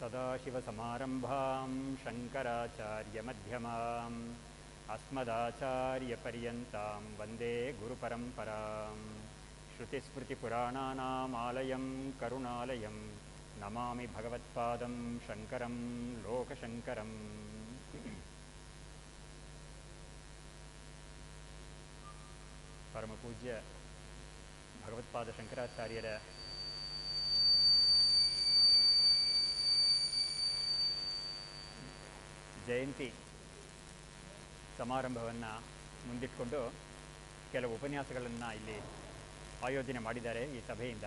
सदाशिवसमारम्भां शङ्कराचार्यमध्यमाम् अस्मदाचार्यपर्यन्तां वन्दे गुरुपरम्परां श्रुतिस्मृतिपुराणानामालयं करुणालयं नमामि भगवत्पादं शङ्करं लोकशङ्करम्। परमपूज्य भगवत्पाद शंकराचार्यर ಜಯಂತಿ ಸಮಾರಂಭವನ್ನು ಮುಂದಿಟ್ಟುಕೊಂಡು ಕೆಲವು ಉಪನ್ಯಾಸಗಳನ್ನು ಇಲ್ಲಿ ಆಯೋಜನೆ ಮಾಡಿದ್ದಾರೆ ಈ ಸಭೆಯಿಂದ.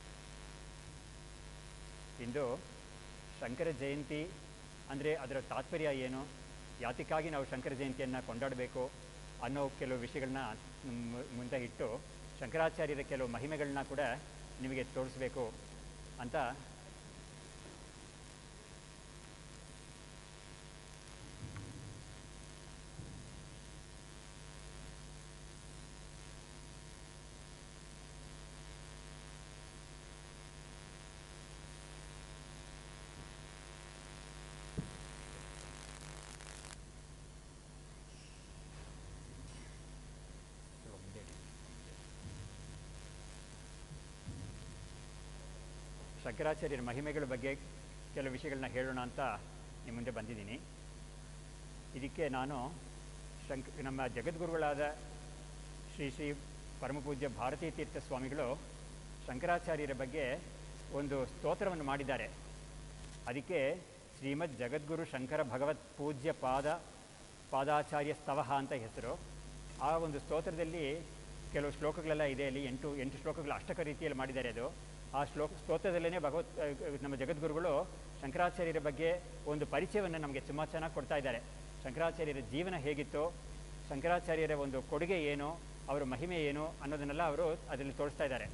ಇಂದು ಶಂಕರ ಜಯಂತಿ ಅಂದರೆ ಅದರ ತಾತ್ಪರ್ಯ ಏನು, ಯಾತಕ್ಕಾಗಿ ನಾವು ಶಂಕರ ಜಯಂತಿಯನ್ನು ಕೊಂಡಾಡಬೇಕು ಅನ್ನೋ ಕೆಲವು ವಿಷಯಗಳನ್ನ ಮುಂದೆ ಇಟ್ಟು ಶಂಕರಾಚಾರ್ಯರ ಕೆಲವು ಮಹಿಮೆಗಳನ್ನ ಕೂಡ ನಿಮಗೆ ತೋರಿಸಬೇಕು ಅಂತ ಶಂಕರಾಚಾರ್ಯರ ಮಹಿಮೆಗಳ ಬಗ್ಗೆ ಕೆಲವು ವಿಷಯಗಳನ್ನ ಹೇಳೋಣ ಅಂತ ನಿಮ್ಮ ಮುಂದೆ ಬಂದಿದ್ದೀನಿ. ಇದಕ್ಕೆ ನಾನು ನಮ್ಮ ಜಗದ್ಗುರುಗಳಾದ ಶ್ರೀ ಶ್ರೀ ಪರಮಪೂಜ್ಯ ಭಾರತೀ ತೀರ್ಥ ಸ್ವಾಮಿಗಳು ಶಂಕರಾಚಾರ್ಯರ ಬಗ್ಗೆ ಒಂದು ಸ್ತೋತ್ರವನ್ನು ಮಾಡಿದ್ದಾರೆ. ಅದಕ್ಕೆ ಶ್ರೀಮದ್ ಜಗದ್ಗುರು ಶಂಕರ ಭಗವತ್ ಪೂಜ್ಯ ಪಾದಾಚಾರ್ಯ ಸ್ತವಃ ಅಂತ ಹೆಸರು. ಆ ಒಂದು ಸ್ತೋತ್ರದಲ್ಲಿ ಕೆಲವು ಶ್ಲೋಕಗಳೆಲ್ಲ ಇದೆ. ಅಲ್ಲಿ ಎಂಟು ಶ್ಲೋಕಗಳು ಅಷ್ಟಕ ರೀತಿಯಲ್ಲಿ ಮಾಡಿದ್ದಾರೆ. ಅದು ಆ ಸ್ತೋತ್ರದಲ್ಲೇ ನಮ್ಮ ಜಗದ್ಗುರುಗಳು ಶಂಕರಾಚಾರ್ಯರ ಬಗ್ಗೆ ಒಂದು ಪರಿಚಯವನ್ನು ನಮಗೆ ತುಂಬ ಚೆನ್ನಾಗಿ ಕೊಡ್ತಾ ಇದ್ದಾರೆ. ಶಂಕರಾಚಾರ್ಯರ ಜೀವನ ಹೇಗಿತ್ತು, ಶಂಕರಾಚಾರ್ಯರ ಒಂದು ಕೊಡುಗೆ ಏನು, ಅವರ ಮಹಿಮೆ ಏನು ಅನ್ನೋದನ್ನೆಲ್ಲ ಅವರು ಅದರಲ್ಲಿ ತೋರಿಸ್ತಾ ಇದ್ದಾರೆ.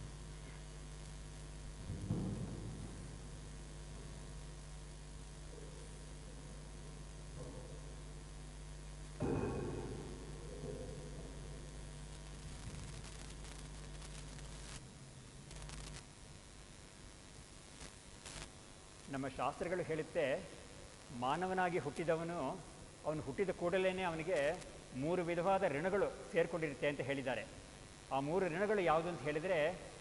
ನಮ್ಮ ಶಾಸ್ತ್ರಗಳು ಹೇಳುತ್ತೆ, ಮಾನವನಾಗಿ ಹುಟ್ಟಿದವನು ಅವನು ಹುಟ್ಟಿದ ಕೂಡಲೇ ಅವನಿಗೆ 3 ವಿಧವಾದ ಋಣಗಳು ಸೇರಿಕೊಂಡಿರುತ್ತೆ ಅಂತ ಹೇಳಿದ್ದಾರೆ. ಆ 3 ಋಣಗಳು ಯಾವುದು ಅಂತ ಹೇಳಿದರೆ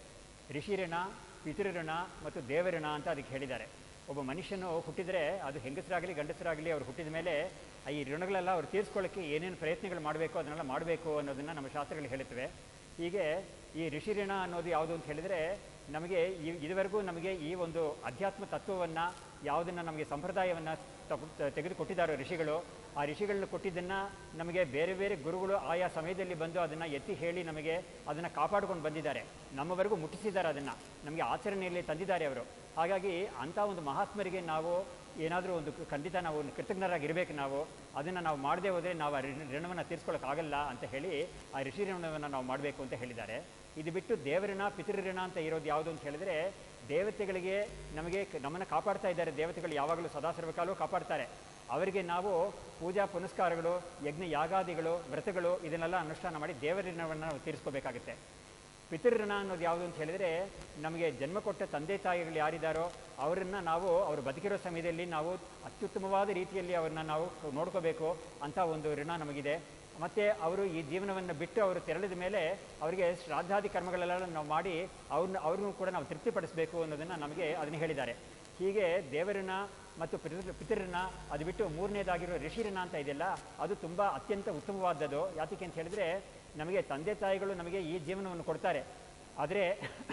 ಋಷಿಋಣ, ಪಿತೃಋಣ ಮತ್ತು ದೇವಋಣ ಅಂತ ಅದಕ್ಕೆ ಹೇಳಿದ್ದಾರೆ. ಒಬ್ಬ ಮನುಷ್ಯನು ಹುಟ್ಟಿದರೆ ಅದು ಹೆಂಗಸರಾಗಲಿ ಗಂಡಸರಾಗಲಿ ಅವರು ಹುಟ್ಟಿದ ಮೇಲೆ ಈ ಋಣಗಳೆಲ್ಲ ಅವ್ರು ತೀರಿಸ್ಕೊಳ್ಳೋಕ್ಕೆ ಏನೇನು ಪ್ರಯತ್ನಗಳು ಮಾಡಬೇಕು ಅದನ್ನೆಲ್ಲ ಮಾಡಬೇಕು ಅನ್ನೋದನ್ನು ನಮ್ಮ ಶಾಸ್ತ್ರಗಳು ಹೇಳುತ್ತವೆ. ಹೀಗೆ ಈ ಋಷಿಋಣ ಅನ್ನೋದು ಯಾವುದು ಅಂತ ಹೇಳಿದರೆ, ನಮಗೆ ಇದುವರೆಗೂ ನಮಗೆ ಈ ಒಂದು ಅಧ್ಯಾತ್ಮ ತತ್ವವನ್ನು ಯಾವುದನ್ನು ನಮಗೆ ಸಂಪ್ರದಾಯವನ್ನು ತೆಗೆದುಕೊಟ್ಟಿದ್ದಾರೋ ಋಷಿಗಳು, ಆ ಋಷಿಗಳನ್ನ ಕೊಟ್ಟಿದ್ದನ್ನು ನಮಗೆ ಬೇರೆ ಬೇರೆ ಗುರುಗಳು ಆಯಾ ಸಮಯದಲ್ಲಿ ಬಂದು ಅದನ್ನು ಎತ್ತಿ ಹೇಳಿ ನಮಗೆ ಅದನ್ನು ಕಾಪಾಡಿಕೊಂಡು ಬಂದಿದ್ದಾರೆ. ನಮ್ಮವರೆಗೂ ಮುಟ್ಟಿಸಿದ್ದಾರೆ, ಅದನ್ನು ನಮಗೆ ಆಚರಣೆಯಲ್ಲಿ ತಂದಿದ್ದಾರೆ ಅವರು. ಹಾಗಾಗಿ ಅಂಥ ಒಂದು ಮಹಾತ್ಮರಿಗೆ ನಾವು ಏನಾದರೂ ಒಂದು ಖಂಡಿತ ನಾವು ಒಂದು ಕೃತಜ್ಞರಾಗಿರಬೇಕು. ನಾವು ಅದನ್ನು ನಾವು ಮಾಡದೆ ಹೋದರೆ ನಾವು ಆ ಋಣವನ್ನು ತೀರಿಸ್ಕೊಳ್ಳೋಕ್ಕಾಗಲ್ಲ ಅಂತ ಹೇಳಿ ಆ ಋಷಿ ಋಣವನ್ನು ನಾವು ಮಾಡಬೇಕು ಅಂತ ಹೇಳಿದ್ದಾರೆ. ಇದು ಬಿಟ್ಟು ದೇವಋಣ, ಪಿತೃಋಣ ಅಂತ ಇರೋದು ಯಾವುದು ಅಂತ ಹೇಳಿದರೆ, ದೇವತೆಗಳಿಗೆ ನಮ್ಮನ್ನು ಕಾಪಾಡ್ತಾ ಇದ್ದಾರೆ. ದೇವತೆಗಳು ಯಾವಾಗಲೂ ಸದಾ ಸರ್ವಕಾಲವೂ ಕಾಪಾಡ್ತಾರೆ. ಅವರಿಗೆ ನಾವು ಪೂಜಾ ಪುನಸ್ಕಾರಗಳು, ಯಜ್ಞ ಯಾಗಾದಿಗಳು, ವ್ರತಗಳು ಇದನ್ನೆಲ್ಲ ಅನುಷ್ಠಾನ ಮಾಡಿ ದೇವಋಣವನ್ನು ನಾವು ತೀರಿಸ್ಕೋಬೇಕಾಗುತ್ತೆ. ಪಿತೃಋಣ ಅನ್ನೋದು ಯಾವುದು ಅಂತ ಹೇಳಿದರೆ, ನಮಗೆ ಜನ್ಮ ಕೊಟ್ಟ ತಂದೆ ತಾಯಿಗಳು ಯಾರಿದ್ದಾರೋ ಅವರನ್ನು ನಾವು ಅವರು ಬದುಕಿರೋ ಸಮಯದಲ್ಲಿ ನಾವು ಅತ್ಯುತ್ತಮವಾದ ರೀತಿಯಲ್ಲಿ ಅವ್ರನ್ನ ನಾವು ನೋಡ್ಕೋಬೇಕು ಅಂತ ಒಂದು ಋಣ ನಮಗಿದೆ. ಮತ್ತು ಅವರು ಈ ಜೀವನವನ್ನು ಬಿಟ್ಟು ಅವರು ತೆರಳಿದ ಮೇಲೆ ಅವರಿಗೆ ಶ್ರಾದ್ದಾದಿ ಕರ್ಮಗಳೆಲ್ಲ ನಾವು ಮಾಡಿ ಅವ್ರನ್ನೂ ಕೂಡ ನಾವು ತೃಪ್ತಿಪಡಿಸಬೇಕು ಅನ್ನೋದನ್ನು ನಮಗೆ ಅದನ್ನು ಹೇಳಿದ್ದಾರೆ. ಹೀಗೆ ದೇವಋಣ ಮತ್ತು ಪಿತೃಋಣ, ಅದು ಬಿಟ್ಟು 3ನೇದಾಗಿರೋ ಋಷಿಋಣ ಅಂತ ಇದೆಯಲ್ಲ, ಅದು ತುಂಬ ಅತ್ಯಂತ ಉತ್ತಮವಾದದ್ದು. ಯಾತಕ್ಕೆ ಅಂತ ಹೇಳಿದರೆ, ನಮಗೆ ತಂದೆ ತಾಯಿಗಳು ನಮಗೆ ಈ ಜೀವನವನ್ನು ಕೊಡ್ತಾರೆ. ಆದರೆ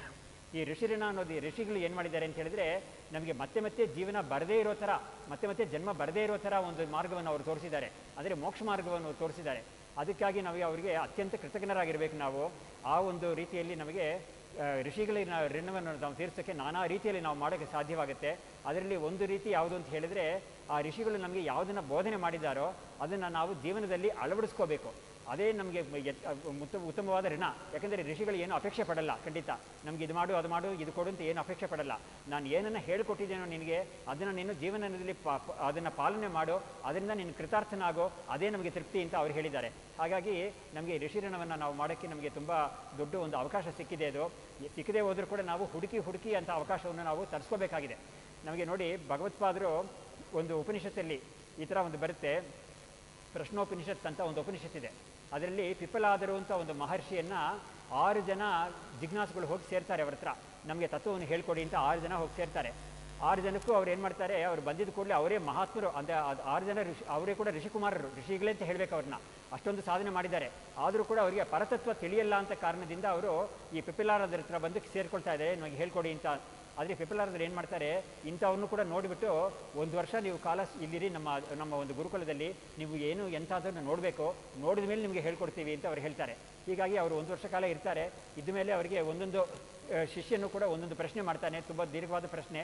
ಈ ಋಷಿಋಣ ಅನ್ನೋದು ಋಷಿಗಳು ಏನು ಮಾಡಿದ್ದಾರೆ ಅಂತ ಹೇಳಿದರೆ, ನಮಗೆ ಮತ್ತೆ ಮತ್ತೆ ಜೀವನ ಬರದೇ ಇರೋ ಥರ, ಮತ್ತೆ ಜನ್ಮ ಬರದೇ ಇರೋ ಥರ ಒಂದು ಮಾರ್ಗವನ್ನು ಅವರು ತೋರಿಸಿದ್ದಾರೆ. ಅಂದರೆ ಮೋಕ್ಷ ಮಾರ್ಗವನ್ನು ತೋರಿಸಿದ್ದಾರೆ. ಅದಕ್ಕಾಗಿ ನಾವು ಅವರಿಗೆ ಅತ್ಯಂತ ಕೃತಜ್ಞರಾಗಿರಬೇಕು. ನಾವು ಆ ಒಂದು ರೀತಿಯಲ್ಲಿ ನಮಗೆ ಋಷಿಗಳಿನ ಋಣವನ್ನು ನಾವು ತೀರಿಸೋಕ್ಕೆ ನಾನಾ ರೀತಿಯಲ್ಲಿ ನಾವು ಮಾಡೋಕ್ಕೆ ಸಾಧ್ಯವಾಗುತ್ತೆ. ಅದರಲ್ಲಿ ಒಂದು ರೀತಿ ಯಾವುದು ಅಂತ ಹೇಳಿದರೆ, ಆ ಋಷಿಗಳು ನಮಗೆ ಯಾವುದನ್ನು ಬೋಧನೆ ಮಾಡಿದ್ದಾರೋ ಅದನ್ನು ನಾವು ಜೀವನದಲ್ಲಿ ಅಳವಡಿಸ್ಕೋಬೇಕು. ಅದೇ ನಮಗೆ ಉತ್ತಮವಾದ ಋಣ. ಯಾಕೆಂದರೆ ಋಷಿಗಳು ಏನು ಅಪೇಕ್ಷೆ ಪಡಲ್ಲ. ಖಂಡಿತ ನಮಗೆ ಇದು ಮಾಡು, ಅದು ಮಾಡು, ಇದು ಕೊಡು ಅಂತ ಏನು ಅಪೇಕ್ಷೆ ಪಡಲ್ಲ. ನಾನು ಏನನ್ನು ಹೇಳಿಕೊಟ್ಟಿದ್ದೇನೋ ನಿನಗೆ ಅದನ್ನು ನೀನು ಜೀವನದಲ್ಲಿ ಅದನ್ನು ಪಾಲನೆ ಮಾಡು, ಅದರಿಂದ ನೀನು ಕೃತಾರ್ಥನಾಗೋ, ಅದೇ ನಮಗೆ ತೃಪ್ತಿ ಅಂತ ಅವ್ರು ಹೇಳಿದ್ದಾರೆ. ಹಾಗಾಗಿ ನಮಗೆ ಋಷಿಋಣವನ್ನು ನಾವು ಮಾಡೋಕ್ಕೆ ನಮಗೆ ತುಂಬ ದೊಡ್ಡ ಒಂದು ಅವಕಾಶ ಸಿಕ್ಕಿದೆ. ಅದು ಸಿಕ್ಕದೇ ಹೋದರೂ ಕೂಡ ನಾವು ಹುಡುಕಿ ಅಂತ ಅವಕಾಶವನ್ನು ನಾವು ತರಿಸ್ಕೋಬೇಕಾಗಿದೆ. ನಮಗೆ ನೋಡಿ ಭಗವತ್ಪಾದರು ಒಂದು ಉಪನಿಷತ್ತಲ್ಲಿ ಈ ಥರ ಒಂದು ಬರುತ್ತೆ, ಪ್ರಶ್ನೋಪನಿಷತ್ ಅಂತ ಒಂದು ಉಪನಿಷತ್ತಿದೆ. ಅದರಲ್ಲಿ ಪಿಪ್ಪಲಾದರು ಅಂತ ಒಂದು ಮಹರ್ಷಿಯನ್ನು 6 ಜನ ಜಿಜ್ಞಾಸುಗಳು ಹೋಗಿ ಸೇರ್ತಾರೆ ಅವ್ರ ಹತ್ರ, ನಮಗೆ ತತ್ವವನ್ನು ಹೇಳ್ಕೊಡಿ ಅಂತ 6 ಜನ ಹೋಗಿ ಸೇರ್ತಾರೆ. 6 ಜನಕ್ಕೂ ಅವ್ರು ಏನು ಮಾಡ್ತಾರೆ, ಅವ್ರು ಬಂದಿದ್ದ ಕೂಡಲೇ ಅವರೇ ಮಹಾತ್ಮರು, ಅಂದರೆ 6 ಜನ ಅವರೇ ಕೂಡ ಋಷಿಕುಮಾರರು, ಋಷಿಗಳೇ ಅಂತ ಹೇಳಬೇಕು ಅವ್ರನ್ನ, ಅಷ್ಟೊಂದು ಸಾಧನೆ ಮಾಡಿದ್ದಾರೆ. ಆದರೂ ಕೂಡ ಅವರಿಗೆ ಪರತತ್ವ ತಿಳಿಯಲ್ಲ ಅಂತ ಕಾರಣದಿಂದ ಅವರು ಈ ಪಿಪ್ಪಲಾರದ್ರ ಹತ್ರ ಬಂದು ಸೇರ್ಕೊಳ್ತಾ ಇದ್ದಾರೆ, ನಮಗೆ ಹೇಳ್ಕೊಡಿ ಅಂತ. ಆದರೆ ಪಿಪ್ಪಲಾರದ್ರು ಏನು ಮಾಡ್ತಾರೆ, ಇಂಥವನ್ನು ಕೂಡ ನೋಡಿಬಿಟ್ಟು 1 ವರ್ಷ ನೀವು ಕಾಲ ಇಲ್ಲಿರಿ ನಮ್ಮ ಒಂದು ಗುರುಕುಲದಲ್ಲಿ, ನೀವು ಏನು ಎಂಥದನ್ನು ನೋಡಬೇಕು, ನೋಡಿದ ಮೇಲೆ ನಿಮಗೆ ಹೇಳ್ಕೊಡ್ತೀವಿ ಅಂತ ಅವ್ರು ಹೇಳ್ತಾರೆ. ಹೀಗಾಗಿ ಅವರು 1 ವರ್ಷ ಕಾಲ ಇರ್ತಾರೆ. ಇದ್ದ ಮೇಲೆ ಅವರಿಗೆ ಒಂದೊಂದು ಶಿಷ್ಯನು ಕೂಡ ಒಂದೊಂದು ಪ್ರಶ್ನೆ ಮಾಡ್ತಾನೆ, ತುಂಬ ದೀರ್ಘವಾದ ಪ್ರಶ್ನೆ.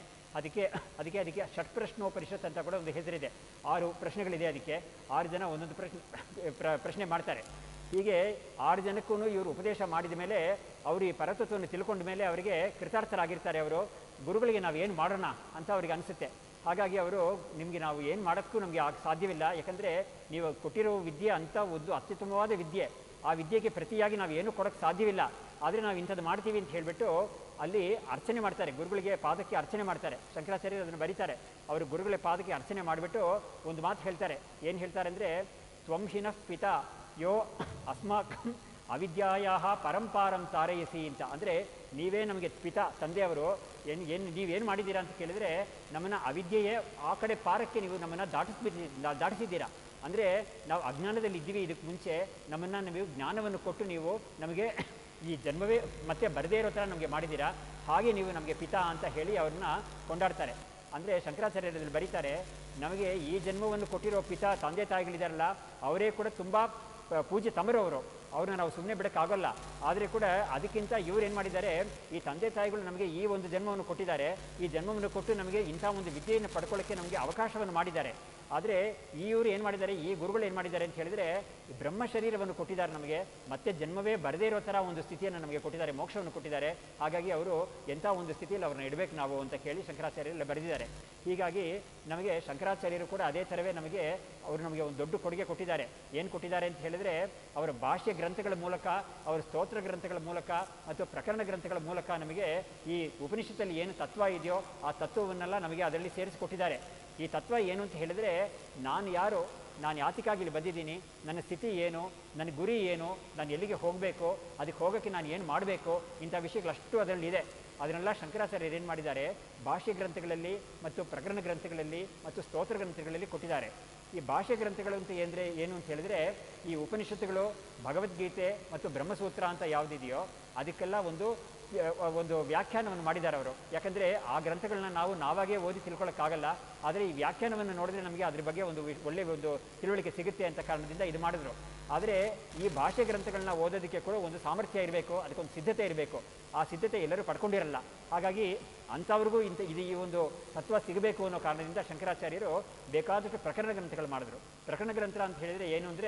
ಅದಕ್ಕೆ ಷಟ್ಪ್ರಶ್ನೋಪನಿಷತ್ ಅಂತ ಕೂಡ ಒಂದು ಹೆಸರಿದೆ. 6 ಪ್ರಶ್ನೆಗಳಿದೆ, ಅದಕ್ಕೆ 6 ಜನ ಒಂದೊಂದು ಪ್ರಶ್ನೆ ಮಾಡ್ತಾರೆ. ಹೀಗೆ 6 ಜನಕ್ಕೂ ಇವರು ಉಪದೇಶ ಮಾಡಿದ ಮೇಲೆ ಅವರು ಈ ಪರತತ್ವವನ್ನು ತಿಳ್ಕೊಂಡ ಮೇಲೆ ಅವರಿಗೆ ಕೃತಾರ್ಥರಾಗಿರ್ತಾರೆ. ಅವರು ಗುರುಗಳಿಗೆ ನಾವು ಏನು ಮಾಡೋಣ ಅಂತ ಅವ್ರಿಗೆ ಅನಿಸುತ್ತೆ. ಹಾಗಾಗಿ ಅವರು ನಿಮಗೆ ನಾವು ಏನು ಮಾಡೋಕ್ಕೂ ನಮಗೆ ಸಾಧ್ಯವಿಲ್ಲ, ಯಾಕಂದರೆ ನೀವು ಕೊಟ್ಟಿರೋ ವಿದ್ಯೆ ಅಂತ ಒಂದು ಅತ್ಯುತ್ತಮವಾದ ವಿದ್ಯೆ, ಆ ವಿದ್ಯೆಗೆ ಪ್ರತಿಯಾಗಿ ನಾವು ಏನೂ ಕೊಡೋಕ್ಕೆ ಸಾಧ್ಯವಿಲ್ಲ, ಆದರೆ ನಾವು ಇಂಥದ್ದು ಮಾಡ್ತೀವಿ ಅಂತ ಹೇಳಿಬಿಟ್ಟು ಅಲ್ಲಿ ಅರ್ಚನೆ ಮಾಡ್ತಾರೆ, ಗುರುಗಳಿಗೆ ಪಾದಕ್ಕೆ ಅರ್ಚನೆ ಮಾಡ್ತಾರೆ. ಶಂಕರಾಚಾರ್ಯರು ಅದನ್ನು ಬರೀತಾರೆ. ಅವರು ಗುರುಗಳ ಪಾದಕ್ಕೆ ಅರ್ಚನೆ ಮಾಡಿಬಿಟ್ಟು ಒಂದು ಮಾತು ಹೇಳ್ತಾರೆ. ಏನು ಹೇಳ್ತಾರೆ ಅಂದರೆ, ತ್ವಂಶಿನಃ ಪಿತ ಯೋ ಅಸ್ಮಾಕಂ ಅವಿದ್ಯಾಯ ಪರಂಪಾರಂ ತಾರಯಿಸಿ ಅಂತ. ಅಂದರೆ ನೀವೇ ನಮಗೆ ಪಿತ, ತಂದೆಯವರು, ನೀವೇನು ಮಾಡಿದ್ದೀರಾ ಅಂತ ಕೇಳಿದರೆ, ನಮ್ಮನ್ನು ಅವಿದ್ಯೆಯೇ ಆ ಕಡೆ ಪಾರಕ್ಕೆ ನೀವು ನಮ್ಮನ್ನು ದಾಟಿಸಿದ್ದೀರಾ. ಅಂದರೆ ನಾವು ಅಜ್ಞಾನದಲ್ಲಿ ಇದ್ದೀವಿ, ಇದಕ್ಕೆ ಮುಂಚೆ ನಮ್ಮನ್ನು ನೀವು ಜ್ಞಾನವನ್ನು ಕೊಟ್ಟು ನೀವು ನಮಗೆ ಈ ಜನ್ಮವೇ ಮತ್ತೆ ಬರದೇ ಇರೋ ಥರ ನಮಗೆ ಮಾಡಿದ್ದೀರಾ, ಹಾಗೆ ನೀವು ನಮಗೆ ಪಿತಾ ಅಂತ ಹೇಳಿ ಅವ್ರನ್ನ ಕೊಂಡಾಡ್ತಾರೆ. ಅಂದರೆ ಶಂಕರಾಚಾರ್ಯರಲ್ಲಿ ಬರೀತಾರೆ, ನಮಗೆ ಈ ಜನ್ಮವನ್ನು ಕೊಟ್ಟಿರೋ ಪಿತಾ ತಂದೆ ತಾಯಿಗಳಿದಾರಲ್ಲ, ಅವರೇ ಕೂಡ ತುಂಬ ಪೂಜ್ಯ ತಮರವರು, ಅವ್ರನ್ನ ನಾವು ಸುಮ್ಮನೆ ಬಿಡೋಕ್ಕಾಗೋಲ್ಲ. ಆದರೆ ಕೂಡ ಅದಕ್ಕಿಂತ ಇವ್ರು ಏನು ಮಾಡಿದ್ದಾರೆ, ಈ ತಂದೆ ತಾಯಿಗಳು ನಮಗೆ ಈ ಒಂದು ಜನ್ಮವನ್ನು ಕೊಟ್ಟಿದ್ದಾರೆ, ಈ ಜನ್ಮವನ್ನು ಕೊಟ್ಟು ನಮಗೆ ಇಂಥ ಒಂದು ವಿದ್ಯೆಯನ್ನು ಪಡ್ಕೊಳ್ಳೋಕ್ಕೆ ನಮಗೆ ಅವಕಾಶವನ್ನು ಮಾಡಿದ್ದಾರೆ. ಆದರೆ ಇವರು ಏನು ಮಾಡಿದ್ದಾರೆ, ಈ ಗುರುಗಳು ಏನು ಮಾಡಿದ್ದಾರೆ ಅಂತ ಹೇಳಿದರೆ, ಬ್ರಹ್ಮ ಶರೀರವನ್ನು ಕೊಟ್ಟಿದ್ದಾರೆ ನಮಗೆ, ಮತ್ತೆ ಜನ್ಮವೇ ಬರದೇ ಇರೋ ಥರ ಒಂದು ಸ್ಥಿತಿಯನ್ನು ನಮಗೆ ಕೊಟ್ಟಿದ್ದಾರೆ, ಮೋಕ್ಷವನ್ನು ಕೊಟ್ಟಿದ್ದಾರೆ. ಹಾಗಾಗಿ ಅವರು ಎಂಥ ಒಂದು ಸ್ಥಿತಿಯಲ್ಲಿ ಅವ್ರನ್ನ ಇಡಬೇಕು ನಾವು ಅಂತ ಕೇಳಿ ಶಂಕರಾಚಾರ್ಯರೆಲ್ಲ ಬರೆದಿದ್ದಾರೆ. ಹೀಗಾಗಿ ನಮಗೆ ಶಂಕರಾಚಾರ್ಯರು ಕೂಡ ಅದೇ ಥರವೇ ಅವರು ನಮಗೆ ಒಂದು ದೊಡ್ಡ ಕೊಡುಗೆ ಕೊಟ್ಟಿದ್ದಾರೆ. ಏನು ಕೊಟ್ಟಿದ್ದಾರೆ ಅಂತ ಹೇಳಿದರೆ, ಅವರ ಭಾಷ್ಯ ಗ್ರಂಥಗಳ ಮೂಲಕ, ಅವರ ಸ್ತೋತ್ರ ಗ್ರಂಥಗಳ ಮೂಲಕ ಮತ್ತು ಪ್ರಕರಣ ಗ್ರಂಥಗಳ ಮೂಲಕ ನಮಗೆ ಈ ಉಪನಿಷತ್ತಲ್ಲಿ ಏನು ತತ್ವ ಇದೆಯೋ ಆ ತತ್ವವನ್ನೆಲ್ಲ ನಮಗೆ ಅದರಲ್ಲಿ ಸೇರಿಸಿಕೊಟ್ಟಿದ್ದಾರೆ. ಈ ತತ್ವ ಏನು ಅಂತ ಹೇಳಿದರೆ, ನಾನು ಯಾರು, ನಾನು ಯಾತಕ್ಕಾಗಿ ಇಲ್ಲಿ ಬಂದಿದ್ದೀನಿ, ನನ್ನ ಸ್ಥಿತಿ ಏನು, ನನ್ನ ಗುರಿ ಏನು, ನಾನು ಎಲ್ಲಿಗೆ ಹೋಗಬೇಕು, ಅದಕ್ಕೆ ಹೋಗೋಕ್ಕೆ ನಾನು ಏನು ಮಾಡಬೇಕು, ಇಂಥ ವಿಷಯಗಳಷ್ಟು ಅದರಲ್ಲಿದೆ. ಅದನ್ನೆಲ್ಲ ಶಂಕರಾಚಾರ್ಯರು ಏನು ಮಾಡಿದ್ದಾರೆ, ಭಾಷ್ಯ ಗ್ರಂಥಗಳಲ್ಲಿ ಮತ್ತು ಪ್ರಕರಣ ಗ್ರಂಥಗಳಲ್ಲಿ ಮತ್ತು ಸ್ತೋತ್ರ ಗ್ರಂಥಗಳಲ್ಲಿ ಕೊಟ್ಟಿದ್ದಾರೆ. ಈ ಭಾಷ್ಯ ಗ್ರಂಥಗಳು ಅಂತ ಏನು ಅಂತ ಹೇಳಿದರೆ, ಈ ಉಪನಿಷತ್ತುಗಳು, ಭಗವದ್ಗೀತೆ ಮತ್ತು ಬ್ರಹ್ಮಸೂತ್ರ ಅಂತ ಯಾವುದಿದೆಯೋ ಅದಕ್ಕೆಲ್ಲ ಒಂದು ವ್ಯಾಖ್ಯಾನವನ್ನು ಮಾಡಿದ್ದಾರೆ ಅವರು. ಯಾಕಂದರೆ ಆ ಗ್ರಂಥಗಳನ್ನ ನಾವಾಗೇ ಓದಿ ತಿಳ್ಕೊಳ್ಳೋಕ್ಕಾಗಲ್ಲ, ಆದರೆ ಈ ವ್ಯಾಖ್ಯಾನವನ್ನು ನೋಡಿದ್ರೆ ನಮಗೆ ಅದ್ರ ಬಗ್ಗೆ ಒಳ್ಳೆಯ ಒಂದು ತಿಳುವಳಿಕೆ ಸಿಗುತ್ತೆ ಅಂತ ಕಾರಣದಿಂದ ಇದು ಮಾಡಿದ್ರು. ಆದರೆ ಈ ಭಾಷೆ ಗ್ರಂಥಗಳನ್ನ ಓದೋದಕ್ಕೆ ಕೂಡ ಒಂದು ಸಾಮರ್ಥ್ಯ ಇರಬೇಕು, ಅದಕ್ಕೊಂದು ಸಿದ್ಧತೆ ಇರಬೇಕು. ಆ ಸಿದ್ಧತೆ ಎಲ್ಲರೂ ಪಡ್ಕೊಂಡಿರಲ್ಲ. ಹಾಗಾಗಿ ಅಂಥವ್ರಿಗೂ ಈ ಒಂದು ತತ್ವ ಸಿಗಬೇಕು ಅನ್ನೋ ಕಾರಣದಿಂದ ಶಂಕರಾಚಾರ್ಯರು ಬೇಕಾದಷ್ಟು ಪ್ರಕರಣ ಗ್ರಂಥಗಳು ಮಾಡಿದ್ರು. ಪ್ರಕರಣ ಗ್ರಂಥ ಅಂತ ಹೇಳಿದರೆ ಏನು ಅಂದರೆ,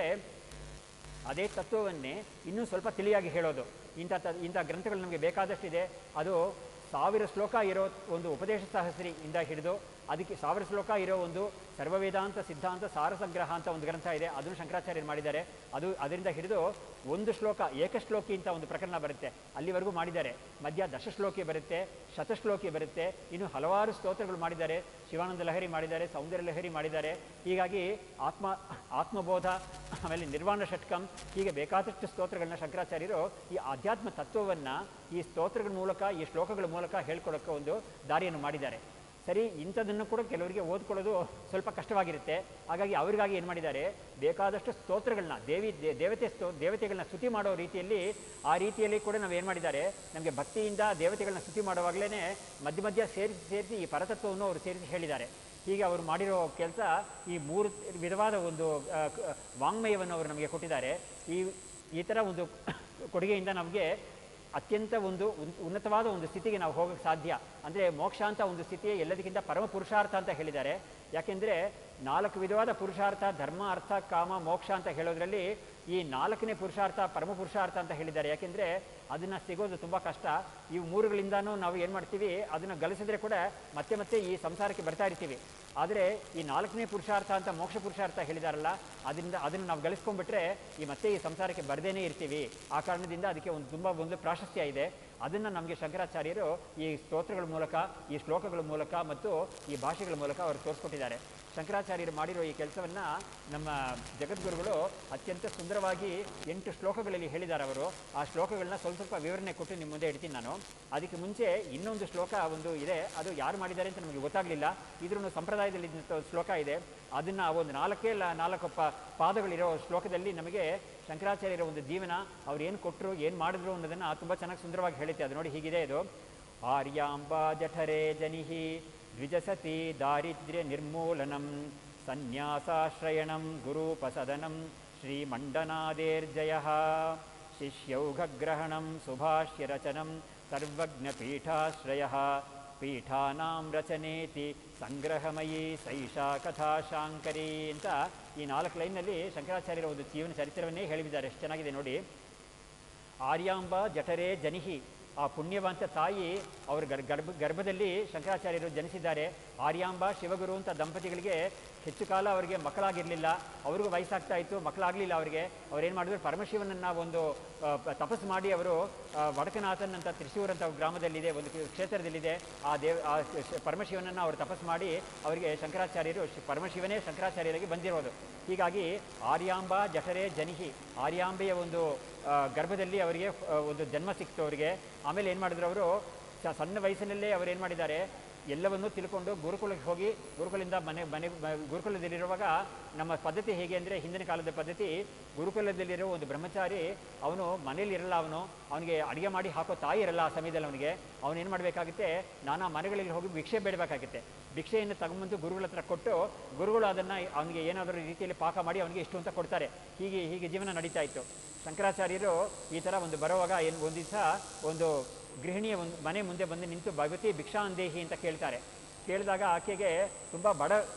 ಅದೇ ತತ್ವವನ್ನೇ ಇನ್ನೂ ಸ್ವಲ್ಪ ತಿಳಿಯಾಗಿ ಹೇಳೋದು. ಇಂಥ ಗ್ರಂಥಗಳು ನಮಗೆ ಬೇಕಾದಷ್ಟಿದೆ. ಅದು 1000 ಶ್ಲೋಕ ಇರೋ ಒಂದು ಉಪದೇಶ ಸಹಸ್ರಿ ಇಂದ ಹಿಡಿದು ಅದಕ್ಕೆ 1000 ಶ್ಲೋಕ ಇರೋ ಒಂದು ಸರ್ವವೇದಾಂತ ಸಿದ್ಧಾಂತ ಸಾರ ಸಂಗ್ರಹ ಅಂತ ಒಂದು ಗ್ರಂಥ ಇದೆ, ಅದನ್ನು ಶಂಕರಾಚಾರ್ಯರು ಮಾಡಿದ್ದಾರೆ. ಅದರಿಂದ ಹಿಡಿದು 1 ಶ್ಲೋಕ ಏಕಶ್ಲೋಕಿ ಅಂತ ಒಂದು ಪ್ರಕರಣ ಬರುತ್ತೆ, ಅಲ್ಲಿವರೆಗೂ ಮಾಡಿದ್ದಾರೆ. ಮಧ್ಯ ದಶಶ್ಲೋಕಿ ಬರುತ್ತೆ, ಶತಶ್ಲೋಕಿ ಬರುತ್ತೆ, ಇನ್ನು ಹಲವಾರು ಸ್ತೋತ್ರಗಳು ಮಾಡಿದ್ದಾರೆ. ಶಿವಾನಂದ ಲಹರಿ ಮಾಡಿದ್ದಾರೆ, ಸೌಂದರ್ಯ ಲಹರಿ ಮಾಡಿದ್ದಾರೆ. ಹೀಗಾಗಿ ಆತ್ಮಬೋಧ, ಆಮೇಲೆ ನಿರ್ವಾಣ ಷಟ್ಕಂ, ಹೀಗೆ ಬೇಕಾದಷ್ಟು ಸ್ತೋತ್ರಗಳನ್ನ ಶಂಕರಾಚಾರ್ಯರು ಈ ಆಧ್ಯಾತ್ಮ ತತ್ವವನ್ನು ಈ ಸ್ತೋತ್ರಗಳ ಮೂಲಕ, ಈ ಶ್ಲೋಕಗಳ ಮೂಲಕ ಹೇಳ್ಕೊಡೋಕ್ಕೆ ಒಂದು ದಾರಿಯನ್ನು ಮಾಡಿದ್ದಾರೆ. ಸರಿ, ಇಂಥದನ್ನು ಕೂಡ ಕೆಲವರಿಗೆ ಓದ್ಕೊಳ್ಳೋದು ಸ್ವಲ್ಪ ಕಷ್ಟವಾಗಿರುತ್ತೆ. ಹಾಗಾಗಿ ಅವರಿಗಾಗಿ ಏನು ಮಾಡಿದ್ದಾರೆ, ಬೇಕಾದಷ್ಟು ಸ್ತೋತ್ರಗಳನ್ನ ದೇವತೆಗಳನ್ನ ಸ್ತುತಿ ಮಾಡೋ ರೀತಿಯಲ್ಲಿ, ಆ ರೀತಿಯಲ್ಲಿ ಕೂಡ ನಾವು ಏನು ಮಾಡಿದ್ದಾರೆ, ನಮಗೆ ಭಕ್ತಿಯಿಂದ ದೇವತೆಗಳನ್ನ ಸ್ತುತಿ ಮಾಡುವಾಗಲೇ ಮಧ್ಯ ಸೇರಿಸಿ ಈ ಪರತತ್ವವನ್ನು ಅವರು ಸೇರಿಸಿ ಹೇಳಿದ್ದಾರೆ. ಹೀಗೆ ಅವರು ಮಾಡಿರೋ ಕೆಲಸ, ಈ 3 ವಿಧವಾದ ಒಂದು ವಾಂಗ್ಮಯವನ್ನು ಅವರು ನಮಗೆ ಕೊಟ್ಟಿದ್ದಾರೆ. ಈ ಥರ ಒಂದು ಕೊಡುಗೆಯಿಂದ ನಮಗೆ ಅತ್ಯಂತ ಉನ್ನತವಾದ ಒಂದು ಸ್ಥಿತಿಗೆ ನಾವು ಹೋಗೋಕ್ಕೆ ಸಾಧ್ಯ. ಅಂದರೆ ಮೋಕ್ಷ ಅಂತ ಒಂದು ಸ್ಥಿತಿಯೇ ಎಲ್ಲದಕ್ಕಿಂತ ಪರಮ ಪುರುಷಾರ್ಥ ಅಂತ ಹೇಳಿದ್ದಾರೆ. ಯಾಕೆಂದರೆ 4 ವಿಧವಾದ ಪುರುಷಾರ್ಥ, ಧರ್ಮ, ಅರ್ಥ, ಕಾಮ, ಮೋಕ್ಷ ಅಂತ ಹೇಳೋದ್ರಲ್ಲಿ ಈ 4ನೇ ಪುರುಷಾರ್ಥ ಪರಮ ಪುರುಷಾರ್ಥ ಅಂತ ಹೇಳಿದ್ದಾರೆ. ಯಾಕೆಂದರೆ ಅದನ್ನು ಸಿಗೋದು ತುಂಬ ಕಷ್ಟ. ಈ ಮೂರುಗಳಿಂದನೂ ನಾವು ಏನು ಮಾಡ್ತೀವಿ, ಅದನ್ನು ಗಳಿಸಿದ್ರೆ ಕೂಡ ಮತ್ತೆ ಮತ್ತೆ ಈ ಸಂಸಾರಕ್ಕೆ ಬರ್ತಾ ಇರ್ತೀವಿ. ಆದರೆ ಈ 4ನೇ ಪುರುಷಾರ್ಥ ಅಂತ ಮೋಕ್ಷ ಪುರುಷಾರ್ಥ ಹೇಳಿದಾರಲ್ಲ, ಅದನ್ನು ನಾವು ಗಳಿಸ್ಕೊಂಡ್ಬಿಟ್ರೆ ಮತ್ತೆ ಈ ಸಂಸಾರಕ್ಕೆ ಬರ್ದೇನೆ ಇರ್ತೀವಿ. ಆ ಕಾರಣದಿಂದ ಅದಕ್ಕೆ ತುಂಬ ಒಂದು ಪ್ರಾಶಸ್ತ್ಯ ಇದೆ. ಅದನ್ನು ನಮಗೆ ಶಂಕರಾಚಾರ್ಯರು ಈ ಸ್ತೋತ್ರಗಳ ಮೂಲಕ, ಈ ಶ್ಲೋಕಗಳ ಮೂಲಕ ಮತ್ತು ಈ ಭಾಷೆಗಳ ಮೂಲಕ ಅವರು ತೋರಿಸ್ಕೊಟ್ಟಿದ್ದಾರೆ. ಶಂಕರಾಚಾರ್ಯರು ಮಾಡಿರೋ ಈ ಕೆಲಸವನ್ನು ನಮ್ಮ ಜಗದ್ಗುರುಗಳು ಅತ್ಯಂತ ಸುಂದರವಾಗಿ 8 ಶ್ಲೋಕಗಳಲ್ಲಿ ಹೇಳಿದ್ದಾರೆ. ಅವರು ಆ ಶ್ಲೋಕಗಳನ್ನ ಸ್ವಲ್ಪ ವಿವರಣೆ ಕೊಟ್ಟು ನಿಮ್ಮ ಮುಂದೆ ಇಡ್ತೀನಿ ನಾನು. ಅದಕ್ಕೆ ಮುಂಚೆ ಇನ್ನೊಂದು ಶ್ಲೋಕ ಒಂದು ಇದೆ, ಅದು ಯಾರು ಮಾಡಿದ್ದಾರೆ ಅಂತ ನಮಗೆ ಗೊತ್ತಾಗಲಿಲ್ಲ. ಇದ್ರೂ ಸಂಪ್ರದಾಯದಲ್ಲಿ ಶ್ಲೋಕ ಇದೆ. ಅದನ್ನು ಒಂದು 4 ಪಾದಗಳಿರೋ ಶ್ಲೋಕದಲ್ಲಿ ನಮಗೆ ಶಂಕರಾಚಾರ್ಯರ ಒಂದು ಜೀವನ, ಅವ್ರು ಏನು ಕೊಟ್ಟರು, ಏನು ಮಾಡಿದ್ರು ಅನ್ನೋದನ್ನು ತುಂಬ ಚೆನ್ನಾಗಿ ಸುಂದರವಾಗಿ ಹೇಳುತ್ತೆ. ಅದು ನೋಡಿ ಹೀಗಿದೆ ಇದು: ಆರ್ಯಾಂಬಾ ಜಠರೇ ಜನಿಹಿ ದ್ವಿಜಸತಿ ದಾರಿದ್ರ್ಯ ನಿರ್ಮೂಲನಂ ಸನ್ಯಾಸಾಶ್ರಯಣಂ ಗುರುಪಸದನಂ ಶ್ರೀಮಂಡನಾದೇರ್ಜಯ ಶಿಷ್ಯೌಘಗ್ರಹಣಂ ಸುಭಾಷ್ಯರಚನಂ ಸರ್ವಜ್ಞಪೀಠಾಶ್ರಯ ಪೀಠಾನಾಂ ರಚನೇತಿ ಸಂಗ್ರಹಮಯಿ ಸೈಷಾ ಕಥಾ ಶಾಂಕರಿ ಅಂತ ಈ 4 ಲೈನ್ನಲ್ಲಿ ಶಂಕರಾಚಾರ್ಯರ ಒಂದು ಜೀವನ ಚರಿತ್ರವನ್ನೇ ಹೇಳಿದ್ದಾರೆ. ಎಷ್ಟು ಚೆನ್ನಾಗಿದೆ ನೋಡಿ. ಆರ್ಯಾಂಬ ಜಠರೇ ಜನಿಹಿ, ಆ ಪುಣ್ಯವಂತ ತಾಯಿ ಅವರ ಗರ್ಭದಲ್ಲಿ ಶಂಕರಾಚಾರ್ಯರು ಜನಿಸಿದ್ದಾರೆ. ಆರ್ಯಾಂಬ ಶಿವಗುರು ಅಂತ ದಂಪತಿಗಳಿಗೆ ಹೆಚ್ಚು ಕಾಲ ಅವರಿಗೆ ಮಕ್ಕಳಾಗಿರಲಿಲ್ಲ. ಅವ್ರಿಗೂ ವಯಸ್ಸಾಗ್ತಾ ಇತ್ತು, ಮಕ್ಕಳಾಗಲಿಲ್ಲ ಅವರಿಗೆ. ಅವ್ರೇನು ಮಾಡಿದ್ರು, ಪರಮಶಿವನನ್ನು ಒಂದು ತಪಸ್ಸು ಮಾಡಿ ಅವರು ವಡಕನಾಥನ್ ಅಂತ ತ್ರಿಶೂರ್ ಅಂತ ಗ್ರಾಮದಲ್ಲಿದೆ, ಒಂದು ಕ್ಷೇತ್ರದಲ್ಲಿದೆ. ಆ ಪರಮಶಿವನನ್ನು ಅವರು ತಪಸ್ಸು ಮಾಡಿ ಅವರಿಗೆ ಶಂಕರಾಚಾರ್ಯರು, ಪರಮಶಿವನೇ ಶಂಕರಾಚಾರ್ಯರಿಗೆ ಬಂದಿರೋದು. ಹೀಗಾಗಿ ಆರ್ಯಾಂಬ ಜಠರೇ ಜನಿಹಿ, ಆರ್ಯಾಂಬೆಯ ಒಂದು ಗರ್ಭದಲ್ಲಿ ಅವರಿಗೆ ಒಂದು ಜನ್ಮ ಸಿಕ್ತು ಅವರಿಗೆ. ಆಮೇಲೆ ಏನು ಮಾಡಿದ್ರು, ಅವರು ಸಣ್ಣ ವಯಸ್ಸಿನಲ್ಲೇ ಅವರು ಏನು ಮಾಡಿದ್ದಾರೆ, ಎಲ್ಲವನ್ನೂ ತಿಳ್ಕೊಂಡು ಗುರುಕುಲಕ್ಕೆ ಹೋಗಿ, ಗುರುಕುಲದಿಂದ ಗುರುಕುಲದಲ್ಲಿರುವಾಗ ನಮ್ಮ ಪದ್ಧತಿ ಹೇಗೆ ಅಂದರೆ, ಹಿಂದಿನ ಕಾಲದ ಪದ್ಧತಿ, ಗುರುಕುಲದಲ್ಲಿರೋ ಒಂದು ಬ್ರಹ್ಮಚಾರಿ ಅವನು ಮನೇಲಿ ಇರಲ್ಲ, ಅವನಿಗೆ ಅಡುಗೆ ಮಾಡಿ ಹಾಕೋ ತಾಯಿ ಇರಲ್ಲ. ಆ ಸಮಯದಲ್ಲಿ ಅವನೇನು ಮಾಡಬೇಕಾಗುತ್ತೆ, ನಾನಾ ಮನೆಗಳಲ್ಲಿ ಹೋಗಿ ಭಿಕ್ಷೆ ಬೇಡಬೇಕಾಗುತ್ತೆ. ಭಿಕ್ಷೆಯನ್ನು ತಗೊಂಬಂದು ಗುರುಗಳ ಹತ್ರ ಕೊಟ್ಟು, ಗುರುಗಳು ಅದನ್ನು ಅವನಿಗೆ ಏನಾದರೂ ರೀತಿಯಲ್ಲಿ ಪಾಕ ಮಾಡಿ ಅವನಿಗೆ ಇಷ್ಟು ಅಂತ ಕೊಡ್ತಾರೆ. ಹೀಗೆ ಜೀವನ ನಡೀತಾ ಇತ್ತು. ಶಂಕರಾಚಾರ್ಯರು ಈ ಥರ ಒಂದು ಒಂದು ದಿವಸ ಒಂದು ಗೃಹಿಣಿಯ ಒಂದು ಮನೆ ಮುಂದೆ ಬಂದು ನಿಂತು ಭಗವತಿ ಭಿಕ್ಷಾಂದೇಹಿ ಅಂತ ಕೇಳ್ತಾರೆ. ಕೇಳಿದಾಗ ಆಕೆಗೆ ತುಂಬ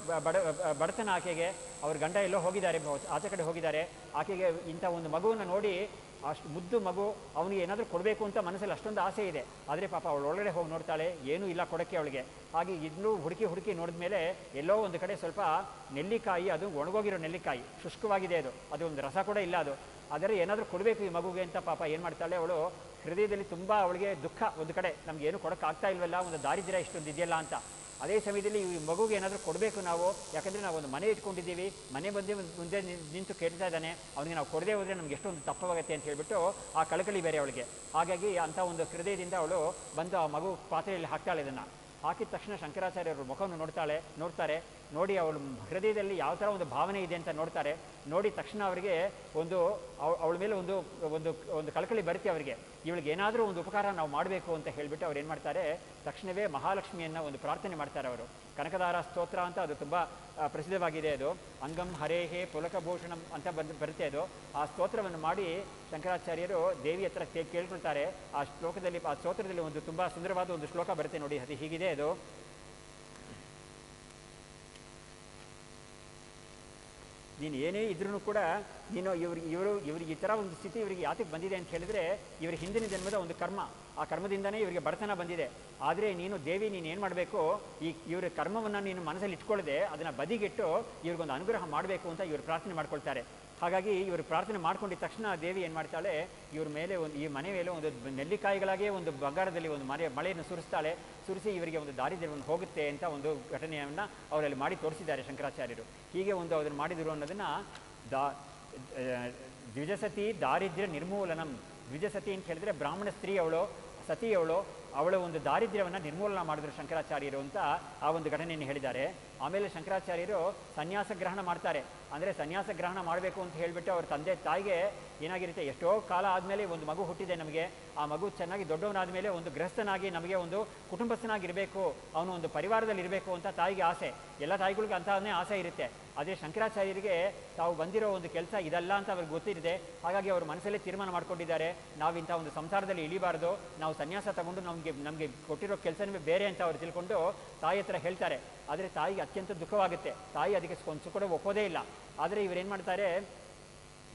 ಬಡತನ. ಆಕೆಗೆ ಅವ್ರ ಗಂಡ ಎಲ್ಲೋ ಹೋಗಿದ್ದಾರೆ, ಆಚೆ ಕಡೆ ಹೋಗಿದ್ದಾರೆ. ಆಕೆಗೆ ಇಂಥ ಒಂದು ಮಗುವನ್ನು ನೋಡಿ, ಅಷ್ಟು ಮುದ್ದು ಮಗು, ಅವನಿಗೆ ಏನಾದರೂ ಕೊಡಬೇಕು ಅಂತ ಮನಸ್ಸಲ್ಲಿ ಅಷ್ಟೊಂದು ಆಸೆ ಇದೆ. ಆದರೆ ಪಾಪ ಅವಳು ಒಳಗಡೆ ಹೋಗಿ ನೋಡ್ತಾಳೆ, ಏನೂ ಇಲ್ಲ ಕೊಡೋಕ್ಕೆ ಅವಳಿಗೆ. ಹಾಗೆ ಇದನ್ನು ಹುಡುಕಿ ನೋಡಿದ ಮೇಲೆ ಎಲ್ಲೋ ಒಂದು ಕಡೆ ಸ್ವಲ್ಪ ನೆಲ್ಲಿಕಾಯಿ, ಅದು ಒಣಗೋಗಿರೋ ನೆಲ್ಲಿಕಾಯಿ, ಶುಷ್ಕವಾಗಿದೆ, ಅದು ಒಂದು ರಸ ಕೂಡ ಇಲ್ಲ ಅದು. ಆದರೆ ಏನಾದರೂ ಕೊಡಬೇಕು ಈ ಮಗುಗೆ ಅಂತ ಪಾಪ ಏನು ಮಾಡ್ತಾಳೆ ಅವಳು, ಹೃದಯದಲ್ಲಿ ತುಂಬ ಅವಳಿಗೆ ದುಃಖ. ಒಂದು ಕಡೆ ನಮ್ಗೆ ಏನು ಕೊಡೋಕ್ಕಾಗ್ತಾ ಇಲ್ವಲ್ಲ, ಒಂದು ದಾರಿದ್ರ್ಯ ಇಷ್ಟೊಂದು ಇದೆಯಲ್ಲ ಅಂತ. ಅದೇ ಸಮಯದಲ್ಲಿ ಈ ಮಗುಗೆ ಏನಾದರೂ ಕೊಡಬೇಕು ನಾವು, ಯಾಕಂದರೆ ನಾವು ಒಂದು ಮನೆ ಇಟ್ಕೊಂಡಿದ್ದೀವಿ, ಮನೆ ಮುಂದೆ ನಿಂತು ಕೇಳ್ತಾ ಇದ್ದಾನೆ, ಅವನಿಗೆ ನಾವು ಕೊಡದೇ ಹೋದರೆ ನಮ್ಗೆ ಎಷ್ಟೊಂದು ತಪ್ಪವಾಗುತ್ತೆ ಅಂತ ಹೇಳ್ಬಿಟ್ಟು ಆ ಕಳಕಳಿ ಬೇರೆ ಅವಳಿಗೆ. ಹಾಗಾಗಿ ಅಂಥ ಒಂದು ಹೃದಯದಿಂದ ಅವಳು ಬಂದು ಆ ಮಗು ಪಾತ್ರೆಯಲ್ಲಿ ಹಾಕ್ತಾಳೆ. ಇದನ್ನು ಹಾಕಿದ ತಕ್ಷಣ ಶಂಕರಾಚಾರ್ಯರು ಮುಖವನ್ನು ನೋಡ್ತಾರೆ. ನೋಡಿ ಅವಳು ಹೃದಯದಲ್ಲಿ ಯಾವ ಥರ ಒಂದು ಭಾವನೆ ಇದೆ ಅಂತ ನೋಡ್ತಾರೆ. ನೋಡಿ ತಕ್ಷಣ ಅವರಿಗೆ ಅವಳ ಮೇಲೆ ಒಂದು ಕಳಕಳಿ ಬರುತ್ತೆ ಅವರಿಗೆ. ಇವಳಿಗೆ ಏನಾದರೂ ಒಂದು ಉಪಕಾರ ನಾವು ಮಾಡಬೇಕು ಅಂತ ಹೇಳಿಬಿಟ್ಟು ಅವ್ರು ಏನು ಮಾಡ್ತಾರೆ, ತಕ್ಷಣವೇ ಮಹಾಲಕ್ಷ್ಮಿಯನ್ನು ಒಂದು ಪ್ರಾರ್ಥನೆ ಮಾಡ್ತಾರೆ ಅವರು. ಕನಕದಾರ ಸ್ತೋತ್ರ ಅಂತ ಅದು ತುಂಬ ಪ್ರಸಿದ್ಧವಾಗಿದೆ. ಅದು ಅಂಗಂ ಹರೇಹೇ ಪುಲಕಭೂಷಣಂ ಅಂತ ಬರುತ್ತೆ ಅದು. ಆ ಸ್ತೋತ್ರವನ್ನು ಮಾಡಿ ಶಂಕರಾಚಾರ್ಯರು ದೇವಿ ಹತ್ರ ಕೇಳ್ಕೊಳ್ತಾರೆ. ಆ ಸ್ತೋತ್ರದಲ್ಲಿ ಒಂದು ತುಂಬ ಸುಂದರವಾದ ಒಂದು ಶ್ಲೋಕ ಬರುತ್ತೆ ನೋಡಿ, ಅದು ಹೀಗಿದೆ ಅದು: ನೀನು ಏನೇ ಇದ್ರೂ ಕೂಡ ನೀನು ಇವ್ರಿಗೆ ಈ ಥರ ಒಂದು ಸ್ಥಿತಿ ಇವರಿಗೆ ಯಾತಕ್ಕೆ ಬಂದಿದೆ ಅಂತ ಹೇಳಿದ್ರೆ, ಇವರ ಹಿಂದಿನ ಜನ್ಮದ ಒಂದು ಕರ್ಮ, ಆ ಕರ್ಮದಿಂದನೇ ಇವರಿಗೆ ಬಡತನ ಬಂದಿದೆ. ಆದರೆ ನೀನು ದೇವಿ, ನೀನು ಏನು ಮಾಡಬೇಕು, ಇವರ ಕರ್ಮವನ್ನು ನೀನು ಮನಸ್ಸಲ್ಲಿ ಇಟ್ಕೊಳ್ಳದೆ ಅದನ್ನು ಬದಿಗಿಟ್ಟು ಇವ್ರಿಗೊಂದು ಅನುಗ್ರಹ ಮಾಡಬೇಕು ಅಂತ ಇವರು ಪ್ರಾರ್ಥನೆ ಮಾಡ್ಕೊಳ್ತಾರೆ. ಹಾಗಾಗಿ ಇವರು ಪ್ರಾರ್ಥನೆ ಮಾಡ್ಕೊಂಡಿದ್ದ ತಕ್ಷಣ ದೇವಿ ಏನು ಮಾಡ್ತಾಳೆ, ಇವ್ರ ಮೇಲೆ ಈ ಮನೆ ಮೇಲೆ ಒಂದು ನೆಲ್ಲಿಕಾಯಿಗಳಾಗೇ ಒಂದು ಬಂಗಾರದಲ್ಲಿ ಒಂದು ಮಳೆಯನ್ನು ಸುರಿಸ್ತಾಳೆ. ಸುರಿಸಿ ಇವರಿಗೆ ಒಂದು ದಾರಿದ್ರ್ಯವನ್ನು ಹೋಗುತ್ತೆ ಅಂತ ಒಂದು ಘಟನೆಯನ್ನು ಅವರಲ್ಲಿ ಮಾಡಿ ತೋರಿಸಿದ್ದಾರೆ ಶಂಕರಾಚಾರ್ಯರು. ಹೀಗೆ ಅದನ್ನು ಮಾಡಿದರು ಅನ್ನೋದನ್ನು ದ್ವಿಜಸತಿ ದಾರಿದ್ರ್ಯ ನಿರ್ಮೂಲನಂ. ದ್ವಿಜಸತಿ ಅಂತ ಹೇಳಿದ್ರೆ ಬ್ರಾಹ್ಮಣ ಸ್ತ್ರೀ ಅವಳು, ಅವಳ ಒಂದು ದಾರಿದ್ರ್ಯವನ್ನು ನಿರ್ಮೂಲನ ಮಾಡಿದ್ರು ಶಂಕರಾಚಾರ್ಯರು ಅಂತ ಆ ಒಂದು ಘಟನೆಯನ್ನು ಹೇಳಿದ್ದಾರೆ. ಆಮೇಲೆ ಶಂಕರಾಚಾರ್ಯರು ಸನ್ಯಾಸ ಗ್ರಹಣ ಮಾಡ್ತಾರೆ. ಅಂದರೆ ಸನ್ಯಾಸ ಗ್ರಹಣ ಮಾಡಬೇಕು ಅಂತ ಹೇಳಿಬಿಟ್ಟು ಅವ್ರ ತಂದೆ ತಾಯಿಗೆ ಏನಾಗಿರುತ್ತೆ, ಎಷ್ಟೋ ಕಾಲ ಆದಮೇಲೆ ಒಂದು ಮಗು ಹುಟ್ಟಿದೆ ನಮಗೆ, ಆ ಮಗು ಚೆನ್ನಾಗಿ ದೊಡ್ಡವನಾದ ಮೇಲೆ ಒಂದು ಗೃಹಸ್ಥನಾಗಿ ನಮಗೆ ಒಂದು ಕುಟುಂಬಸ್ಥನಾಗಿರಬೇಕು, ಅವನು ಒಂದು ಪರಿವಾರದಲ್ಲಿ ಇರಬೇಕು ಅಂತ ತಾಯಿಗೆ ಆಸೆ. ಎಲ್ಲ ತಾಯಿಗಳಿಗೆ ಅಂತಹನೇ ಆಸೆ ಇರುತ್ತೆ. ಆದರೆ ಶಂಕರಾಚಾರ್ಯರಿಗೆ ತಾವು ಬಂದಿರೋ ಒಂದು ಕೆಲಸ ಇದಲ್ಲ ಅಂತ ಅವ್ರಿಗೆ ಗೊತ್ತಿದೆ. ಹಾಗಾಗಿ ಅವರು ಮನಸ್ಸಲ್ಲೇ ತೀರ್ಮಾನ ಮಾಡ್ಕೊಂಡಿದ್ದಾರೆ, ನಾವು ಇಂಥ ಒಂದು ಸಂಸಾರದಲ್ಲಿ ಇಳಿಬಾರ್ದು, ನಾವು ಸನ್ಯಾಸ ತಗೊಂಡು ನಮಗೆ ಕೊಟ್ಟಿರೋ ಕೆಲಸವೇ ಬೇರೆ ಅಂತ ಅವ್ರು ತಿಳ್ಕೊಂಡು ತಾಯಿ ಹತ್ರ ಹೇಳ್ತಾರೆ. ಆದರೆ ತಾಯಿಗೆ ಅತ್ಯಂತ ದುಃಖವಾಗುತ್ತೆ. ತಾಯಿ ಅದಕ್ಕೆ ಒಂದು ಕೂಡ ಒಪ್ಪೋದೇ ಇಲ್ಲ. ಆದರೆ ಇವರೇನು ಮಾಡ್ತಾರೆ,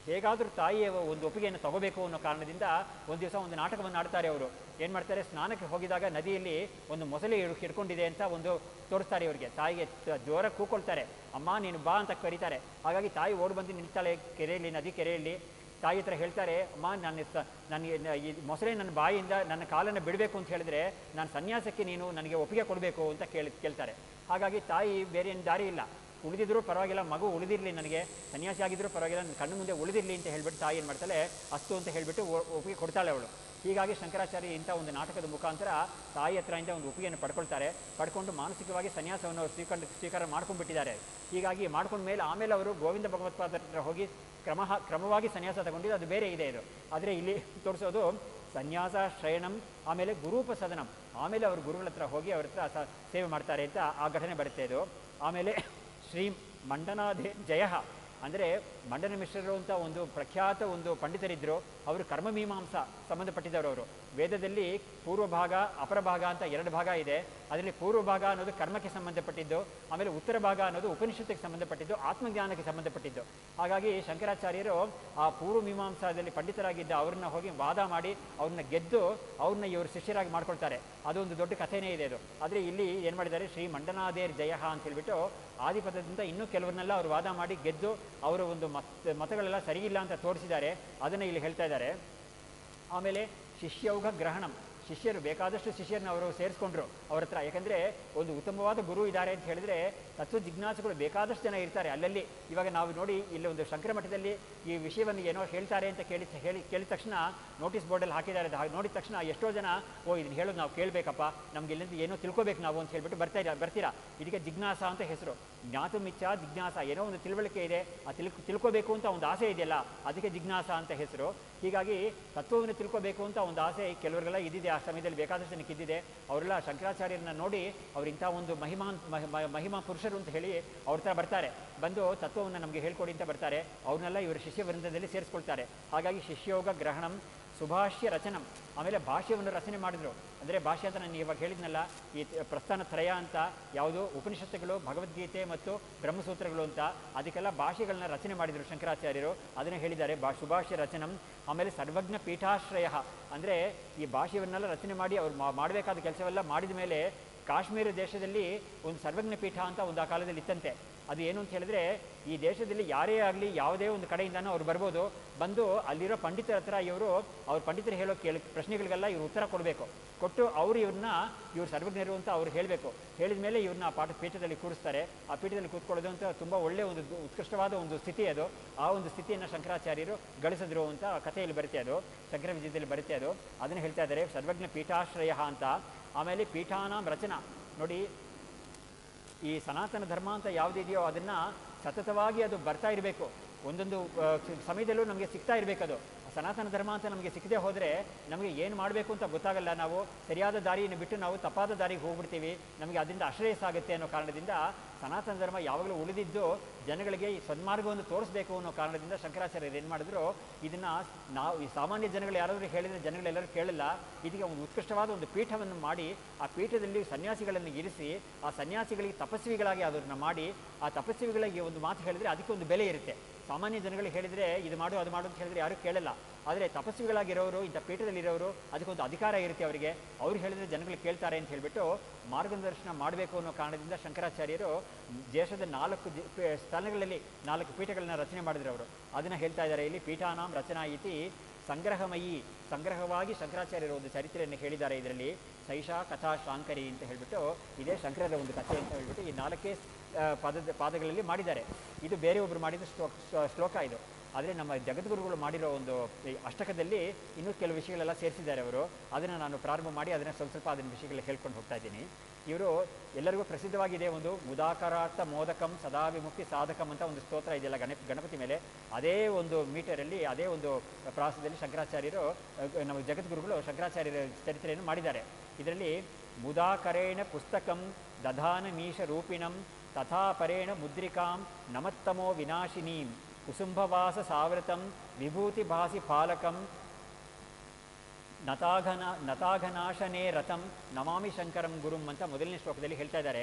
ಹೇಗಾದರೂ ತಾಯಿಯ ಒಂದು ಒಪ್ಪಿಗೆಯನ್ನು ತಗೋಬೇಕು ಅನ್ನೋ ಕಾರಣದಿಂದ ಒಂದು ದಿವಸ ಒಂದು ನಾಟಕವನ್ನು ಆಡ್ತಾರೆ ಅವರು. ಏನು ಮಾಡ್ತಾರೆ, ಸ್ನಾನಕ್ಕೆ ಹೋಗಿದಾಗ ನದಿಯಲ್ಲಿ ಒಂದು ಮೊಸಳೆ ಹಿಡ್ಕೊಂಡಿದೆ ಅಂತ ಒಂದು ತೋರಿಸ್ತಾರೆ ಇವರಿಗೆ. ತಾಯಿಗೆ ಜೋರ ಕೂಕೊಳ್ತಾರೆ, ಅಮ್ಮ ನೀನು ಬಾ ಅಂತ ಕರೀತಾರೆ. ಹಾಗಾಗಿ ತಾಯಿ ಓಡಿ ಬಂದು ನಿಲ್ತಾಳೆ ಕೆರೆಯಲ್ಲಿ, ನದಿ ಕೆರೆಯಲ್ಲಿ. ತಾಯಿ ಹತ್ರ ಹೇಳ್ತಾರೆ, ಅಮ್ಮ ನನಗೆ ಈ ಮೊಸಳೆ ನನ್ನ ಬಾಯಿಯಿಂದ ನನ್ನ ಕಾಲನ್ನು ಬಿಡಬೇಕು ಅಂತ ಹೇಳಿದ್ರೆ ನಾನು ಸನ್ಯಾಸಕ್ಕೆ ನೀನು ನನಗೆ ಒಪ್ಪಿಗೆ ಕೊಡಬೇಕು ಅಂತ ಕೇಳ್ತಾರೆ. ಹಾಗಾಗಿ ತಾಯಿ ಬೇರೆ ಏನು ದಾರಿ ಇಲ್ಲ, ಉಳಿದಿದ್ರೂ ಪರವಾಗಿಲ್ಲ, ಮಗು ಉಳಿದಿರಲಿ, ನನಗೆ ಸನ್ಯಾಸಿ ಆಗಿದ್ರೂ ಪರವಾಗಿಲ್ಲ, ನನ್ನ ಕಣ್ಣು ಮುಂದೆ ಉಳಿದಿರಲಿ ಅಂತ ಹೇಳ್ಬಿಟ್ಟು ತಾಯಿ ಏನು ಮಾಡ್ತಾಳೆ, ಅಸ್ತು ಅಂತ ಹೇಳಿಬಿಟ್ಟು ಒಪ್ಪಿಗೆ ಕೊಡ್ತಾಳೆ ಅವಳು. ಹೀಗಾಗಿ ಶಂಕರಾಚಾರ್ಯ ಇಂಥ ಒಂದು ನಾಟಕದ ಮುಖಾಂತರ ತಾಯಿ ಹತ್ರದಿಂದ ಒಂದು ಒಪ್ಪಿಗೆಯನ್ನು ಪಡ್ಕೊಂಡು ಮಾನಸಿಕವಾಗಿ ಸನ್ಯಾಸವನ್ನು ಸ್ವೀಕಾರ ಮಾಡ್ಕೊಂಡ್ಬಿಟ್ಟಿದ್ದಾರೆ. ಹೀಗಾಗಿ ಮಾಡ್ಕೊಂಡ ಮೇಲೆ ಆಮೇಲೆ ಅವರು ಗೋವಿಂದ ಭಗವತ್ಪಾದರ ಹತ್ರ ಹೋಗಿ ಕ್ರಮವಾಗಿ ಸನ್ಯಾಸ ತಗೊಂಡಿದ್ದು ಅದು ಬೇರೆ ಇದೆ ಇದು. ಆದರೆ ಇಲ್ಲಿ ತೋರಿಸೋದು ಸನ್ಯಾಸ ಶ್ರಯಣಂ, ಆಮೇಲೆ ಗುರೂಪಸದನಂ, ಆಮೇಲೆ ಅವರು ಗುರುಗಳ ಹತ್ರ ಹೋಗಿ ಅವ್ರ ಹತ್ರ ಸೇವೆ ಮಾಡ್ತಾರೆ ಅಂತ ಆ ಘಟನೆ ಬರುತ್ತೆ ಇದು. ಆಮೇಲೆ ಶ್ರೀ ಮಂಡನಾಧೆ ಜಯ ಅಂದರೆ ಮಂಡನ ಮಿಶ್ರರು ಅಂತ ಒಂದು ಪ್ರಖ್ಯಾತ ಒಂದು ಪಂಡಿತರಿದ್ದರು. ಅವರು ಕರ್ಮಮೀಮಾಂಸಾ ಸಂಬಂಧಪಟ್ಟಿದ್ದವರು. ಅವರು ವೇದದಲ್ಲಿ ಪೂರ್ವ ಭಾಗ ಅಪರ ಭಾಗ ಅಂತ 2 ಭಾಗ ಇದೆ. ಅದರಲ್ಲಿ ಪೂರ್ವ ಭಾಗ ಅನ್ನೋದು ಕರ್ಮಕ್ಕೆ ಸಂಬಂಧಪಟ್ಟಿದ್ದು, ಆಮೇಲೆ ಉತ್ತರ ಭಾಗ ಅನ್ನೋದು ಉಪನಿಷತ್ತಿಗೆ ಸಂಬಂಧಪಟ್ಟಿದ್ದು, ಆತ್ಮಜ್ಞಾನಕ್ಕೆ ಸಂಬಂಧಪಟ್ಟಿದ್ದು. ಹಾಗಾಗಿ ಶಂಕರಾಚಾರ್ಯರು ಆ ಪೂರ್ವ ಮೀಮಾಂಸಾದಲ್ಲಿ ಪಂಡಿತರಾಗಿದ್ದ ಅವ್ರನ್ನ ಹೋಗಿ ವಾದ ಮಾಡಿ ಅವ್ರನ್ನ ಗೆದ್ದು ಅವ್ರನ್ನ ಇವರು ಶಿಷ್ಯರಾಗಿ ಮಾಡ್ಕೊಳ್ತಾರೆ. ಅದೊಂದು ದೊಡ್ಡ ಕಥೆನೇ ಇದೆ ಅದು. ಆದರೆ ಇಲ್ಲಿ ಏನು ಮಾಡಿದ್ದಾರೆ, ಶ್ರೀ ಮಂಡನಾದೇರ್ ಜಯ ಅಂತ ಹೇಳಿಬಿಟ್ಟು ಆದಿಪದದಿಂದ ಇನ್ನೂ ಕೆಲವರನ್ನೆಲ್ಲ ಅವರು ವಾದ ಮಾಡಿ ಗೆದ್ದು ಅವರ ಒಂದು ಮತಗಳೆಲ್ಲ ಸರಿಯಿಲ್ಲ ಅಂತ ತೋರಿಸಿದ್ದಾರೆ. ಅದನ್ನು ಇಲ್ಲಿ ಹೇಳ್ತಾ ಇದ್ದಾರೆ. ಆಮೇಲೆ ಶಿಷ್ಯೌಘ ಗ್ರಹಣಂ, ಶಿಷ್ಯರು ಬೇಕಾದಷ್ಟು ಶಿಷ್ಯರನ್ನ ಅವರು ಸೇರಿಸ್ಕೊಂಡ್ರು ಅವ್ರ ಹತ್ರ. ಯಾಕಂದರೆ ಒಂದು ಉತ್ತಮವಾದ ಗುರು ಇದ್ದಾರೆ ಅಂತ ಹೇಳಿದ್ರೆ ತತ್ವ ಜಿಜ್ಞಾಸುಗಳು ಬೇಕಾದಷ್ಟು ಜನ ಇರ್ತಾರೆ ಅಲ್ಲಲ್ಲಿ. ಇವಾಗ ನಾವು ನೋಡಿ ಇಲ್ಲಿ ಒಂದು ಶಂಕರ ಮಠದಲ್ಲಿ ಈ ವಿಷಯವನ್ನು ಏನೋ ಹೇಳ್ತಾರೆ ಅಂತ ಕೇಳಿದ ತಕ್ಷಣ ನೋಟಿಸ್ ಬೋರ್ಡಲ್ಲಿ ಹಾಕಿದ್ದಾರೆ. ನೋಡಿದ ತಕ್ಷಣ ಎಷ್ಟೋ ಜನ ಇದನ್ನು ಹೇಳೋದು ನಾವು ಕೇಳಬೇಕಪ್ಪ, ನಮ್ಗೆ ಇಲ್ಲಿಂದ ಏನೋ ತಿಳ್ಕೊಬೇಕು ನಾವು ಅಂತ ಹೇಳ್ಬಿಟ್ಟು ಬರ್ತೀರಾ. ಇದಕ್ಕೆ ಜಿಜ್ಞಾಸ ಅಂತ ಹೆಸರು. ಜ್ಞಾತುಮಿಚ್ಛ ಜಿಜ್ಞಾಸ, ಏನೋ ಒಂದು ತಿಳುವಳಿಕೆ ಇದೆ, ಆ ತಿಳ್ಕೊಬೇಕು ಅಂತ ಒಂದು ಆಸೆ ಇದೆಯಲ್ಲ, ಅದಕ್ಕೆ ಜಿಜ್ಞಾಸ ಅಂತ ಹೆಸರು. ಹೀಗಾಗಿ ತತ್ವವನ್ನು ತಿಳ್ಕೊಬೇಕು ಅಂತ ಒಂದು ಆಸೆ ಕೆಲವರಿಗೆಲ್ಲ ಇದ್ದಿದೆ, ಆ ಸಮಯದಲ್ಲಿ ಬೇಕಾದಷ್ಟು ಜನಕ್ಕೆ ಇದ್ದಿದೆ. ಅವರೆಲ್ಲ ಶಂಕರಾಚಾರ್ಯರನ್ನ ನೋಡಿ ಅವ್ರು ಇಂಥ ಒಂದು ಮಹಿಮಾ ಪುರುಷರು ಅಂತ ಹೇಳಿ ಅವ್ರ ಹತ್ರ ಬರ್ತಾರೆ. ಬಂದು ತತ್ವವನ್ನು ನಮಗೆ ಹೇಳ್ಕೊಡಿ ಅಂತ ಬರ್ತಾರೆ. ಅವ್ರನ್ನೆಲ್ಲ ಇವರು ಶಿಷ್ಯ ವೃಂದದಲ್ಲಿ ಸೇರಿಸ್ಕೊಳ್ತಾರೆ. ಹಾಗಾಗಿ ಶಿಷ್ಯೋಗ ಗ್ರಹಣಂ ಸುಭಾಷ್ಯ ರಚನಂ, ಆಮೇಲೆ ಭಾಷ್ಯವನ್ನು ರಚನೆ ಮಾಡಿದ್ರು. ಅಂದರೆ ಭಾಷ್ಯ ಅಂತ ನಾನು ಇವಾಗ ಹೇಳಿದ್ನಲ್ಲ, ಈ ಪ್ರಸ್ಥಾನ ತ್ರಯ ಅಂತ ಯಾವುದು ಉಪನಿಷತ್ತುಗಳು, ಭಗವದ್ಗೀತೆ ಮತ್ತು ಬ್ರಹ್ಮಸೂತ್ರಗಳು ಅಂತ, ಅದಕ್ಕೆಲ್ಲ ಭಾಷೆಗಳನ್ನ ರಚನೆ ಮಾಡಿದರು ಶಂಕರಾಚಾರ್ಯರು. ಅದನ್ನು ಹೇಳಿದ್ದಾರೆ ಸುಭಾಷ್ಯ ರಚನಂ. ಆಮೇಲೆ ಸರ್ವಜ್ಞ ಪೀಠಾಶ್ರಯ, ಅಂದರೆ ಈ ಭಾಷೆಯನ್ನೆಲ್ಲ ರಚನೆ ಮಾಡಿ ಅವ್ರು ಮಾಡಬೇಕಾದ ಕೆಲಸವೆಲ್ಲ ಮಾಡಿದ ಮೇಲೆ ಕಾಶ್ಮೀರ ದೇಶದಲ್ಲಿ ಒಂದು ಸರ್ವಜ್ಞ ಪೀಠ ಅಂತ ಒಂದು ಆ ಕಾಲದಲ್ಲಿ ಇತ್ತಂತೆ. ಅದು ಏನು ಅಂತ ಹೇಳಿದ್ರೆ, ಈ ದೇಶದಲ್ಲಿ ಯಾರೇ ಆಗಲಿ ಯಾವುದೇ ಒಂದು ಕಡೆಯಿಂದನೂ ಅವ್ರು ಬರ್ಬೋದು, ಬಂದು ಅಲ್ಲಿರೋ ಪಂಡಿತರ ಹತ್ರ ಅವ್ರ ಪಂಡಿತರು ಹೇಳೋ ಪ್ರಶ್ನೆಗಳಿಗೆಲ್ಲ ಇವ್ರು ಉತ್ತರ ಕೊಟ್ಟು ಇವ್ರು ಸರ್ವಜ್ಞರು ಅಂತ ಅವ್ರು ಹೇಳಬೇಕು. ಹೇಳಿದ ಮೇಲೆ ಇವ್ರನ್ನ ಆ ಪೀಠದಲ್ಲಿ ಕೂರಿಸ್ತಾರೆ. ಆ ಪೀಠದಲ್ಲಿ ಕೂತ್ಕೊಳ್ಳೋದು ಅಂತ ತುಂಬ ಒಳ್ಳೆಯ ಒಂದು ಉತ್ಕೃಷ್ಟವಾದ ಒಂದು ಸ್ಥಿತಿ ಅದು. ಆ ಒಂದು ಸ್ಥಿತಿಯನ್ನು ಶಂಕರಾಚಾರ್ಯರು ಗಳಿಸಿದ್ರು ಅಂತ ಕಥೆಯಲ್ಲಿ ಬರುತ್ತೆ, ಅದು ಶಂಕರ ವಿಜಯದಲ್ಲಿ ಬರುತ್ತೆ. ಅದನ್ನು ಹೇಳ್ತಾ ಇದ್ದಾರೆ ಸರ್ವಜ್ಞ ಪೀಠಾಶ್ರಯ ಅಂತ. ಆಮೇಲೆ ಪೀಠಾನಾಂ ರಚನಾ, ನೋಡಿ ಈ ಸನಾತನ ಧರ್ಮ ಅಂತ ಯಾವುದಿದೆಯೋ ಅದನ್ನು ಸತತವಾಗಿ ಅದು ಬರ್ತಾ ಇರಬೇಕು. ಒಂದೊಂದು ಸಮಯದಲ್ಲೂ ನಮಗೆ ಸಿಗ್ತಾ ಇರಬೇಕದು. ಸನಾತನ ಧರ್ಮ ಅಂತ ನಮಗೆ ಸಿಕ್ಕದೆ ಹೋದರೆ ನಮಗೆ ಏನು ಮಾಡಬೇಕು ಅಂತ ಗೊತ್ತಾಗಲ್ಲ. ನಾವು ಸರಿಯಾದ ದಾರಿಯನ್ನು ಬಿಟ್ಟು ನಾವು ತಪ್ಪಾದ ದಾರಿಗೆ ಹೋಗ್ಬಿಡ್ತೀವಿ, ನಮಗೆ ಅದರಿಂದ ಅಶ್ರೇಯಸ್ ಆಗುತ್ತೆ ಅನ್ನೋ ಕಾರಣದಿಂದ ಸನಾತನ ಧರ್ಮ ಯಾವಾಗಲೂ ಉಳಿದಿದ್ದು ಜನಗಳಿಗೆ ಈ ಸನ್ಮಾರ್ಗವನ್ನು ತೋರಿಸಬೇಕು ಅನ್ನೋ ಕಾರಣದಿಂದ ಶಂಕರಾಚಾರ್ಯರು ಏನು ಮಾಡಿದ್ರು, ಇದನ್ನು ನಾವು ಈ ಸಾಮಾನ್ಯ ಜನಗಳು ಯಾರಾದರೂ ಹೇಳಿದರೆ ಜನಗಳೆಲ್ಲರೂ ಕೇಳಲ್ಲ. ಇದಕ್ಕೆ ಒಂದು ಉತ್ಕೃಷ್ಟವಾದ ಒಂದು ಪೀಠವನ್ನು ಮಾಡಿ ಆ ಪೀಠದಲ್ಲಿ ಸನ್ಯಾಸಿಗಳನ್ನು ಇರಿಸಿ ಆ ಸನ್ಯಾಸಿಗಳಿಗೆ ತಪಸ್ವಿಗಳಾಗಿ ಅದನ್ನು ಮಾಡಿ ಆ ತಪಸ್ವಿಗಳಿಗೆ ಒಂದು ಮಾತು ಹೇಳಿದರೆ ಅದಕ್ಕೆ ಒಂದು ಬೆಲೆ ಇರುತ್ತೆ. ಸಾಮಾನ್ಯ ಜನಗಳಿಗೆ ಹೇಳಿದರೆ ಇದು ಮಾಡು ಅದು ಮಾಡು ಅಂತ ಹೇಳಿದರೆ ಯಾರೂ ಕೇಳಲ್ಲ. ಆದರೆ ತಪಸ್ವಿಗಳಾಗಿರೋರು, ಇಂಥ ಪೀಠದಲ್ಲಿರೋರು, ಅದಕ್ಕೊಂದು ಅಧಿಕಾರ ಇರುತ್ತೆ ಅವರಿಗೆ. ಅವ್ರು ಹೇಳಿದರೆ ಜನಗಳು ಕೇಳ್ತಾರೆ ಅಂತ ಹೇಳಿಬಿಟ್ಟು ಮಾರ್ಗದರ್ಶನ ಮಾಡಬೇಕು ಅನ್ನೋ ಕಾರಣದಿಂದ ಶಂಕರಾಚಾರ್ಯರು ದೇಶದ 4 ಸ್ಥಳಗಳಲ್ಲಿ 4 ಪೀಠಗಳನ್ನ ರಚನೆ ಮಾಡಿದ್ರು ಅವರು. ಅದನ್ನು ಹೇಳ್ತಾ ಇದ್ದಾರೆ ಇಲ್ಲಿ. ಪೀಠಾನಾಂ ರಚನಾ ಇತಿ ಸಂಗ್ರಹಮಯಿ, ಸಂಗ್ರಹವಾಗಿ ಶಂಕರಾಚಾರ್ಯರು ಒಂದು ಚರಿತ್ರೆಯನ್ನು ಹೇಳಿದ್ದಾರೆ ಇದರಲ್ಲಿ. ಸೈಷಾ ಕಥಾ ಶಾಂಕರಿ ಅಂತ ಹೇಳಿಬಿಟ್ಟು ಇದೇ ಶಂಕರರ ಒಂದು ಕಥೆ ಅಂತ ಹೇಳಿಬಿಟ್ಟು ಈ 4 ಪಾದಗಳಲ್ಲಿ ಮಾಡಿದ್ದಾರೆ. ಇದು ಬೇರೆಯೊಬ್ಬರು ಮಾಡಿದ ಶ್ಲೋಕ ಇದು. ಆದರೆ ನಮ್ಮ ಜಗದ್ಗುರುಗಳು ಮಾಡಿರೋ ಒಂದು ಅಷ್ಟಕದಲ್ಲಿ ಇನ್ನೂ ಕೆಲವು ವಿಷಯಗಳೆಲ್ಲ ಸೇರಿಸಿದ್ದಾರೆ ಅವರು. ಅದನ್ನು ನಾನು ಪ್ರಾರಂಭ ಮಾಡಿ ಅದನ್ನು ಸ್ವಲ್ಪ ಅದನ್ನ ವಿಷಯಗಳು ಹೇಳ್ಕೊಂಡು ಹೋಗ್ತಾ ಇದ್ದೀನಿ. ಇವರು ಎಲ್ಲರಿಗೂ ಪ್ರಸಿದ್ಧವಾಗಿದೆ ಒಂದು ಮುದಾಕರಾರ್ಥ ಮೋದಕಂ ಸದಾ ವಿಮುಕ್ತಿ ಸಾಧಕಂ ಅಂತ ಒಂದು ಸ್ತೋತ್ರ ಇದೆಯಲ್ಲ ಗಣಪತಿ ಮೇಲೆ. ಅದೇ ಒಂದು ಮೀಟರಲ್ಲಿ ಅದೇ ಒಂದು ಪ್ರಾಸದಲ್ಲಿ ಶಂಕರಾಚಾರ್ಯರು, ನಮ್ಮ ಜಗದ್ಗುರುಗಳು ಶಂಕರಾಚಾರ್ಯರ ಚರಿತ್ರೆಯನ್ನು ಮಾಡಿದ್ದಾರೆ. ಇದರಲ್ಲಿ ಮುದಾಕರೇಣ ಪುಸ್ತಕಂ ದಧಾನ ಮೀಶ ರೂಪಿಣಂ ತಥಾ ಪರೇಣ ಮುದ್ರಿಕಾಂ ನಮತ್ತಮೋ ವಿನಾಶಿನೀಂ ಕುಸುಂಭವಾಸ ಸಾವೃತಂ ವಿಭೂತಿ ಭಾಸಿ ಫಾಲಕಂ ನತಾಘನಾಶನೇ ರಥಂ ನಮಾಮಿ ಶಂಕರಂ ಗುರುಂ ಅಂತ ಮೊದಲನೇ ಶ್ಲೋಕದಲ್ಲಿ ಹೇಳ್ತಾ ಇದ್ದಾರೆ.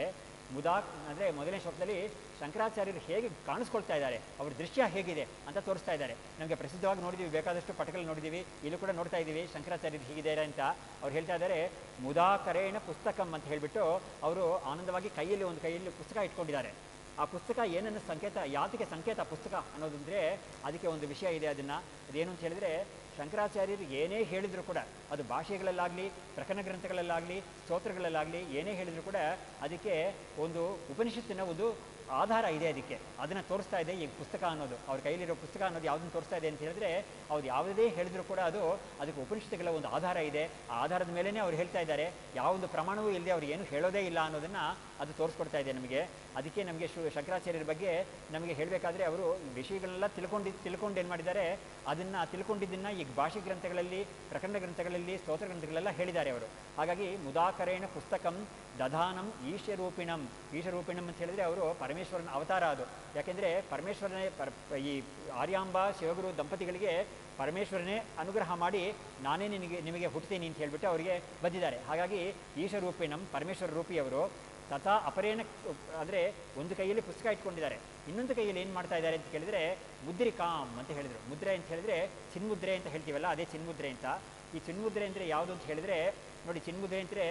ಅಂದರೆ ಮೊದಲನೇ ಶ್ಲೋಕದಲ್ಲಿ ಶಂಕರಾಚಾರ್ಯರು ಹೇಗೆ ಕಾಣಿಸ್ಕೊಳ್ತಾ ಇದ್ದಾರೆ, ಅವ್ರ ದೃಶ್ಯ ಹೇಗಿದೆ ಅಂತ ತೋರಿಸ್ತಾ ಇದ್ದಾರೆ. ನಮಗೆ ಪ್ರಸಿದ್ಧವಾಗಿ ನೋಡಿದ್ದೀವಿ, ಬೇಕಾದಷ್ಟು ಪಟಗಳು ನೋಡಿದ್ದೀವಿ, ಇಲ್ಲೂ ಕೂಡ ನೋಡ್ತಾ ಇದ್ದೀವಿ ಶಂಕರಾಚಾರ್ಯರು ಹೀಗಿದ್ದಾರೆ ಅಂತ. ಅವ್ರು ಹೇಳ್ತಾ ಇದ್ದಾರೆ ಮುದಾಕರೇಣ ಪುಸ್ತಕಂ ಅಂತ ಹೇಳಿಬಿಟ್ಟು ಅವರು ಆನಂದವಾಗಿ ಒಂದು ಕೈಯಲ್ಲಿ ಪುಸ್ತಕ ಇಟ್ಕೊಂಡಿದ್ದಾರೆ. ಆ ಪುಸ್ತಕ ಏನನ್ನ ಸಂಕೇತ, ಯಾತಕ್ಕೆ ಸಂಕೇತ ಪುಸ್ತಕ ಅನ್ನೋದಂದರೆ ಅದಕ್ಕೆ ಒಂದು ವಿಷಯ ಇದೆ. ಅದೇನು ಅಂತ ಹೇಳಿದ್ರೆ, ಶಂಕರಾಚಾರ್ಯರು ಏನೇ ಹೇಳಿದರೂ ಕೂಡ ಅದು ಭಾಷೆಗಳಲ್ಲಾಗಲಿ, ಪ್ರಕರಣ ಗ್ರಂಥಗಳಲ್ಲಾಗಲಿ, ಸ್ತೋತ್ರಗಳಲ್ಲಾಗಲಿ ಏನೇ ಹೇಳಿದರೂ ಕೂಡ ಅದಕ್ಕೆ ಒಂದು ಉಪನಿಷತ್ತಿನ ಒಂದು ಆಧಾರ ಇದೆ. ಅದನ್ನು ತೋರಿಸ್ತಾ ಇದೆ ಈ ಪುಸ್ತಕ ಅನ್ನೋದು. ಅವ್ರ ಕೈಲಿರೋ ಪುಸ್ತಕ ಅನ್ನೋದು ಯಾವುದನ್ನು ತೋರಿಸ್ತಾ ಇದೆ ಅಂತ ಹೇಳಿದ್ರೆ, ಅವ್ರು ಯಾವುದೇ ಹೇಳಿದ್ರು ಕೂಡ ಅದಕ್ಕೆ ಉಪನಿಷತ್ತುಗಳ ಒಂದು ಆಧಾರ ಇದೆ. ಆ ಆಧಾರದ ಮೇಲೇ ಅವ್ರು ಹೇಳ್ತಾ ಇದ್ದಾರೆ. ಯಾವೊಂದು ಪ್ರಮಾಣವೂ ಇಲ್ಲದೆ ಅವ್ರು ಏನು ಹೇಳೋದೇ ಇಲ್ಲ ಅನ್ನೋದನ್ನು ಅದು ತೋರಿಸ್ಕೊಡ್ತಾ ಇದೆ ನಮಗೆ. ಅದಕ್ಕೆ ನಮಗೆ ಶಂಕರಾಚಾರ್ಯರ ಬಗ್ಗೆ ನಮಗೆ ಹೇಳಬೇಕಾದ್ರೆ ಅವರು ವಿಷಯಗಳೆಲ್ಲ ತಿಳ್ಕೊಂಡು ಏನು ಮಾಡಿದ್ದಾರೆ, ಅದನ್ನು ತಿಳ್ಕೊಂಡಿದ್ದನ್ನು ಈಗ ಭಾಷೆ ಗ್ರಂಥಗಳಲ್ಲಿ, ಪ್ರಕರಣ ಗ್ರಂಥಗಳಲ್ಲಿ, ಸ್ತೋತ್ರ ಗ್ರಂಥಗಳೆಲ್ಲ ಹೇಳಿದ್ದಾರೆ ಅವರು. ಹಾಗಾಗಿ ಮುದಾಕರೇಣ ಪುಸ್ತಕಂ ದಧಾನಂ ಈಶರೂಪಿಣಂ ಅಂತ ಹೇಳಿದರೆ ಅವರು ಪರಮೇಶ್ವರನ ಅವತಾರ ಅದು. ಯಾಕೆಂದರೆ ಪರಮೇಶ್ವರನೇ ಈ ಆರ್ಯಾಂಬ ಶಿವಗುರು ದಂಪತಿಗಳಿಗೆ ಪರಮೇಶ್ವರನೇ ಅನುಗ್ರಹ ಮಾಡಿ ನಾನೇ ನಿಮಗೆ ಹುಟ್ಟುತ್ತೀನಿ ಅಂತ ಹೇಳಿಬಿಟ್ಟು ಅವರಿಗೆ ಬಂದಿದ್ದಾರೆ. ಹಾಗಾಗಿ ಈಶರೂಪಿಣಂ ಪರಮೇಶ್ವರ ರೂಪಿಯವರು. ತಥಾ ಅಪರೇಣ ಅಂದರೆ ಒಂದು ಕೈಯಲ್ಲಿ ಪುಸ್ತಕ ಇಟ್ಕೊಂಡಿದ್ದಾರೆ, ಇನ್ನೊಂದು ಕೈಯಲ್ಲಿ ಏನು ಮಾಡ್ತಾ ಇದ್ದಾರೆ ಅಂತ ಕೇಳಿದರೆ ಮುದ್ರಿಕಾಂ ಅಂತ ಹೇಳಿದರು. ಮುದ್ರೆ ಅಂತ ಹೇಳಿದರೆ ಚಿನ್ಮುದ್ರೆ ಅಂತ ಹೇಳ್ತೀವಲ್ಲ, ಅದೇ ಚಿನ್ಮುದ್ರೆ ಅಂತ. ಈ ಚಿನ್ಮುದ್ರೆ ಅಂದರೆ ಯಾವುದು ಅಂತ ಹೇಳಿದರೆ ನೋಡಿ, ಚಿನ್ಮುದ್ರೆ ಅಂದರೆ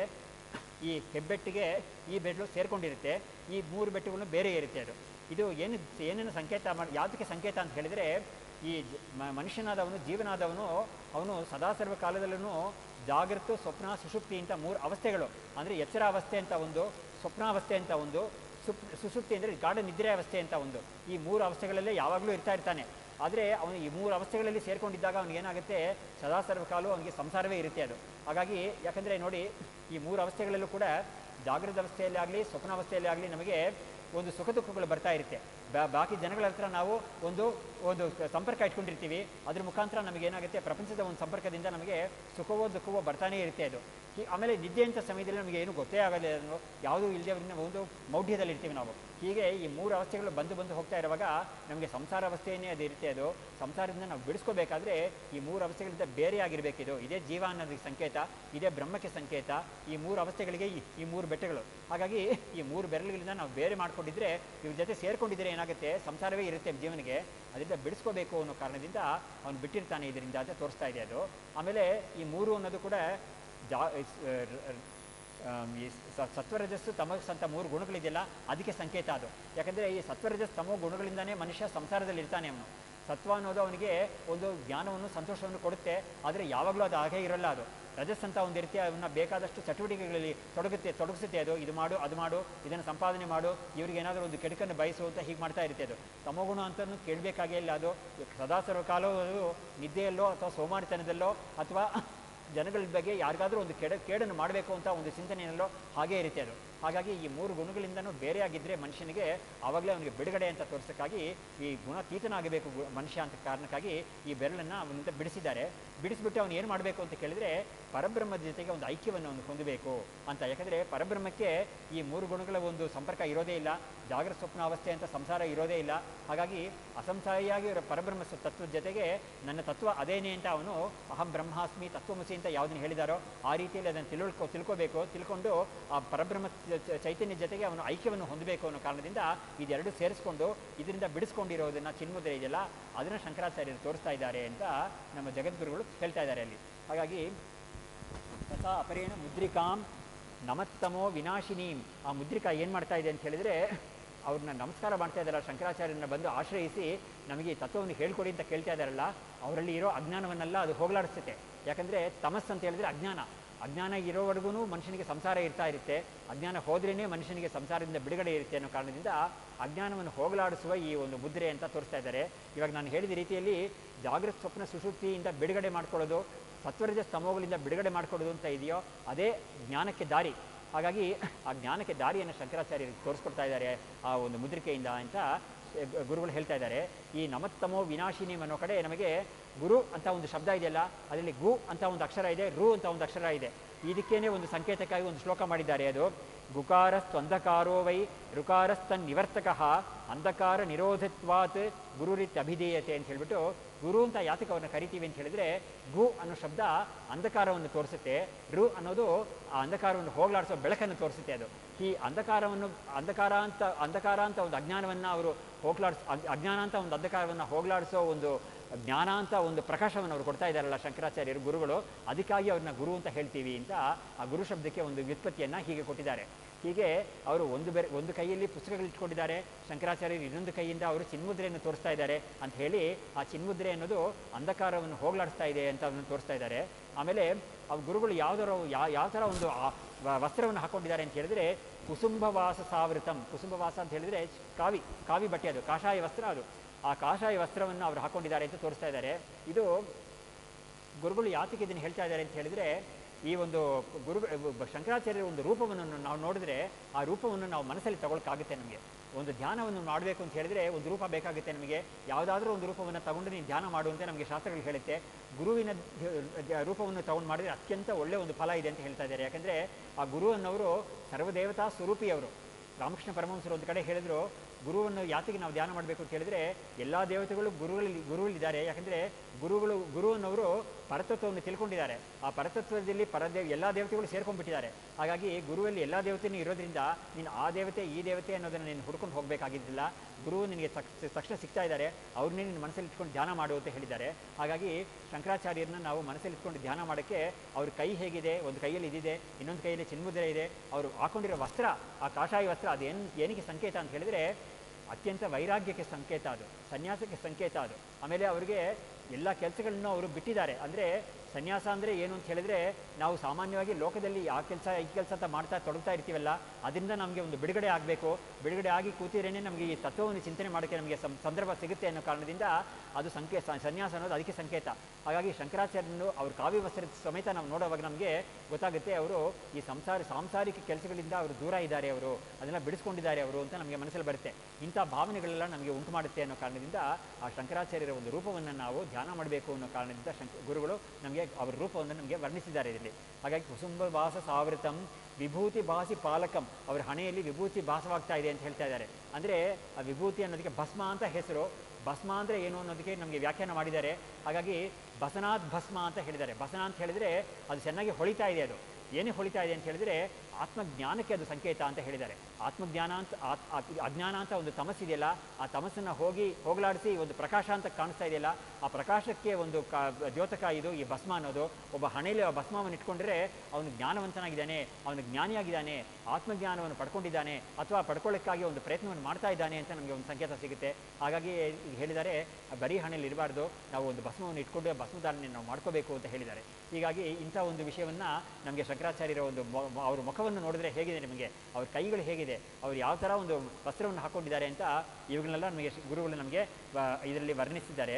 ಈ ಹೆಬ್ಬೆಟ್ಟಿಗೆ ಈ ಬೆರಳು ಸೇರ್ಕೊಂಡಿರುತ್ತೆ, ಈ 3 ಬೆಟ್ಟುಗಳನ್ನು ಬೇರೆ ಇರುತ್ತೆ. ಇದು ಏನೇನು ಸಂಕೇತ ಯಾವುದಕ್ಕೆ ಸಂಕೇತ ಅಂತ ಹೇಳಿದರೆ, ಈ ಮನುಷ್ಯನಾದವನು, ಜೀವನಾದವನು, ಅವನು ಸದಾ ಸರ್ವ ಕಾಲದಲ್ಲೂ ಜಾಗೃತ, ಸ್ವಪ್ನ, ಸುಷುಪ್ತಿ ಅಂತ 3 ಅವಸ್ಥೆಗಳು, ಅಂದರೆ ಎಚ್ಚರ ಅವಸ್ಥೆ ಅಂತ ಒಂದು, ಸ್ವಪ್ನಾವಸ್ಥೆ ಅಂತ ಒಂದು, ಸುಷುಪ್ತಿ ಅಂದರೆ ಗಾಢ ನಿದ್ರೆ ಅವಸ್ಥೆ ಅಂತ ಒಂದು. ಈ 3 ಅವಸ್ಥೆಗಳಲ್ಲೇ ಯಾವಾಗಲೂ ಇರ್ತಾನೆ. ಆದರೆ ಅವನು ಈ 3 ಅವಸ್ಥೆಗಳಲ್ಲಿ ಸೇರ್ಕೊಂಡಿದ್ದಾಗ ಅವನಿಗೇನಾಗುತ್ತೆ, ಸದಾ ಸರ್ವಕಾಲ ಅವನಿಗೆ ಸಂಸಾರವೇ ಇರುತ್ತೆ ಅದು. ಹಾಗಾಗಿ ಯಾಕಂದರೆ ನೋಡಿ, ಈ 3 ಅವಸ್ಥೆಗಳಲ್ಲೂ ಕೂಡ ಜಾಗೃತ ಅವಸ್ಥೆಯಲ್ಲಿ ಆಗಲಿ, ಸ್ವಪ್ನಾವಸ್ಥೆಯಲ್ಲಿ ಆಗಲಿ ನಮಗೆ ಒಂದು ಸುಖ ದುಃಖಗಳು ಬರ್ತಾ ಇರುತ್ತೆ. ಬಾಕಿ ಜನಗಳ ಹತ್ರ ನಾವು ಒಂದು ಸಂಪರ್ಕ ಇಟ್ಕೊಂಡಿರ್ತೀವಿ. ಅದ್ರ ಮುಖಾಂತರ ನಮಗೇನಾಗುತ್ತೆ, ಪ್ರಪಂಚದ ಒಂದು ಸಂಪರ್ಕದಿಂದ ನಮಗೆ ಸುಖವೋ ದುಃಖವೋ ಬರ್ತಾನೇ ಇರುತ್ತೆ ಅದು. ಆಮೇಲೆ ನಿದ್ದೆ ಅಂತ ಸಮಯದಲ್ಲಿ ನಮಗೆ ಏನು ಗೊತ್ತೇ ಆಗಲ್ಲ, ಯಾವುದೂ ಇಲ್ಲದೆ ಒಂದು ಮೌಢ್ಯದಲ್ಲಿ ಇರ್ತೀವಿ ನಾವು. ಹೀಗೆ ಈ 3 ಅವಸ್ಥೆಗಳು ಬಂದು ಹೋಗ್ತಾ ಇರುವಾಗ ನಮಗೆ ಸಂಸಾರ ಅವಸ್ಥೆಯೇ ಅದು ಇರುತ್ತೆ. ಅದು ಸಂಸಾರದಿಂದ ನಾವು ಬಿಡಿಸ್ಕೋಬೇಕಾದ್ರೆ ಈ 3 ಅವಸ್ಥೆಗಳಿಂದ ಬೇರೆ ಆಗಿರಬೇಕಿದು. ಇದೇ ಜೀವ ಅನ್ನೋದಕ್ಕೆ ಸಂಕೇತ, ಇದೇ ಬ್ರಹ್ಮಕ್ಕೆ ಸಂಕೇತ. ಈ 3 ಅವಸ್ಥೆಗಳಿಗೆ ಈ 3 ಬೆಟ್ಟಗಳು. ಹಾಗಾಗಿ ಈ 3 ಬೆರಳುಗಳಿಂದ ನಾವು ಬೇರೆ ಮಾಡ್ಕೊಂಡಿದ್ರೆ, ಇವ್ರ ಜೊತೆ ಸೇರ್ಕೊಂಡಿದ್ರೆ ಏನಾಗುತ್ತೆ, ಸಂಸಾರವೇ ಇರುತ್ತೆ ಜೀವನಿಗೆ. ಅದರಿಂದ ಬಿಡಿಸ್ಕೋಬೇಕು ಅನ್ನೋ ಕಾರಣದಿಂದ ಅವನು ಬಿಟ್ಟಿರ್ತಾನೆ ಇದರಿಂದ ಅಂತ ತೋರಿಸ್ತಾ ಇದೆ ಅದು. ಆಮೇಲೆ ಈ 3 ಅನ್ನೋದು ಕೂಡ ಈ ಸತ್ವರಜಸ್ಸು ತಮಸ್ ಅಂತ 3 ಗುಣಗಳಿದೆಯಲ್ಲ, ಅದಕ್ಕೆ ಸಂಕೇತ ಅದು. ಯಾಕಂದರೆ ಈ ಸತ್ವರಜಸ್ ತಮೋ ಗುಣಗಳಿಂದನೇ ಮನುಷ್ಯ ಸಂಸಾರದಲ್ಲಿ ಇರ್ತಾನೆ. ಅವನು ಸತ್ವ ಅನ್ನೋದು ಅವನಿಗೆ ಒಂದು ಜ್ಞಾನವನ್ನು, ಸಂತೋಷವನ್ನು ಕೊಡುತ್ತೆ. ಆದರೆ ಯಾವಾಗಲೂ ಅದು ಹಾಗೆ ಇರೋಲ್ಲ. ಅದು ರಜಸ್ ಅಂತ ಒಂದು ಇರುತ್ತೆ, ಅವನ್ನ ಬೇಕಾದಷ್ಟು ಚಟುವಟಿಕೆಗಳಲ್ಲಿ ತೊಡಗಿಸುತ್ತೆ. ಅದು ಇದು ಮಾಡು, ಅದು ಮಾಡು, ಇದನ್ನು ಸಂಪಾದನೆ ಮಾಡು, ಇವ್ರಿಗೆ ಏನಾದರೂ ಒಂದು ಕೆಡುಕನ್ನು ಬಯಸು ಅಂತ ಹೀಗೆ ಮಾಡ್ತಾ ಇರುತ್ತೆ. ಅದು ತಮೋಗುಣ ಅಂತಲೂ ಕೇಳಬೇಕಾಗೇ ಇಲ್ಲ. ಅದು ಸದಾ ಸರ್ವಕಾಲವೂ ಅದು ನಿದ್ದೆಯಲ್ಲೋ ಅಥವಾ ಸೋಮಾರಿತನದಲ್ಲೋ ಅಥವಾ ಜನಗಳ ಬಗ್ಗೆ ಯಾರಿಗಾದರೂ ಒಂದು ಕೇಡನ್ನು ಮಾಡಬೇಕು ಅಂತ ಒಂದು ಚಿಂತನೆಯಲ್ಲೋ ಹಾಗೇ ಇರುತ್ತೆ ಅದು. ಹಾಗಾಗಿ ಈ 3 ಗುಣಗಳಿಂದನೂ ಬೇರೆಯಾಗಿದ್ದರೆ ಮನುಷ್ಯನಿಗೆ ಆವಾಗಲೇ ಅವನಿಗೆ ಬಿಡುಗಡೆ ಅಂತ ತೋರಿಸೋಕ್ಕಾಗಿ ಈ ಗುಣತೀತನಾಗಬೇಕು ಮನುಷ್ಯ ಅಂತ ಕಾರಣಕ್ಕಾಗಿ ಈ ಬೆರಳನ್ನು ಅವನಿಂದ ಬಿಡಿಸಿದ್ದಾರೆ. ಬಿಡಿಸಿಬಿಟ್ಟು ಅವನು ಏನು ಮಾಡಬೇಕು ಅಂತ ಕೇಳಿದರೆ, ಪರಬ್ರಹ್ಮದ ಜೊತೆಗೆ ಒಂದು ಐಕ್ಯವನ್ನು ಅವನು ಹೊಂದಬೇಕು ಅಂತ. ಯಾಕಂದರೆ ಪರಬ್ರಹ್ಮಕ್ಕೆ ಈ 3 ಗುಣಗಳ ಒಂದು ಸಂಪರ್ಕ ಇರೋದೇ ಇಲ್ಲ. ಜಾಗೃತ ಸ್ವಪ್ನ ಅವಸ್ಥೆ ಅಂತ ಸಂಸಾರ ಇರೋದೇ ಇಲ್ಲ. ಹಾಗಾಗಿ ಅಸಂಸಾರಿಯಾಗಿ ಪರಬ್ರಹ್ಮ ತತ್ವದ ಜೊತೆಗೆ ನನ್ನ ತತ್ವ ಅದೇನೇ ಅಂತ ಅವನು ಅಹಂ ಬ್ರಹ್ಮಾಸ್ಮಿ ತತ್ವಮಸಿ ಅಂತ ಯಾವುದನ್ನು ಹೇಳಿದಾರೋ ಆ ರೀತಿಯಲ್ಲಿ ಅದನ್ನು ತಿಳ್ಕೋಬೇಕು. ತಿಳ್ಕೊಂಡು ಆ ಪರಬ್ರಹ್ಮ ಚೈತನ್ಯ ಜೊತೆಗೆ ಅವನು ಐಕ್ಯವನ್ನು ಹೊಂದಬೇಕು ಅನ್ನೋ ಕಾರಣದಿಂದ ಇದೆರಡು ಸೇರಿಸ್ಕೊಂಡು ಇದರಿಂದ ಬಿಡಿಸ್ಕೊಂಡಿರೋದನ್ನು ಚಿನ್ಮುದ್ರೆ ಇದೆಯಲ್ಲ, ಅದನ್ನು ಶಂಕರಾಚಾರ್ಯರು ತೋರಿಸ್ತಾ ಇದ್ದಾರೆ ಅಂತ ನಮ್ಮ ಜಗದ್ಗುರುಗಳು ಹೇಳ್ತಾ ಇದ್ದಾರೆ ಅಲ್ಲಿ. ಹಾಗಾಗಿ ತಥಾ ಅಪರೇಣ ಮುದ್ರಿಕಾಂ ನಮತ್ತಮೋ ವಿನಾಶಿನೀಂ. ಆ ಮುದ್ರಿಕಾ ಏನು ಮಾಡ್ತಾ ಇದೆ ಅಂತ ಹೇಳಿದರೆ, ಅವ್ರನ್ನ ನಮಸ್ಕಾರ ಮಾಡ್ತಾ ಇದ್ದಾರ, ಶಂಕರಾಚಾರ್ಯರನ್ನ ಬಂದು ಆಶ್ರಯಿಸಿ ನಮಗೆ ಈ ತತ್ವವನ್ನು ಹೇಳ್ಕೊಡಿ ಅಂತ ಕೇಳ್ತಾ ಇದ್ದಾರಲ್ಲ, ಅವರಲ್ಲಿ ಇರೋ ಅಜ್ಞಾನವನ್ನೆಲ್ಲ ಅದು ಹೋಗಲಾಡಿಸುತ್ತೆ. ಯಾಕಂದರೆ ತಮಸ್ಸು ಅಂತ ಹೇಳಿದ್ರೆ ಅಜ್ಞಾನ ಇರೋವರೆಗೂ ಮನುಷ್ಯನಿಗೆ ಸಂಸಾರ ಇರ್ತಾ ಇರುತ್ತೆ. ಅಜ್ಞಾನ ಹೋದ್ರೇ ಮನುಷ್ಯನಿಗೆ ಸಂಸಾರದಿಂದ ಬಿಡುಗಡೆ ಇರುತ್ತೆ ಅನ್ನೋ ಕಾರಣದಿಂದ ಅಜ್ಞಾನವನ್ನು ಹೋಗಲಾಡಿಸುವ ಈ ಒಂದು ಮುದ್ರೆ ಅಂತ ತೋರಿಸ್ತಾ ಇದ್ದಾರೆ. ಇವಾಗ ನಾನು ಹೇಳಿದ ರೀತಿಯಲ್ಲಿ ಜಾಗೃತ ಸ್ವಪ್ನ ಸುಷುಪ್ತಿಯಿಂದ ಬಿಡುಗಡೆ ಮಾಡ್ಕೊಳ್ಳೋದು, ಸತ್ವರಜ ಸ್ತಮೋಗಳಿಂದ ಬಿಡುಗಡೆ ಮಾಡ್ಕೊಳ್ಳೋದು ಅಂತ ಇದೆಯೋ ಅದೇ ಜ್ಞಾನಕ್ಕೆ ದಾರಿ. ಹಾಗಾಗಿ ಆ ಜ್ಞಾನಕ್ಕೆ ದಾರಿಯನ್ನು ಶಂಕರಾಚಾರ್ಯರು ತೋರಿಸ್ಕೊಡ್ತಾ ಇದ್ದಾರೆ ಆ ಒಂದು ಮುದ್ರಿಕೆಯಿಂದ ಅಂತ ಗುರುಗಳು ಹೇಳ್ತಾ ಇದ್ದಾರೆ. ಈ ನಮತ್ತಮೋ ವಿನಾಶಿನಿ ಅನ್ನೋ ಕಡೆ ನಮಗೆ ಗುರು ಅಂತ ಒಂದು ಶಬ್ದ ಇದೆಯಲ್ಲ, ಅದರಲ್ಲಿ ಗು ಅಂತ ಒಂದು ಅಕ್ಷರ ಇದೆ, ರು ಅಂತ ಒಂದು ಅಕ್ಷರ ಇದೆ. ಇದಕ್ಕೇನೆ ಒಂದು ಸಂಕೇತಕ್ಕಾಗಿ ಒಂದು ಶ್ಲೋಕ ಮಾಡಿದ್ದಾರೆ. ಅದು ಗುಕಾರಸ್ತ್ವಂಧಕಾರೋ ವೈ ಋಕಾರಸ್ತನ್ ನಿವರ್ತಕಃ ಅಂಧಕಾರ ನಿರೋಧತ್ವಾತ್ ಗುರುರಿತ್ ಅಭಿಧೇಯತೆ ಅಂತ ಹೇಳ್ಬಿಟ್ಟು ಗುರು ಅಂತ ಯಾತಕ್ಕೆ ಅವ್ರನ್ನ ಕರಿತೀವಿ ಅಂತ ಹೇಳಿದ್ರೆ, ಗು ಅನ್ನೋ ಶಬ್ದ ಅಂಧಕಾರವನ್ನು ತೋರಿಸುತ್ತೆ, ರು ಅನ್ನೋದು ಆ ಅಂಧಕಾರವನ್ನು ಹೋಗಲಾಡಿಸೋ ಬೆಳಕನ್ನು ತೋರಿಸುತ್ತೆ. ಅದು ಈ ಅಂಧಕಾರ ಅಂತ ಒಂದು ಅಜ್ಞಾನವನ್ನು ಅವರು ಅಜ್ಞಾನ ಅಂತ ಒಂದು ಅಂಧಕಾರವನ್ನು ಹೋಗಲಾಡಿಸೋ ಒಂದು ಜ್ಞಾನ ಅಂತ ಒಂದು ಪ್ರಕಾಶವನ್ನು ಅವರು ಕೊಡ್ತಾ ಇದ್ದಾರಲ್ಲ ಶಂಕರಾಚಾರ್ಯರು ಗುರುಗಳು, ಅದಕ್ಕಾಗಿ ಅವ್ರನ್ನ ಗುರು ಅಂತ ಹೇಳ್ತೀವಿ ಅಂತ ಆ ಗುರು ಶಬ್ದಕ್ಕೆ ಒಂದು ವ್ಯುತ್ಪತ್ತಿಯನ್ನು ಹೀಗೆ ಕೊಟ್ಟಿದ್ದಾರೆ. ಹೀಗೆ ಅವರು ಒಂದು ಕೈಯಲ್ಲಿ ಪುಸ್ತಕಗಳು ಇಟ್ಕೊಂಡಿದ್ದಾರೆ, ಶಂಕರಾಚಾರ್ಯರು ಇನ್ನೊಂದು ಕೈಯಿಂದ ಅವರು ಚಿನ್ಮುದ್ರೆಯನ್ನು ತೋರಿಸ್ತಾ ಇದ್ದಾರೆ ಅಂತ ಹೇಳಿ, ಆ ಚಿನ್ಮುದ್ರೆ ಅನ್ನೋದು ಅಂಧಕಾರವನ್ನು ಹೋಗಲಾಡಿಸ್ತಾ ಇದೆ ಅಂತ ಅದನ್ನು ತೋರಿಸ್ತಾ ಇದ್ದಾರೆ. ಆಮೇಲೆ ಆ ಗುರುಗಳು ಯಾವ ಥರ ಒಂದು ವಸ್ತ್ರವನ್ನು ಹಾಕ್ಕೊಂಡಿದ್ದಾರೆ ಅಂತ ಹೇಳಿದ್ರೆ, ಕುಸುಂಬವಾಸ ಸಾವೃತಂ. ಕುಸುಂಬವಾಸ ಅಂತ ಹೇಳಿದ್ರೆ ಕಾವಿ ಬಟ್ಟೆ, ಅದು ಕಾಷಾಯ ವಸ್ತ್ರ. ಅದು ಆ ಕಾಷಾಯ ವಸ್ತ್ರವನ್ನು ಅವರು ಹಾಕ್ಕೊಂಡಿದ್ದಾರೆ ಅಂತ ತೋರಿಸ್ತಾ ಇದ್ದಾರೆ. ಇದು ಗುರುಗಳು ಯಾತಕ್ಕೆ ಇದನ್ನು ಹೇಳ್ತಾ ಇದ್ದಾರೆ ಅಂತ ಹೇಳಿದ್ರೆ, ಈ ಒಂದು ಶಂಕರಾಚಾರ್ಯರ ಒಂದು ರೂಪವನ್ನು ನಾವು ನೋಡಿದ್ರೆ ಆ ರೂಪವನ್ನು ನಾವು ಮನಸ್ಸಲ್ಲಿ ತಗೊಳ್ಳೋಕ್ಕಾಗುತ್ತೆ. ನಮಗೆ ಒಂದು ಧ್ಯಾನವನ್ನು ಮಾಡಬೇಕು ಅಂತ ಹೇಳಿದ್ರೆ ಒಂದು ರೂಪ ಬೇಕಾಗುತ್ತೆ. ನಮಗೆ ಯಾವುದಾದ್ರೂ ಒಂದು ರೂಪವನ್ನು ತಗೊಂಡು ನೀನು ಧ್ಯಾನ ಮಾಡುವಂತೆ ನಮಗೆ ಶಾಸ್ತ್ರಗಳು ಹೇಳುತ್ತೆ. ಗುರುವಿನ ರೂಪವನ್ನು ತಗೊಂಡು ಮಾಡಿದರೆ ಅತ್ಯಂತ ಒಳ್ಳೆಯ ಒಂದು ಫಲ ಇದೆ ಅಂತ ಹೇಳ್ತಾ ಇದ್ದಾರೆ. ಯಾಕಂದರೆ ಆ ಗುರು ಅನ್ನೋರು ಸರ್ವದೇವತಾ ಸ್ವರೂಪಿಯವರು. ರಾಮಕೃಷ್ಣ ಪರಮಹಂಸರು ಒಂದು ಕಡೆ ಹೇಳಿದ್ರು, ಗುರುವನ್ನು ಯಾತಿಗೆ ನಾವು ಧ್ಯಾನ ಮಾಡಬೇಕು ಅಂತ ಹೇಳಿದ್ರೆ, ಎಲ್ಲ ದೇವತೆಗಳು ಗುರುಗಳಿದ್ದಾರೆ. ಯಾಕಂದರೆ ಗುರು ಅನ್ನೋರು ಪರತತ್ವವನ್ನು ತಿಳ್ಕೊಂಡಿದ್ದಾರೆ. ಆ ಪರತತ್ವದಲ್ಲಿ ಎಲ್ಲ ದೇವತೆಗಳು ಸೇರ್ಕೊಂಡ್ಬಿಟ್ಟಿದ್ದಾರೆ. ಹಾಗಾಗಿ ಗುರುವಲ್ಲಿ ಎಲ್ಲ ದೇವತೆಯೂ ಇರೋದ್ರಿಂದ ನೀನು ಆ ದೇವತೆ ಈ ದೇವತೆ ಅನ್ನೋದನ್ನು ನೀನು ಹುಡ್ಕೊಂಡು ಹೋಗಬೇಕಾಗಿದ್ದಿಲ್ಲ. ಗುರು ನಿನಗೆ ತಕ್ಷಣ ಸಿಗ್ತಾ ಇದ್ದಾರೆ, ಅವ್ರನ್ನೇ ನಿನ್ನ ಮನಸ್ಸಲ್ಲಿ ಇಟ್ಕೊಂಡು ಧ್ಯಾನ ಮಾಡು ಅಂತ ಹೇಳಿದ್ದಾರೆ. ಹಾಗಾಗಿ ಶಂಕರಾಚಾರ್ಯರನ್ನ ನಾವು ಮನಸ್ಸಲ್ಲಿ ಇಟ್ಕೊಂಡು ಧ್ಯಾನ ಮಾಡೋಕ್ಕೆ ಅವ್ರ ಕೈ ಹೇಗಿದೆ, ಒಂದು ಕೈಯಲ್ಲಿ ಇದಿದೆ, ಇನ್ನೊಂದು ಕೈಯಲ್ಲಿ ಚಿನ್ಮುದ್ರೆ ಇದೆ. ಅವರು ಹಾಕೊಂಡಿರೋ ವಸ್ತ್ರ, ಆ ಕಾಷಾಯ ವಸ್ತ್ರ, ಅದು ಏನಕ್ಕೆ ಸಂಕೇತ ಅಂತ ಹೇಳಿದ್ರೆ ಅತ್ಯಂತ ವೈರಾಗ್ಯಕ್ಕೆ ಸಂಕೇತ, ಅದು ಸನ್ಯಾಸಕ್ಕೆ ಸಂಕೇತ. ಅದು ಆಮೇಲೆ ಅವರಿಗೆ ಎಲ್ಲ ಕೆಲಸಗಳನ್ನು ಅವರು ಬಿಟ್ಟಿದ್ದಾರೆ. ಅಂದರೆ ಸನ್ಯಾಸ ಅಂದರೆ ಏನು ಅಂತ ಹೇಳಿದ್ರೆ, ನಾವು ಸಾಮಾನ್ಯವಾಗಿ ಲೋಕದಲ್ಲಿ ಆ ಕೆಲಸ ಈ ಕೆಲಸ ಅಂತ ತೊಡಗ್ತಾ ಇರ್ತೀವಲ್ಲ, ಅದರಿಂದ ನಮಗೆ ಒಂದು ಬಿಡುಗಡೆ ಆಗಬೇಕು. ಬಿಡುಗಡೆ ಆಗಿ ಕೂತಿರೇನೆ ನಮಗೆ ಈ ತತ್ವವನ್ನು ಚಿಂತನೆ ಮಾಡೋಕ್ಕೆ ನಮಗೆ ಸಂದರ್ಭ ಸಿಗುತ್ತೆ ಅನ್ನೋ ಕಾರಣದಿಂದ ಅದು ಸನ್ಯಾಸ ಅನ್ನೋದು ಅದಕ್ಕೆ ಸಂಕೇತ. ಹಾಗಾಗಿ ಶಂಕರಾಚಾರ್ಯರು ಅವ್ರ ಕಾವ್ಯ ವಸ್ತ್ರ ಸಮೇತ ನಾವು ನೋಡುವಾಗ ನಮಗೆ ಗೊತ್ತಾಗುತ್ತೆ, ಅವರು ಈ ಸಾಂಸಾರಿಕ ಕೆಲಸಗಳಿಂದ ಅವರು ದೂರ ಇದ್ದಾರೆ, ಅವರು ಅದನ್ನೆಲ್ಲ ಬಿಡಿಸ್ಕೊಂಡಿದ್ದಾರೆ ಅವರು ಅಂತ ನಮಗೆ ಮನಸ್ಸಲ್ಲಿ ಬರುತ್ತೆ. ಇಂಥ ಭಾವನೆಗಳೆಲ್ಲ ನಮಗೆ ಉಂಟು ಮಾಡುತ್ತೆ ಅನ್ನೋ ಕಾರಣದಿಂದ ಆ ಶಂಕರಾಚಾರ್ಯರ ಒಂದು ರೂಪವನ್ನು ನಾವು ಧ್ಯಾನ ಮಾಡಬೇಕು ಅನ್ನೋ ಕಾರಣದಿಂದ ಗುರುಗಳು ನಮಗೆ ಅವರ ರೂಪವನ್ನು ನಮಗೆ ವರ್ಣಿಸಿದ್ದಾರೆ ಇದರಲ್ಲಿ. ಹಾಗಾಗಿ ಕುಸುಂಬವಾಸ ಸಾವೃತಂ ವಿಭೂತಿ ಭಾಸಿ ಪಾಲಕಂ, ಅವರ ಹಣೆಯಲ್ಲಿ ವಿಭೂತಿ ಭಾಸವಾಗ್ತಾ ಇದೆ ಅಂತ ಹೇಳ್ತಾ ಇದ್ದಾರೆ. ಅಂದರೆ ಆ ವಿಭೂತಿ ಅನ್ನೋದಕ್ಕೆ ಭಸ್ಮ ಅಂತ ಹೆಸರು. ಭಸ್ಮ ಅಂದರೆ ಏನು ಅನ್ನೋದಕ್ಕೆ ನಮಗೆ ವ್ಯಾಖ್ಯಾನ ಮಾಡಿದ್ದಾರೆ. ಹಾಗಾಗಿ ಬಸನಾಥ್ ಭಸ್ಮ ಅಂತ ಹೇಳಿದ್ದಾರೆ. ಬಸನ ಅಂತ ಹೇಳಿದರೆ ಅದು ಚೆನ್ನಾಗಿ ಹೊಳಿತಾ ಇದೆ. ಅದು ಏನೇ ಹೊಳಿತಾ ಇದೆ ಅಂತ ಹೇಳಿದರೆ ಆತ್ಮಜ್ಞಾನಕ್ಕೆ ಅದು ಸಂಕೇತ ಅಂತ ಹೇಳಿದ್ದಾರೆ. ಆತ್ಮಜ್ಞಾನ ಅಂತ ಅಜ್ಞಾನ ಅಂತ ಒಂದು ತಮಸ್ಸಿದೆಯಲ್ಲ, ಆ ತಮಸ್ಸನ್ನು ಹೋಗಲಾಡಿಸಿ ಒಂದು ಪ್ರಕಾಶ ಅಂತ ಕಾಣಿಸ್ತಾ ಇದೆಯಲ್ಲ, ಆ ಪ್ರಕಾಶಕ್ಕೆ ಒಂದು ದ್ಯೋತಕ ಇದು ಈ ಭಸ್ಮ ಅನ್ನೋದು. ಒಬ್ಬ ಹಣೆಯಲ್ಲಿ ಆ ಭಸ್ಮವನ್ನು ಇಟ್ಕೊಂಡ್ರೆ ಅವನು ಜ್ಞಾನವಂತನಾಗಿದ್ದಾನೆ, ಅವನು ಜ್ಞಾನಿಯಾಗಿದ್ದಾನೆ, ಆತ್ಮಜ್ಞಾನವನ್ನು ಪಡ್ಕೊಂಡಿದ್ದಾನೆ, ಅಥವಾ ಪಡ್ಕೊಳ್ಳೋಕ್ಕಾಗಿ ಒಂದು ಪ್ರಯತ್ನವನ್ನು ಮಾಡ್ತಾ ಇದ್ದಾನೆ ಅಂತ ನಮಗೆ ಒಂದು ಸಂಕೇತ ಸಿಗುತ್ತೆ. ಹಾಗಾಗಿ ಹೇಳಿದ್ದಾರೆ, ಬರೀ ಹಣೆಯಲ್ಲಿ ಇರಬಾರ್ದು, ನಾವು ಒಂದು ಭಸ್ಮವನ್ನು ಇಟ್ಕೊಂಡು ಭಸ್ಮಧಾರಣೆ ನಾವು ಮಾಡ್ಕೋಬೇಕು ಅಂತ ಹೇಳಿದ್ದಾರೆ. ಹೀಗಾಗಿ ಇಂಥ ಒಂದು ವಿಷಯವನ್ನು ನಮಗೆ ಶಂಕರಾಚಾರ್ಯರ ಒಂದು ಅವ್ರ ಮುಖವನ್ನು ನೋಡಿದ್ರೆ ಹೇಗಿದೆ, ನಿಮಗೆ ಅವ್ರ ಕೈಗಳು ಹೇಗಿದೆ, ಅವ್ರು ಯಾವ ಥರ ಒಂದು ವಸ್ತ್ರವನ್ನು ಹಾಕ್ಕೊಂಡಿದ್ದಾರೆ ಅಂತ ಇವುಗಳನ್ನೆಲ್ಲ ನಮಗೆ ಗುರುಗಳು ನಮಗೆ ಇದರಲ್ಲಿ ವರ್ಣಿಸಿದ್ದಾರೆ.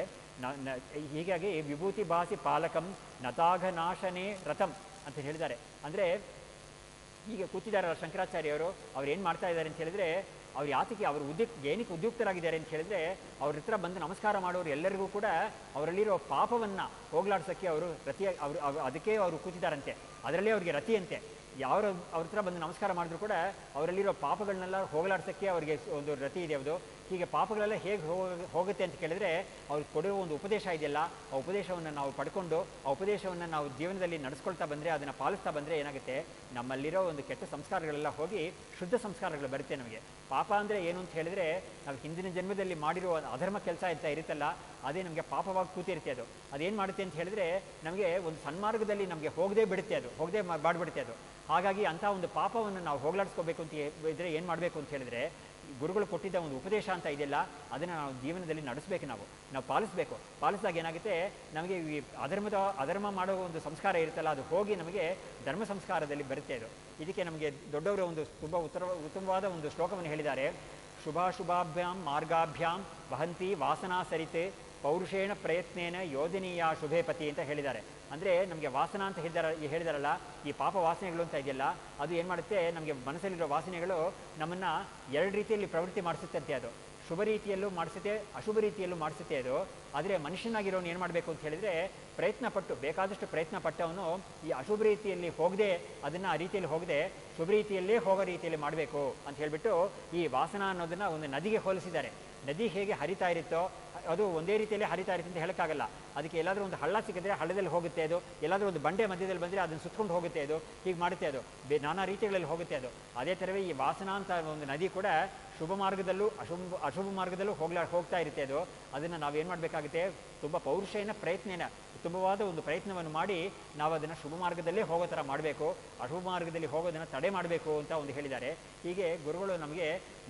ಹೀಗಾಗಿ ವಿಭೂತಿ ಭಾಸಿ ಪಾಲಕಂ ನತಾಘನಾಶನೇ ರಥಂ ಅಂತ ಹೇಳಿದ್ದಾರೆ. ಅಂದರೆ ಹೀಗೆ ಕೂತಿದ್ದಾರಲ್ಲ ಶಂಕರಾಚಾರ್ಯವರು, ಅವ್ರು ಏನು ಮಾಡ್ತಾ ಇದ್ದಾರೆ ಅಂತ ಹೇಳಿದ್ರೆ, ಅವ್ರು ಯಾತಕ್ಕೆ ಅವರು ಏನಕ್ಕೆ ಉದ್ಯುಕ್ತರಾಗಿದ್ದಾರೆ ಅಂತ ಹೇಳಿದ್ರೆ, ಅವ್ರ ಹತ್ರ ಬಂದು ನಮಸ್ಕಾರ ಮಾಡೋರು ಎಲ್ಲರಿಗೂ ಕೂಡ ಅವರಲ್ಲಿರೋ ಪಾಪವನ್ನು ಹೋಗ್ಲಾಡ್ಸೋಕ್ಕೆ ಅವರು ಅದಕ್ಕೆ ಅವರು ಕೂತಿದ್ದಾರಂತೆ. ಅದರಲ್ಲೇ ಅವ್ರಿಗೆ ರತಿಯಂತೆ. ಅವ್ರ ಹತ್ರ ಬಂದು ನಮಸ್ಕಾರ ಮಾಡಿದ್ರು ಕೂಡ ಅವರಲ್ಲಿರೋ ಪಾಪಗಳನ್ನೆಲ್ಲ ಹೋಗಲಾಡ್ಸೋಕ್ಕೆ ಅವರಿಗೆ ಒಂದು ರತಿ ಇದೆ. ಅದು ಹೀಗೆ ಪಾಪಗಳೆಲ್ಲ ಹೇಗೆ ಹೋಗುತ್ತೆ ಅಂತ ಕೇಳಿದ್ರೆ, ಅವ್ರಿಗೆ ಕೊಡುವ ಒಂದು ಉಪದೇಶ ಇದೆಯಲ್ಲ, ಆ ಉಪದೇಶವನ್ನು ನಾವು ಪಡ್ಕೊಂಡು ಆ ಉಪದೇಶವನ್ನು ನಾವು ಜೀವನದಲ್ಲಿ ನಡೆಸ್ಕೊಳ್ತಾ ಬಂದರೆ, ಅದನ್ನು ಪಾಲಿಸ್ತಾ ಬಂದರೆ ಏನಾಗುತ್ತೆ, ನಮ್ಮಲ್ಲಿರೋ ಒಂದು ಕೆಟ್ಟ ಸಂಸ್ಕಾರಗಳೆಲ್ಲ ಹೋಗಿ ಶುದ್ಧ ಸಂಸ್ಕಾರಗಳು ಬರುತ್ತೆ ನಮಗೆ. ಪಾಪ ಅಂದರೆ ಏನು ಅಂತ ಹೇಳಿದರೆ, ನಾವು ಹಿಂದಿನ ಜನ್ಮದಲ್ಲಿ ಮಾಡಿರುವ ಅಧರ್ಮ ಕೆಲಸ ಅಂತ ಇರುತ್ತಲ್ಲ, ಅದೇ ನಮಗೆ ಪಾಪವಾಗಿ ಕೂತಿರುತ್ತೆ. ಅದೇನು ಮಾಡುತ್ತೆ ಅಂತ ಹೇಳಿದ್ರೆ, ನಮಗೆ ಒಂದು ಸನ್ಮಾರ್ಗದಲ್ಲಿ ನಮಗೆ ಹೋಗದೇ ಬಿಡುತ್ತೆ, ಅದು ಹೋಗದೆ ಮಾಡಿಬಿಡುತ್ತೆ ಅದು. ಹಾಗಾಗಿ ಅಂಥ ಒಂದು ಪಾಪವನ್ನು ನಾವು ಹೋಗಲಾಡಿಸ್ಕೋಬೇಕು ಅಂತ ಇದ್ದರೆ ಏನು ಮಾಡಬೇಕು ಅಂತ ಹೇಳಿದ್ರೆ, ಗುರುಗಳು ಕೊಟ್ಟಿದ್ದ ಒಂದು ಉಪದೇಶ ಅಂತ ಇದೆಯಲ್ಲ, ಅದನ್ನು ನಾವು ಜೀವನದಲ್ಲಿ ನಡೆಸಬೇಕು, ನಾವು ಪಾಲಿಸಬೇಕು. ಪಾಲಿಸಿದಾಗ ಏನಾಗುತ್ತೆ, ನಮಗೆ ಈ ಅಧರ್ಮ ಮಾಡೋ ಒಂದು ಸಂಸ್ಕಾರ ಇರುತ್ತಲ್ಲ, ಅದು ಹೋಗಿ ನಮಗೆ ಧರ್ಮ ಸಂಸ್ಕಾರದಲ್ಲಿ ಬರುತ್ತೆ. ಅದು ಇದಕ್ಕೆ ನಮಗೆ ದೊಡ್ಡವರು ಒಂದು ತುಂಬ ಉತ್ತಮವಾದ ಒಂದು ಶ್ಲೋಕವನ್ನು ಹೇಳಿದ್ದಾರೆ. ಶುಭಾಶುಭಾಭ್ಯಾಂ ಮಾರ್ಗಾಭ್ಯಾಂ ವಹಂತಿ ವಾಸನಾ ಸರಿತೆ ಪೌರುಷೇಣ ಪ್ರಯತ್ನೇನ ಯೋಜನೀಯ ಶುಭೇಪತಿ ಅಂತ ಹೇಳಿದ್ದಾರೆ. ಅಂದರೆ ನಮಗೆ ವಾಸನ ಅಂತ ಹೇಳಿದಾರಲ್ಲ, ಈ ಪಾಪ ವಾಸನೆಗಳು ಅಂತ ಇದೆಯಲ್ಲ, ಅದು ಏನು ಮಾಡುತ್ತೆ, ನಮಗೆ ಮನಸ್ಸಲ್ಲಿರೋ ವಾಸನೆಗಳು ನಮ್ಮನ್ನು ಎರಡು ರೀತಿಯಲ್ಲಿ ಪ್ರವೃತ್ತಿ ಮಾಡಿಸುತ್ತಂತೆ. ಅದು ಶುಭ ರೀತಿಯಲ್ಲೂ ಮಾಡಿಸುತ್ತೆ, ಅಶುಭ ರೀತಿಯಲ್ಲೂ ಮಾಡಿಸುತ್ತೆ. ಅದು ಆದರೆ ಮನುಷ್ಯನಾಗಿರೋನು ಏನು ಮಾಡಬೇಕು ಅಂತ ಹೇಳಿದರೆ, ಬೇಕಾದಷ್ಟು ಪ್ರಯತ್ನ ಪಟ್ಟವನು ಈ ಅಶುಭ ರೀತಿಯಲ್ಲಿ ಹೋಗದೆ, ಅದನ್ನು ಆ ರೀತಿಯಲ್ಲಿ ಹೋಗದೆ ಶುಭ ರೀತಿಯಲ್ಲೇ ಹೋಗೋ ರೀತಿಯಲ್ಲಿ ಮಾಡಬೇಕು ಅಂತ ಹೇಳಿಬಿಟ್ಟು ಈ ವಾಸನ ಅನ್ನೋದನ್ನು ಒಂದು ನದಿಗೆ ಹೋಲಿಸಿದ್ದಾರೆ. ನದಿ ಹೇಗೆ ಹರಿತಾ ಇರುತ್ತೋ, ಅದು ಒಂದೇ ರೀತಿಯಲ್ಲಿ ಹರಿತಾ ಇರುತ್ತೆ ಅಂತ ಹೇಳೋಕ್ಕಾಗಲ್ಲ. ಅದಕ್ಕೆ ಎಲ್ಲಾದರೂ ಒಂದು ಹಳ್ಳ ಸಿಕ್ಕಿದ್ರೆ ಹಳ್ಳದಲ್ಲಿ ಹೋಗುತ್ತೆ ಅದು, ಎಲ್ಲಾದರೂ ಒಂದು ಬಂಡೆ ಮಧ್ಯದಲ್ಲಿ ಬಂದರೆ ಅದನ್ನು ಸುತ್ಕೊಂಡು ಹೋಗುತ್ತೆ ಅದು, ಹೀಗೆ ಮಾಡುತ್ತೆ ಅದು, ನಾನಾ ರೀತಿಗಳಲ್ಲಿ ಹೋಗುತ್ತೆ ಅದು. ಅದೇ ಥರವೇ ಈ ವಾಸನಾ ಅಂತ ಒಂದು ನದಿ ಕೂಡ ಶುಭ ಮಾರ್ಗದಲ್ಲೂ ಅಶುಭ ಮಾರ್ಗದಲ್ಲೂ ಹೋಗ್ತಾ ಇರುತ್ತೆ ಅದು. ಅದನ್ನು ನಾವೇನು ಮಾಡಬೇಕಾಗುತ್ತೆ, ತುಂಬ ಪೌರುಷೇನ ಪ್ರಯತ್ನೇನ, ತುಂಬವಾದ ಒಂದು ಪ್ರಯತ್ನವನ್ನು ಮಾಡಿ ನಾವು ಅದನ್ನು ಶುಭ ಮಾರ್ಗದಲ್ಲೇ ಹೋಗೋ ಥರ ಮಾಡಬೇಕು, ಅಶುಭ ಮಾರ್ಗದಲ್ಲಿ ಹೋಗೋದನ್ನು ತಡೆ ಮಾಡಬೇಕು ಅಂತ ಒಂದು ಹೇಳಿದ್ದಾರೆ. ಹೀಗೆ ಗುರುಗಳು ನಮಗೆ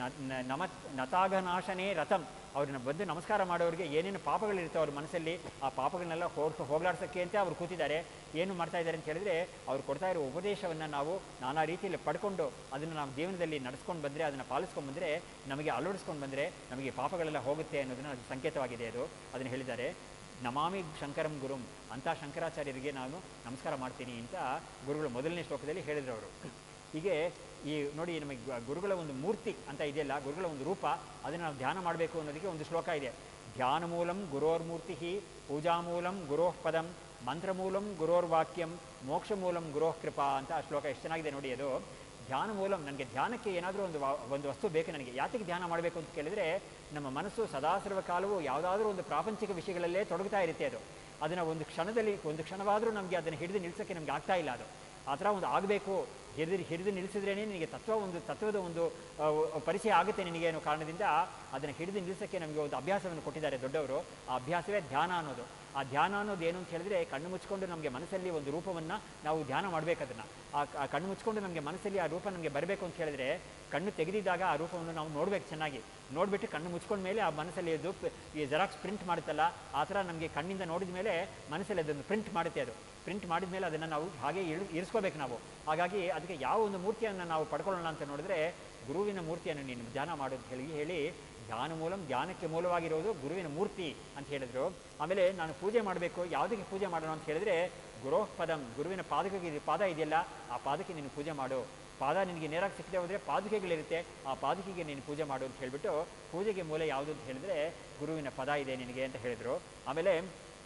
ನತಾಘನಾಶನೇ ರಥಂ, ಅವ್ರನ್ನ ಬಂದು ನಮಸ್ಕಾರ ಮಾಡೋರಿಗೆ ಏನೇನು ಪಾಪಗಳಿರ್ತವೆ ಅವ್ರ ಮನಸ್ಸಲ್ಲಿ, ಆ ಪಾಪಗಳನ್ನೆಲ್ಲ ಹೋಗಲಾಡ್ಸೋಕ್ಕೆ ಅಂತ ಅವ್ರು ಕೂತಿದ್ದಾರೆ. ಏನು ಮಾಡ್ತಾ ಇದ್ದಾರೆ ಅಂತ ಹೇಳಿದ್ರೆ, ಅವ್ರು ಕೊಡ್ತಾ ಇರೋ ಉಪದೇಶವನ್ನು ನಾವು ನಾನಾ ರೀತಿಯಲ್ಲಿ ಪಡ್ಕೊಂಡು ಅದನ್ನು ನಾವು ಜೀವನದಲ್ಲಿ ನಡೆಸ್ಕೊಂಡು ಬಂದರೆ, ಅದನ್ನು ಪಾಲಿಸ್ಕೊಂಡು ಬಂದರೆ, ನಮಗೆ ಅಳವಡಿಸ್ಕೊಂಡು ಬಂದರೆ ನಮಗೆ ಪಾಪಗಳೆಲ್ಲ ಹೋಗುತ್ತೆ ಅನ್ನೋದನ್ನು ಅದು ಸಂಕೇತವಾಗಿದೆ. ಅದನ್ನು ಹೇಳಿದ್ದಾರೆ. ನಮಾಮಿ ಶಂಕರಂ ಗುರುಂ, ಅಂಥ ಶಂಕರಾಚಾರ್ಯರಿಗೆ ನಾನು ನಮಸ್ಕಾರ ಮಾಡ್ತೀನಿ ಅಂತ ಗುರುಗಳು ಮೊದಲನೇ ಶ್ಲೋಕದಲ್ಲಿ ಹೇಳಿದ್ರು ಅವರು. ಹೀಗೆ ಈ ನೋಡಿ, ನಮಗೆ ಗುರುಗಳ ಒಂದು ಮೂರ್ತಿ ಅಂತ ಇದೆಯಲ್ಲ, ಗುರುಗಳ ಒಂದು ರೂಪ, ಅದನ್ನು ನಾವು ಧ್ಯಾನ ಮಾಡಬೇಕು ಅನ್ನೋದಕ್ಕೆ ಒಂದು ಶ್ಲೋಕ ಇದೆ. ಧ್ಯಾನ ಮೂಲಂ ಗುರೋರ್ಮೂರ್ತಿ, ಪೂಜಾ ಮೂಲಂ ಗುರೋಃ ಪದಂ, ಮಂತ್ರ ಮೂಲಂ ಗುರೋರ್ವಾಕ್ಯಂ, ಮೋಕ್ಷ ಮೂಲಂ ಗುರೋಃ ಕೃಪಾ ಅಂತ ಆ ಶ್ಲೋಕ ಎಷ್ಟು ಚೆನ್ನಾಗಿದೆ ನೋಡಿ. ಅದು ಧ್ಯಾನ ಮೂಲಂ, ನನಗೆ ಧ್ಯಾನಕ್ಕೆ ಏನಾದರೂ ಒಂದು ವಸ್ತು ಬೇಕು. ನನಗೆ ಯಾತಕ್ಕೆ ಧ್ಯಾನ ಮಾಡಬೇಕು ಅಂತ ಕೇಳಿದರೆ, ನಮ್ಮ ಮನಸ್ಸು ಸದಾ ಸರ್ವಕಾಲವೂ ಯಾವುದಾದ್ರೂ ಒಂದು ಪ್ರಾಪಂಚಿಕ ವಿಷಯಗಳಲ್ಲೇ ತೊಡಗುತ್ತಾ ಇರುತ್ತೆ. ಅದನ್ನು ಒಂದು ಕ್ಷಣವಾದರೂ ನಮಗೆ ಅದನ್ನು ಹಿಡಿದು ನಿಲ್ಲಿಸೋಕ್ಕೆ ನಮಗೆ ಆಗ್ತಾ ಇಲ್ಲ. ಅದು ಆ ಥರ ಒಂದು ಆಗಬೇಕು, ಹಿಡಿದು ನಿಲ್ಲಿಸಿದ್ರೇ ನಿನಗೆ ತತ್ವದ ಒಂದು ಪರಿಚಯ ಆಗುತ್ತೆ ನಿನಗೆ ಅನ್ನೋ ಕಾರಣದಿಂದ ಅದನ್ನು ಹಿಡಿದು ನಿಲ್ಲಿಸೋಕ್ಕೆ ನಮಗೆ ಒಂದು ಅಭ್ಯಾಸವನ್ನು ಕೊಟ್ಟಿದ್ದಾರೆ ದೊಡ್ಡವರು. ಆ ಅಭ್ಯಾಸವೇ ಧ್ಯಾನ ಅನ್ನೋದು. ಆ ಧ್ಯಾನ ಅನ್ನೋದು ಏನು ಅಂತ ಹೇಳಿದ್ರೆ, ಕಣ್ಣು ಮುಚ್ಕೊಂಡು ನಮಗೆ ಮನಸ್ಸಲ್ಲಿ ಒಂದು ರೂಪವನ್ನು ನಾವು ಧ್ಯಾನ ಮಾಡಬೇಕು. ಅದನ್ನು ಆ ಕಣ್ಣು ಮುಚ್ಕೊಂಡು ನಮಗೆ ಮನಸ್ಸಲ್ಲಿ ಆ ರೂಪ ನಮಗೆ ಬರಬೇಕು ಅಂತ ಹೇಳಿದ್ರೆ, ಕಣ್ಣು ತೆಗೆದಿದ್ದಾಗ ಆ ರೂಪವನ್ನು ನಾವು ನೋಡಬೇಕು, ಚೆನ್ನಾಗಿ ನೋಡಿಬಿಟ್ಟು ಕಣ್ಣು ಮುಚ್ಕೊಂಡ ಮೇಲೆ ಆ ಮನಸ್ಸಲ್ಲಿ ಅದು ಈ ಜೆರಾಕ್ಸ್ ಪ್ರಿಂಟ್ ಮಾಡುತ್ತಲ್ಲ, ಆ ಥರ ನಮಗೆ ಕಣ್ಣಿಂದ ನೋಡಿದ ಮೇಲೆ ಮನಸ್ಸಲ್ಲಿ ಅದನ್ನು ಪ್ರಿಂಟ್ ಮಾಡುತ್ತೆ. ಅದು ಪ್ರಿಂಟ್ ಮಾಡಿದ ಮೇಲೆ ಅದನ್ನು ನಾವು ಹಾಗೆ ಇರಿಸ್ಕೋಬೇಕು ನಾವು. ಹಾಗಾಗಿ ಅದಕ್ಕೆ ಯಾವ ಒಂದು ಮೂರ್ತಿಯನ್ನು ನಾವು ಪಡ್ಕೊಳ್ಳೋಣ ಅಂತ ನೋಡಿದ್ರೆ, ಗುರುವಿನ ಮೂರ್ತಿಯನ್ನು ನೀನು ಧ್ಯಾನ ಮಾಡು ಅಂತ ಹೇಳಿ ಧ್ಯಾನ ಮೂಲಂ, ಧ್ಯಾನಕ್ಕೆ ಮೂಲವಾಗಿರೋದು ಗುರುವಿನ ಮೂರ್ತಿ ಅಂತ ಹೇಳಿದ್ರು. ಆಮೇಲೆ ನಾನು ಪೂಜೆ ಮಾಡಬೇಕು, ಯಾವುದಕ್ಕೆ ಪೂಜೆ ಮಾಡೋಣ ಅಂತ ಹೇಳಿದ್ರೆ, ಗುರೋಃ ಪದಂ, ಗುರುವಿನ ಪಾದ ಇದೆಯಲ್ಲ, ಆ ಪಾದಕ್ಕೆ ನೀನು ಪೂಜೆ ಮಾಡು. ಪಾದ ನಿನಗೆ ನೇರಾಗಿ ಸಿಕ್ಕದೆ ಹೋದರೆ ಪಾದುಕೆಗಳಿರುತ್ತೆ, ಆ ಪಾದುಕೆಗೆ ನೀನು ಪೂಜೆ ಮಾಡು ಅಂತ ಹೇಳಿಬಿಟ್ಟು, ಪೂಜೆಗೆ ಮೂಲ ಯಾವುದು ಅಂತ ಹೇಳಿದ್ರೆ ಗುರುವಿನ ಪದ ಇದೆ ನಿನಗೆ ಅಂತ ಹೇಳಿದರು. ಆಮೇಲೆ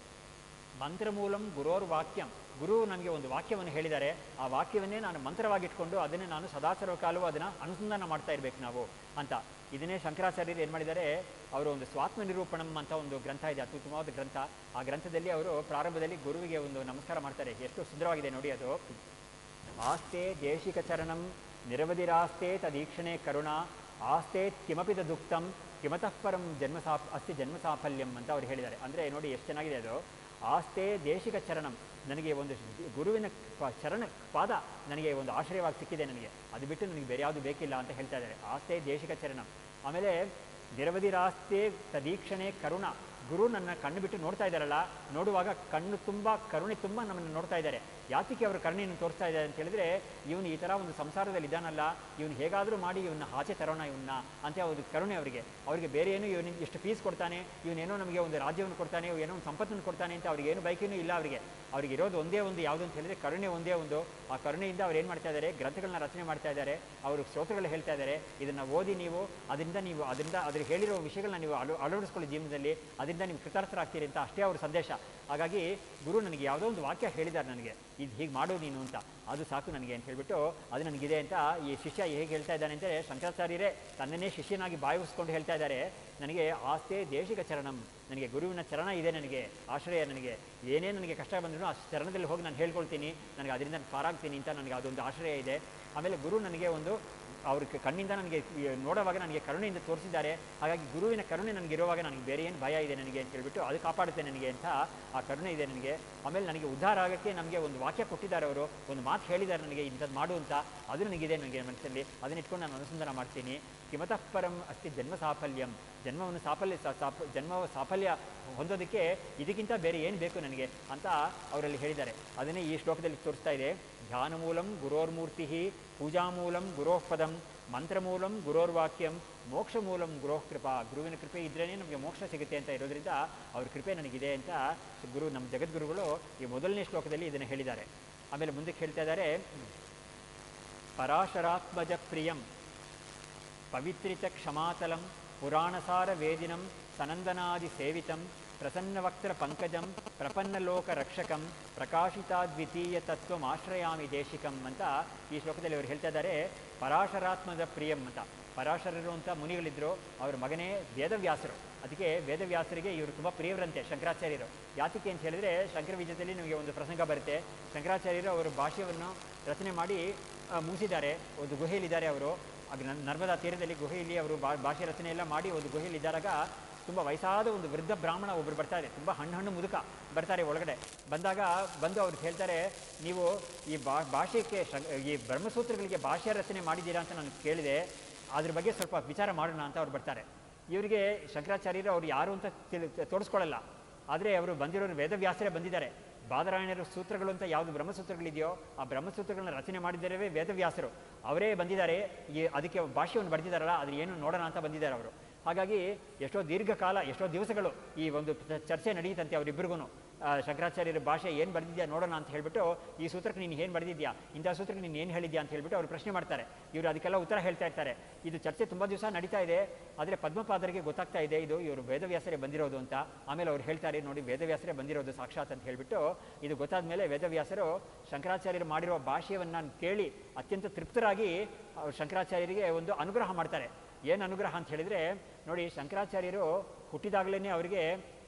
ಮಂತ್ರಮೂಲಂ ಗುರೋರ್ ವಾಕ್ಯಂ, ಗುರು ನನಗೆ ಒಂದು ವಾಕ್ಯವನ್ನು ಹೇಳಿದ್ದಾರೆ, ಆ ವಾಕ್ಯವನ್ನೇ ನಾನು ಮಂತ್ರವಾಗಿಟ್ಕೊಂಡು ಅದನ್ನೇ ನಾನು ಸದಾ ಸರ್ವಕಾಲವೂ ಅದನ್ನು ಅನುಸಂಧಾನ ಮಾಡ್ತಾ ಇರಬೇಕು ನಾವು ಅಂತ. ಇದನ್ನೇ ಶಂಕರಾಚಾರ್ಯರು ಏನು ಮಾಡಿದ್ದಾರೆ, ಅವರು ಒಂದು ಸ್ವಾತ್ಮ ನಿರೂಪಣಂ ಅಂತ ಒಂದು ಗ್ರಂಥ ಇದೆ, ಅತ್ಯುತ್ತಮವಾದ ಗ್ರಂಥ. ಆ ಗ್ರಂಥದಲ್ಲಿ ಅವರು ಪ್ರಾರಂಭದಲ್ಲಿ ಗುರುವಿಗೆ ಒಂದು ನಮಸ್ಕಾರ ಮಾಡ್ತಾರೆ. ಎಷ್ಟು ಸುಂದರವಾಗಿದೆ ನೋಡಿ ಅದು. ಆಸ್ತೆ ದೇಶಿಕ ಚರಣಂ ನಿರವಧಿರಾಸ್ತೆ ತದೀಕ್ಷಣೆ ಕರುಣ, ಆಸ್ತೆ ಕಿಮಪಿ ದುಕ್ತಂ ಕಿಮತಃ ಪರಂ ಅಸ್ತಿ ಜನ್ಮ ಸಾಫಲ್ಯಂ ಅಂತ ಅವ್ರು ಹೇಳಿದ್ದಾರೆ. ಅಂದರೆ ನೋಡಿ ಎಷ್ಟು ಚೆನ್ನಾಗಿದೆ ಅದು. ಆಸ್ತೆ ದೇಶಿಕ ಚರಣಂ, ನನಗೆ ಒಂದು ಗುರುವಿನ ಚರಣ ಪಾದ ನನಗೆ ಒಂದು ಆಶ್ರಯವಾಗಿ ಸಿಕ್ಕಿದೆ, ನನಗೆ ಅದು ಬಿಟ್ಟು ನನಗೆ ಬೇರೆ ಯಾವುದು ಬೇಕಿಲ್ಲ ಅಂತ ಹೇಳ್ತಾ ಇದ್ದಾರೆ. ಆಸ್ತೆ ದೇಶಿಕ ಚರಣಂ. ಆಮೇಲೆ ನಿರವಧಿರಾಸ್ತೆ ತದೀಕ್ಷಣೆ ಕರುಣ, ಗುರು ನನ್ನ ಕಣ್ಣು ಬಿಟ್ಟು ನೋಡ್ತಾ ಇದ್ದಾರಲ್ಲ, ನೋಡುವಾಗ ಕಣ್ಣು ತುಂಬ ಕರುಣೆ ತುಂಬ ನಮ್ಮನ್ನು ನೋಡ್ತಾ ಇದ್ದಾರೆ. ಯಾತಕ್ಕೆ ಅವರು ಕರುಣೆಯನ್ನು ತೋರಿಸ್ತಾ ಇದ್ದಾರೆ ಅಂತ ಹೇಳಿದ್ರೆ, ಇವನು ಈ ಥರ ಒಂದು ಸಂಸಾರದಲ್ಲಿ ಇದ್ದಾನಲ್ಲ, ಇವನು ಹೇಗಾದರೂ ಮಾಡಿ ಇವನ್ನ ಆಚೆ ತರೋಣ ಇವನ್ನ ಅಂತ ಒಂದು ಕರುಣೆ ಅವರಿಗೆ ಬೇರೆ ಏನು, ಇವನಿಗೆ ಎಷ್ಟು ಫೀಸ್ ಕೊಡ್ತಾನೆ, ಇವನೇನೋ ನಮಗೆ ಒಂದು ರಾಜ್ಯವನ್ನು ಕೊಡ್ತಾನೆ, ಏನೋ ಒಂದು ಸಂಪತ್ತನ್ನು ಕೊಡ್ತಾನೆ ಅಂತ ಅವ್ರಿಗೆ ಏನು ಬೈಕೇನೂ ಇಲ್ಲ. ಅವ್ರಿಗೆ ಇರೋದು ಒಂದೇ ಒಂದು ಯಾವುದು ಅಂತ ಹೇಳಿದ್ರೆ ಕರುಣೆ ಒಂದೇ ಒಂದು. ಆ ಕರುಣೆಯಿಂದ ಅವ್ರು ಏನು ಮಾಡ್ತಾ ಇದ್ದಾರೆ, ಗ್ರಂಥಗಳನ್ನ ರಚನೆ ಮಾಡ್ತಾ ಇದ್ದಾರೆ, ಅವರು ಸ್ತೋತ್ರಗಳು ಹೇಳ್ತಾ ಇದ್ದಾರೆ. ಇದನ್ನು ಓದಿ ನೀವು ಅದ್ರ ಹೇಳಿರೋ ವಿಷಯಗಳನ್ನ ನೀವು ಅಳವಡಿಸ್ಕೊಳ್ಳಿ ಜೀವನದಲ್ಲಿ, ಅದರಿಂದ ನೀವು ಕೃತಾರ್ಥರಾಗ್ತೀರಿ ಅಂತ ಅಷ್ಟೇ ಅವ್ರ ಸಂದೇಶ. ಹಾಗಾಗಿ ಗುರು ನನಗೆ ಯಾವುದೋ ಒಂದು ವಾಕ್ಯ ಹೇಳಿದ್ದಾರೆ, ನನಗೆ ಇದು ಹೀಗೆ ಮಾಡು ನೀನು ಅಂತ, ಅದು ಸಾಕು ನನಗೆ ಅಂತ ಹೇಳಿಬಿಟ್ಟು ಅದು ನನಗಿದೆ ಅಂತ ಈ ಶಿಷ್ಯ ಹೇಗೆ ಹೇಳ್ತಾ ಇದ್ದಾನೆ ಅಂದರೆ, ಶಂಕರಾಚಾರ್ಯರೇ ತನ್ನನ್ನೇ ಶಿಷ್ಯನಾಗಿ ಬಾಯಿಸ್ಕೊಂಡು ಹೇಳ್ತಾ ಇದ್ದಾರೆ, ನನಗೆ ಆಸ್ತೆ ದೇಶಿಕ ಚರಣಂ, ನನಗೆ ಗುರುವಿನ ಚರಣ ಇದೆ, ನನಗೆ ಆಶ್ರಯ, ನನಗೆ ಏನೇ ನನಗೆ ಕಷ್ಟ ಬಂದರೂ ಆ ಚರಣದಲ್ಲಿ ಹೋಗಿ ನಾನು ಹೇಳ್ಕೊಳ್ತೀನಿ, ನನಗೆ ಅದರಿಂದ ಪಾರಾಗ್ತೀನಿ ಅಂತ ನನಗೆ ಅದೊಂದು ಆಶ್ರಯ ಇದೆ. ಆಮೇಲೆ ಗುರು ನನಗೆ ಒಂದು ಅವ್ರ ಕಣ್ಣಿಂದ ನನಗೆ ನೋಡುವಾಗ ನನಗೆ ಕರುಣೆಯಿಂದ ತೋರಿಸಿದ್ದಾರೆ. ಹಾಗಾಗಿ ಗುರುವಿನ ಕರುಣೆ ನನಗಿರುವಾಗ ನನಗೆ ಬೇರೆ ಏನು ಭಯ ಇದೆ ನನಗೆ ಅಂತ ಹೇಳ್ಬಿಟ್ಟು ಅದು ಕಾಪಾಡುತ್ತೆ ನನಗೆ ಅಂತ ಆ ಕರುಣೆ ಇದೆ ನನಗೆ. ಆಮೇಲೆ ನನಗೆ ಉದ್ಧಾರ ಆಗೋಕ್ಕೆ ನಮಗೆ ಒಂದು ವಾಕ್ಯ ಕೊಟ್ಟಿದ್ದಾರೆ, ಅವರು ಒಂದು ಮಾತು ಹೇಳಿದ್ದಾರೆ ನನಗೆ ಇಂಥದ್ದು ಮಾಡು ಅಂತ, ಅದು ನನಗಿದೆ ನನಗೆ ಮನಸ್ಸಲ್ಲಿ, ಅದನ್ನ ಇಟ್ಕೊಂಡು ನಾನು ಅನುಸಂಧಾನ ಮಾಡ್ತೀನಿ. ಕಿಮತಃ ಪರಂ ಅಸ್ತಿ ಜನ್ಮ ಸಾಫಲ್ಯಂ, ಜನ್ಮ ಸಾಫಲ್ಯ ಹೊಂದೋದಕ್ಕೆ ಇದಕ್ಕಿಂತ ಬೇರೆ ಏನು ಬೇಕು ನನಗೆ ಅಂತ ಅವರಲ್ಲಿ ಹೇಳಿದ್ದಾರೆ. ಅದನ್ನೇ ಈ ಶ್ಲೋಕದಲ್ಲಿ ತೋರಿಸ್ತಾ ಇದೆ. ಧ್ಯಾನ ಮೂಲಂ ಗುರೋರ್ಮೂರ್ತಿ, ಪೂಜಾ ಮೂಲಂ ಗುರೋಃ ಪದಂ, ಮಂತ್ರ ಮೂಲಂ ಗುರೋರ್ವಾಕ್ಯಂ, ಮೋಕ್ಷ ಮೂಲಂ ಗುರೋಃ ಕೃಪಾ. ಗುರುವಿನ ಕೃಪೆ ಇದ್ರೇ ನಮಗೆ ಮೋಕ್ಷ ಸಿಗುತ್ತೆ ಅಂತ ಇರೋದ್ರಿಂದ ಅವ್ರ ಕೃಪೆ ನನಗಿದೆ ಅಂತ ನಮ್ಮ ಜಗದ್ಗುರುಗಳು ಈ ಮೊದಲನೇ ಶ್ಲೋಕದಲ್ಲಿ ಇದನ್ನು ಹೇಳಿದ್ದಾರೆ. ಆಮೇಲೆ ಮುಂದಕ್ಕೆ ಹೇಳ್ತಾ ಇದ್ದಾರೆ, ಪರಾಶರಾತ್ಮಜ ಪ್ರಿಯಂ ಪವಿತ್ರಿತ ಕ್ಷಮಾತಲಂ ಪುರಾಣಸಾರ ವೇದಿನಂ ಸನಂದನಾದಿ ಸೇವಿತಂ ಪ್ರಸನ್ನವಕ್ತ್ರ ಪಂಕಜಂ ಪ್ರಪನ್ನಲೋಕ ರಕ್ಷಕಂ ಪ್ರಕಾಶಿತಾದ್ವಿತೀಯ ತತ್ವಂ ಆಶ್ರಯಾಮಿ ದೇಶಿಕಂ ಅಂತ ಈ ಶ್ಲೋಕದಲ್ಲಿ ಅವರು ಹೇಳ್ತಾ ಇದ್ದಾರೆ. ಪರಾಶರಾತ್ಮದ ಪ್ರಿಯಂ ಅಂತ. ಪರಾಶರರು ಅಂತ ಮುನಿಗಳಿದ್ದರು, ಅವ್ರ ಮಗನೇ ವೇದವ್ಯಾಸರು. ಅದಕ್ಕೆ ವೇದವ್ಯಾಸರಿಗೆ ಇವರು ತುಂಬ ಪ್ರಿಯವರಂತೆ ಶಂಕರಾಚಾರ್ಯರು. ಯಾತಕ್ಕೆ ಅಂತ ಹೇಳಿದರೆ, ಶಂಕರ ವಿಜಯದಲ್ಲಿ ನಿಮಗೆ ಒಂದು ಪ್ರಸಂಗ ಬರುತ್ತೆ. ಶಂಕರಾಚಾರ್ಯರು ಅವರು ಭಾಷ್ಯವನ್ನು ರಚನೆ ಮಾಡಿ ಮುಗಿಸಿದ್ದಾರೆ. ಒಂದು ಗುಹೆಯಲ್ಲಿದ್ದಾರೆ ಅವರು. ಆಗ ನರ್ಮದಾ ತೀರದಲ್ಲಿ ಗುಹೆಯಲ್ಲಿ ಅವರು ಭಾಷೆ ರಚನೆ ಎಲ್ಲ ಮಾಡಿ ಒಂದು ಗುಹೆಯಲ್ಲಿದ್ದಾಗ ತುಂಬ ವಯಸ್ಸಾದ ಒಂದು ವೃದ್ಧ ಬ್ರಾಹ್ಮಣ ಒಬ್ಬರು ಬರ್ತಾರೆ. ತುಂಬ ಹಣ್ಣು ಮುದುಕ ಬರ್ತಾರೆ ಒಳಗಡೆ. ಬಂದು ಅವ್ರಿಗೆ ಹೇಳ್ತಾರೆ, ನೀವು ಈ ಭಾಷೆಗೆ ಈ ಬ್ರಹ್ಮಸೂತ್ರಗಳಿಗೆ ಭಾಷೆ ರಚನೆ ಮಾಡಿದ್ದೀರಾ ಅಂತ ನಾನು ಕೇಳಿದೆ, ಅದ್ರ ಬಗ್ಗೆ ಸ್ವಲ್ಪ ವಿಚಾರ ಮಾಡೋಣ ಅಂತ ಅವ್ರು ಬರ್ತಾರೆ. ಇವರಿಗೆ ಶಂಕರಾಚಾರ್ಯರು ಅವ್ರು ಯಾರು ಅಂತ ತೋರಿಸ್ಕೊಳ್ಳಲ್ಲ. ಆದರೆ ಅವರು ಬಂದಿರೋರು ವೇದವ್ಯಾಸರೇ ಬಂದಿದ್ದಾರೆ. ಬಾದರಾಯಣರ ಸೂತ್ರಗಳು ಅಂತ ಯಾವುದು ಬ್ರಹ್ಮಸೂತ್ರಗಳಿದೆಯೋ ಆ ಬ್ರಹ್ಮಸೂತ್ರಗಳನ್ನ ರಚನೆ ಮಾಡಿದ್ದಾರೇ ವೇದವ್ಯಾಸರು. ಅವರೇ ಬಂದಿದ್ದಾರೆ. ಅದಕ್ಕೆ ಭಾಷ್ಯವನ್ನು ಬರೆದಿದ್ದಾರಲ್ಲ, ಅದು ಏನು ನೋಡೋಣ ಅಂತ ಬಂದಿದ್ದಾರೆ ಅವರು. ಹಾಗಾಗಿ ಎಷ್ಟೋ ದೀರ್ಘಕಾಲ, ಎಷ್ಟೋ ದಿವಸಗಳು ಈ ಒಂದು ಚರ್ಚೆ ನಡೆಯುತ್ತಂತೆ ಅವರಿಬ್ಬರಿಗೂ. ಶಂಕರಾಚಾರ್ಯರ ಭಾಷೆ ಏನು ಬರೆದಿದ್ಯಾ ನೋಡೋಣ ಅಂತ ಹೇಳಿಬಿಟ್ಟು, ಈ ಸೂತ್ರಕ್ಕೆ ನೀನು ಏನು ಬರೆದಿದ್ಯಾ, ಇಂಥ ಸೂತ್ರಕ್ಕೆ ನೀನು ಏನು ಹೇಳಿದ್ಯಾ ಅಂತ ಹೇಳಿಬಿಟ್ಟು ಅವರು ಪ್ರಶ್ನೆ ಮಾಡ್ತಾರೆ. ಇವರು ಅದಕ್ಕೆಲ್ಲ ಉತ್ತರ ಹೇಳ್ತಾ ಇರ್ತಾರೆ. ಇದು ಚರ್ಚೆ ತುಂಬ ದಿವಸ ನಡೀತಾ ಇದೆ. ಆದರೆ ಪದ್ಮಪಾದರಿಗೆ ಗೊತ್ತಾಗ್ತಾ ಇದೆ ಇದು ಇವರು ವೇದವ್ಯಾಸರೇ ಬಂದಿರೋದು ಅಂತ. ಆಮೇಲೆ ಅವ್ರು ಹೇಳ್ತಾರೆ, ನೋಡಿ ವೇದವ್ಯಾಸರೇ ಬಂದಿರೋದು ಸಾಕ್ಷಾತ್ ಅಂತ ಹೇಳಿಬಿಟ್ಟು, ಇದು ಗೊತ್ತಾದ ಮೇಲೆ ವೇದವ್ಯಾಸರು ಶಂಕರಾಚಾರ್ಯರು ಮಾಡಿರುವ ಭಾಷ್ಯವನ್ನು ಕೇಳಿ ಅತ್ಯಂತ ತೃಪ್ತರಾಗಿ ಶಂಕರಾಚಾರ್ಯರಿಗೆ ಒಂದು ಅನುಗ್ರಹ ಮಾಡ್ತಾರೆ. ಏನು ಅನುಗ್ರಹ ಅಂತ ಹೇಳಿದರೆ, ನೋಡಿ ಶಂಕರಾಚಾರ್ಯರು ಹುಟ್ಟಿದಾಗಲೇ ಅವರಿಗೆ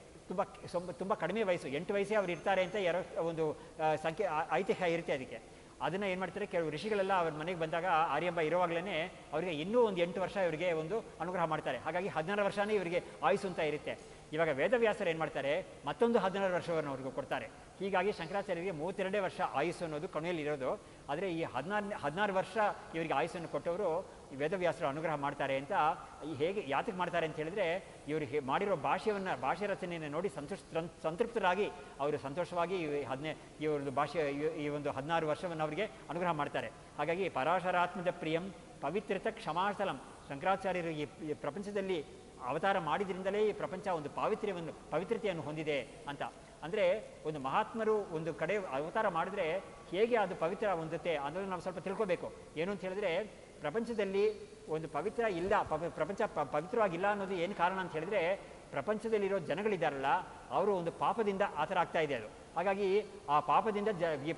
ತುಂಬ ಕಡಿಮೆ ವಯಸ್ಸು, 8 ವಯಸ್ಸೇ ಅವ್ರು ಇರ್ತಾರೆ ಅಂತ ಯಾರೋ ಒಂದು ಸಂಖ್ಯೆ ಐತಿಹ್ಯ ಇರುತ್ತೆ. ಅದಕ್ಕೆ ಅದನ್ನು ಏನು ಮಾಡ್ತಾರೆ, ಕೆಲವು ಋಷಿಗಳೆಲ್ಲ ಅವ್ರ ಮನೆಗೆ ಬಂದಾಗ ಆರ್ಯಂಬ ಇರುವಾಗಲೇ ಅವರಿಗೆ ಇನ್ನೂ ಒಂದು 8 ವರ್ಷ ಇವರಿಗೆ ಒಂದು ಅನುಗ್ರಹ ಮಾಡ್ತಾರೆ. ಹಾಗಾಗಿ 16 ವರ್ಷನೇ ಇವರಿಗೆ ಆಯುಸ್ಸು ಅಂತ ಇರುತ್ತೆ. ಇವಾಗ ವೇದವ್ಯಾಸರು ಏನು ಮಾಡ್ತಾರೆ, ಮತ್ತೊಂದು 16 ವರ್ಷವನ್ನು ಅವ್ರಿಗೂ ಕೊಡ್ತಾರೆ. ಹೀಗಾಗಿ ಶಂಕರಾಚಾರ್ಯರಿಗೆ 32 ವರ್ಷ ಆಯುಸ್ಸು ಅನ್ನೋದು ಕೊನೆಯಲ್ಲಿ ಇರೋದು. ಆದರೆ ಈ 16 ವರ್ಷ ಇವರಿಗೆ ಆಯುಸ್ಸನ್ನು ಕೊಟ್ಟವರು ವೇದವ್ಯಾಸರು ಅನುಗ್ರಹ ಮಾಡ್ತಾರೆ ಅಂತ. ಹೇಗೆ ಯಾತಕ್ಕೆ ಮಾಡ್ತಾರೆ ಅಂತ ಹೇಳಿದ್ರೆ, ಇವರು ಮಾಡಿರೋ ಭಾಷೆ ರಚನೆಯನ್ನು ನೋಡಿ ಸಂತೃಪ್ತರಾಗಿ ಅವರು ಸಂತೋಷವಾಗಿ ಈ ಒಂದು ಭಾಷೆ ಈ ಒಂದು 16 ವರ್ಷವನ್ನು ಅವರಿಗೆ ಅನುಗ್ರಹ ಮಾಡ್ತಾರೆ. ಹಾಗಾಗಿ ಪರಾಶರಾತ್ಮದ ಪ್ರಿಯಂ ಪವಿತ್ರತ ಕ್ಷಮಾಸ್ಥಲಂ. ಶಂಕರಾಚಾರ್ಯರು ಈ ಪ್ರಪಂಚದಲ್ಲಿ ಅವತಾರ ಮಾಡಿದ್ರಿಂದಲೇ ಈ ಪ್ರಪಂಚ ಒಂದು ಪವಿತ್ರತೆಯನ್ನು ಹೊಂದಿದೆ ಅಂತ. ಅಂದರೆ ಒಂದು ಮಹಾತ್ಮರು ಒಂದು ಕಡೆ ಅವತಾರ ಮಾಡಿದ್ರೆ ಹೇಗೆ ಅದು ಪವಿತ್ರ ಹೊಂದುತ್ತೆ ಅನ್ನೋದು ನಾವು ಸ್ವಲ್ಪ ತಿಳ್ಕೋಬೇಕು. ಏನು ಅಂತ ಹೇಳಿದ್ರೆ, ಪ್ರಪಂಚದಲ್ಲಿ ಒಂದು ಪವಿತ್ರ ಇಲ್ಲ, ಪ್ರಪಂಚ ಪವಿತ್ರವಾಗಿಲ್ಲ ಅನ್ನೋದು ಏನು ಕಾರಣ ಅಂತ ಹೇಳಿದ್ರೆ, ಪ್ರಪಂಚದಲ್ಲಿರೋ ಜನಗಳಿದ್ದಾರಲ್ಲ ಅವರು ಒಂದು ಪಾಪದಿಂದ ಆ ಥರ ಆಗ್ತಾ ಇದೆ. ಅದು ಹಾಗಾಗಿ ಆ ಪಾಪದಿಂದ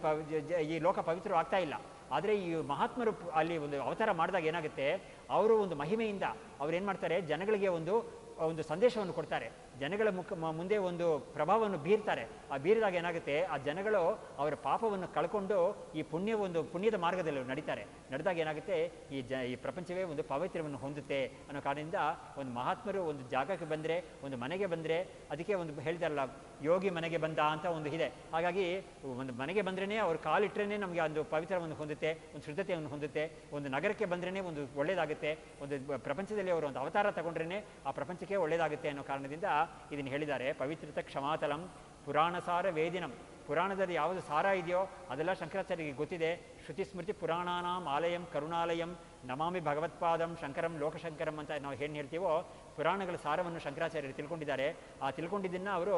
ಈ ಲೋಕ ಪವಿತ್ರವಾಗ್ತಾ ಇಲ್ಲ. ಆದರೆ ಈ ಮಹಾತ್ಮರು ಅಲ್ಲಿ ಒಂದು ಅವತಾರ ಮಾಡಿದಾಗ ಏನಾಗುತ್ತೆ, ಅವರು ಒಂದು ಮಹಿಮೆಯಿಂದ ಅವ್ರು ಏನು ಮಾಡ್ತಾರೆ, ಜನಗಳಿಗೆ ಒಂದು ಸಂದೇಶವನ್ನು ಕೊಡ್ತಾರೆ. ಜನಗಳ ಮುಂದೆ ಒಂದು ಪ್ರಭಾವವನ್ನು ಬೀರ್ತಾರೆ. ಆ ಬೀರಿದಾಗ ಏನಾಗುತ್ತೆ, ಆ ಜನಗಳು ಅವರ ಪಾಪವನ್ನು ಕಳ್ಕೊಂಡು ಈ ಪುಣ್ಯದ ಮಾರ್ಗದಲ್ಲಿ ನಡೆದಾಗ ಏನಾಗುತ್ತೆ, ಈ ಪ್ರಪಂಚವೇ ಒಂದು ಪವಿತ್ರವನ್ನು ಹೊಂದುತ್ತೆ ಅನ್ನೋ ಕಾರಣದಿಂದ ಒಂದು ಮಹಾತ್ಮರು ಒಂದು ಜಾಗಕ್ಕೆ ಬಂದರೆ, ಒಂದು ಮನೆಗೆ ಬಂದರೆ, ಅದಕ್ಕೆ ಒಂದು ಹೇಳ್ತಾರಲ್ಲ ಯೋಗಿ ಮನೆಗೆ ಬಂದ ಅಂತ ಒಂದು ಇದೆ. ಹಾಗಾಗಿ ಒಂದು ಮನೆಗೆ ಬಂದ್ರೇ ಅವ್ರು ಕಾಲಿಟ್ರೇ ನಮಗೆ ಒಂದು ಪವಿತ್ರವನ್ನು ಹೊಂದುತ್ತೆ, ಒಂದು ಶುದ್ಧತೆಯನ್ನು ಹೊಂದುತ್ತೆ. ಒಂದು ನಗರಕ್ಕೆ ಬಂದ್ರೇ ಒಂದು ಒಳ್ಳೆಯದಾಗುತ್ತೆ. ಒಂದು ಪ್ರಪಂಚದಲ್ಲಿ ಅವರು ಒಂದು ಅವತಾರ ತಗೊಂಡ್ರೇ ಆ ಪ್ರಪಂಚಕ್ಕೆ ಒಳ್ಳೆಯದಾಗುತ್ತೆ ಅನ್ನೋ ಕಾರಣದಿಂದ ಇದನ್ನು ಹೇಳಿದ್ದಾರೆ. ಪವಿತ್ರತ ಕ್ಷಮಾತಲಂ ಪುರಾಣಸಾರ ವೇದಿನಂ. ಪುರಾಣದಲ್ಲಿ ಯಾವುದು ಸಾರ ಇದೆಯೋ ಅದೆಲ್ಲ ಶಂಕರಾಚಾರ್ಯರಿಗೆ ಗೊತ್ತಿದೆ. ಶ್ರುತಿ ಸ್ಮೃತಿ ಪುರಾಣಾನಾಂ ಆಲಯಂ ಕರುಣಾಲಯಂ ನಮಾಮಿ ಭಗವತ್ಪಾದಂ ಶಂಕರಂ ಲೋಕಶಂಕರಂ ಅಂತ ನಾವು ಏನು ಹೇಳ್ತೀವೋ, ಪುರಾಣಗಳ ಸಾರವನ್ನು ಶಂಕರಾಚಾರ್ಯರು ತಿಳ್ಕೊಂಡಿದ್ದಾರೆ. ಆ ತಿಳ್ಕೊಂಡಿದ್ದನ್ನು ಅವರು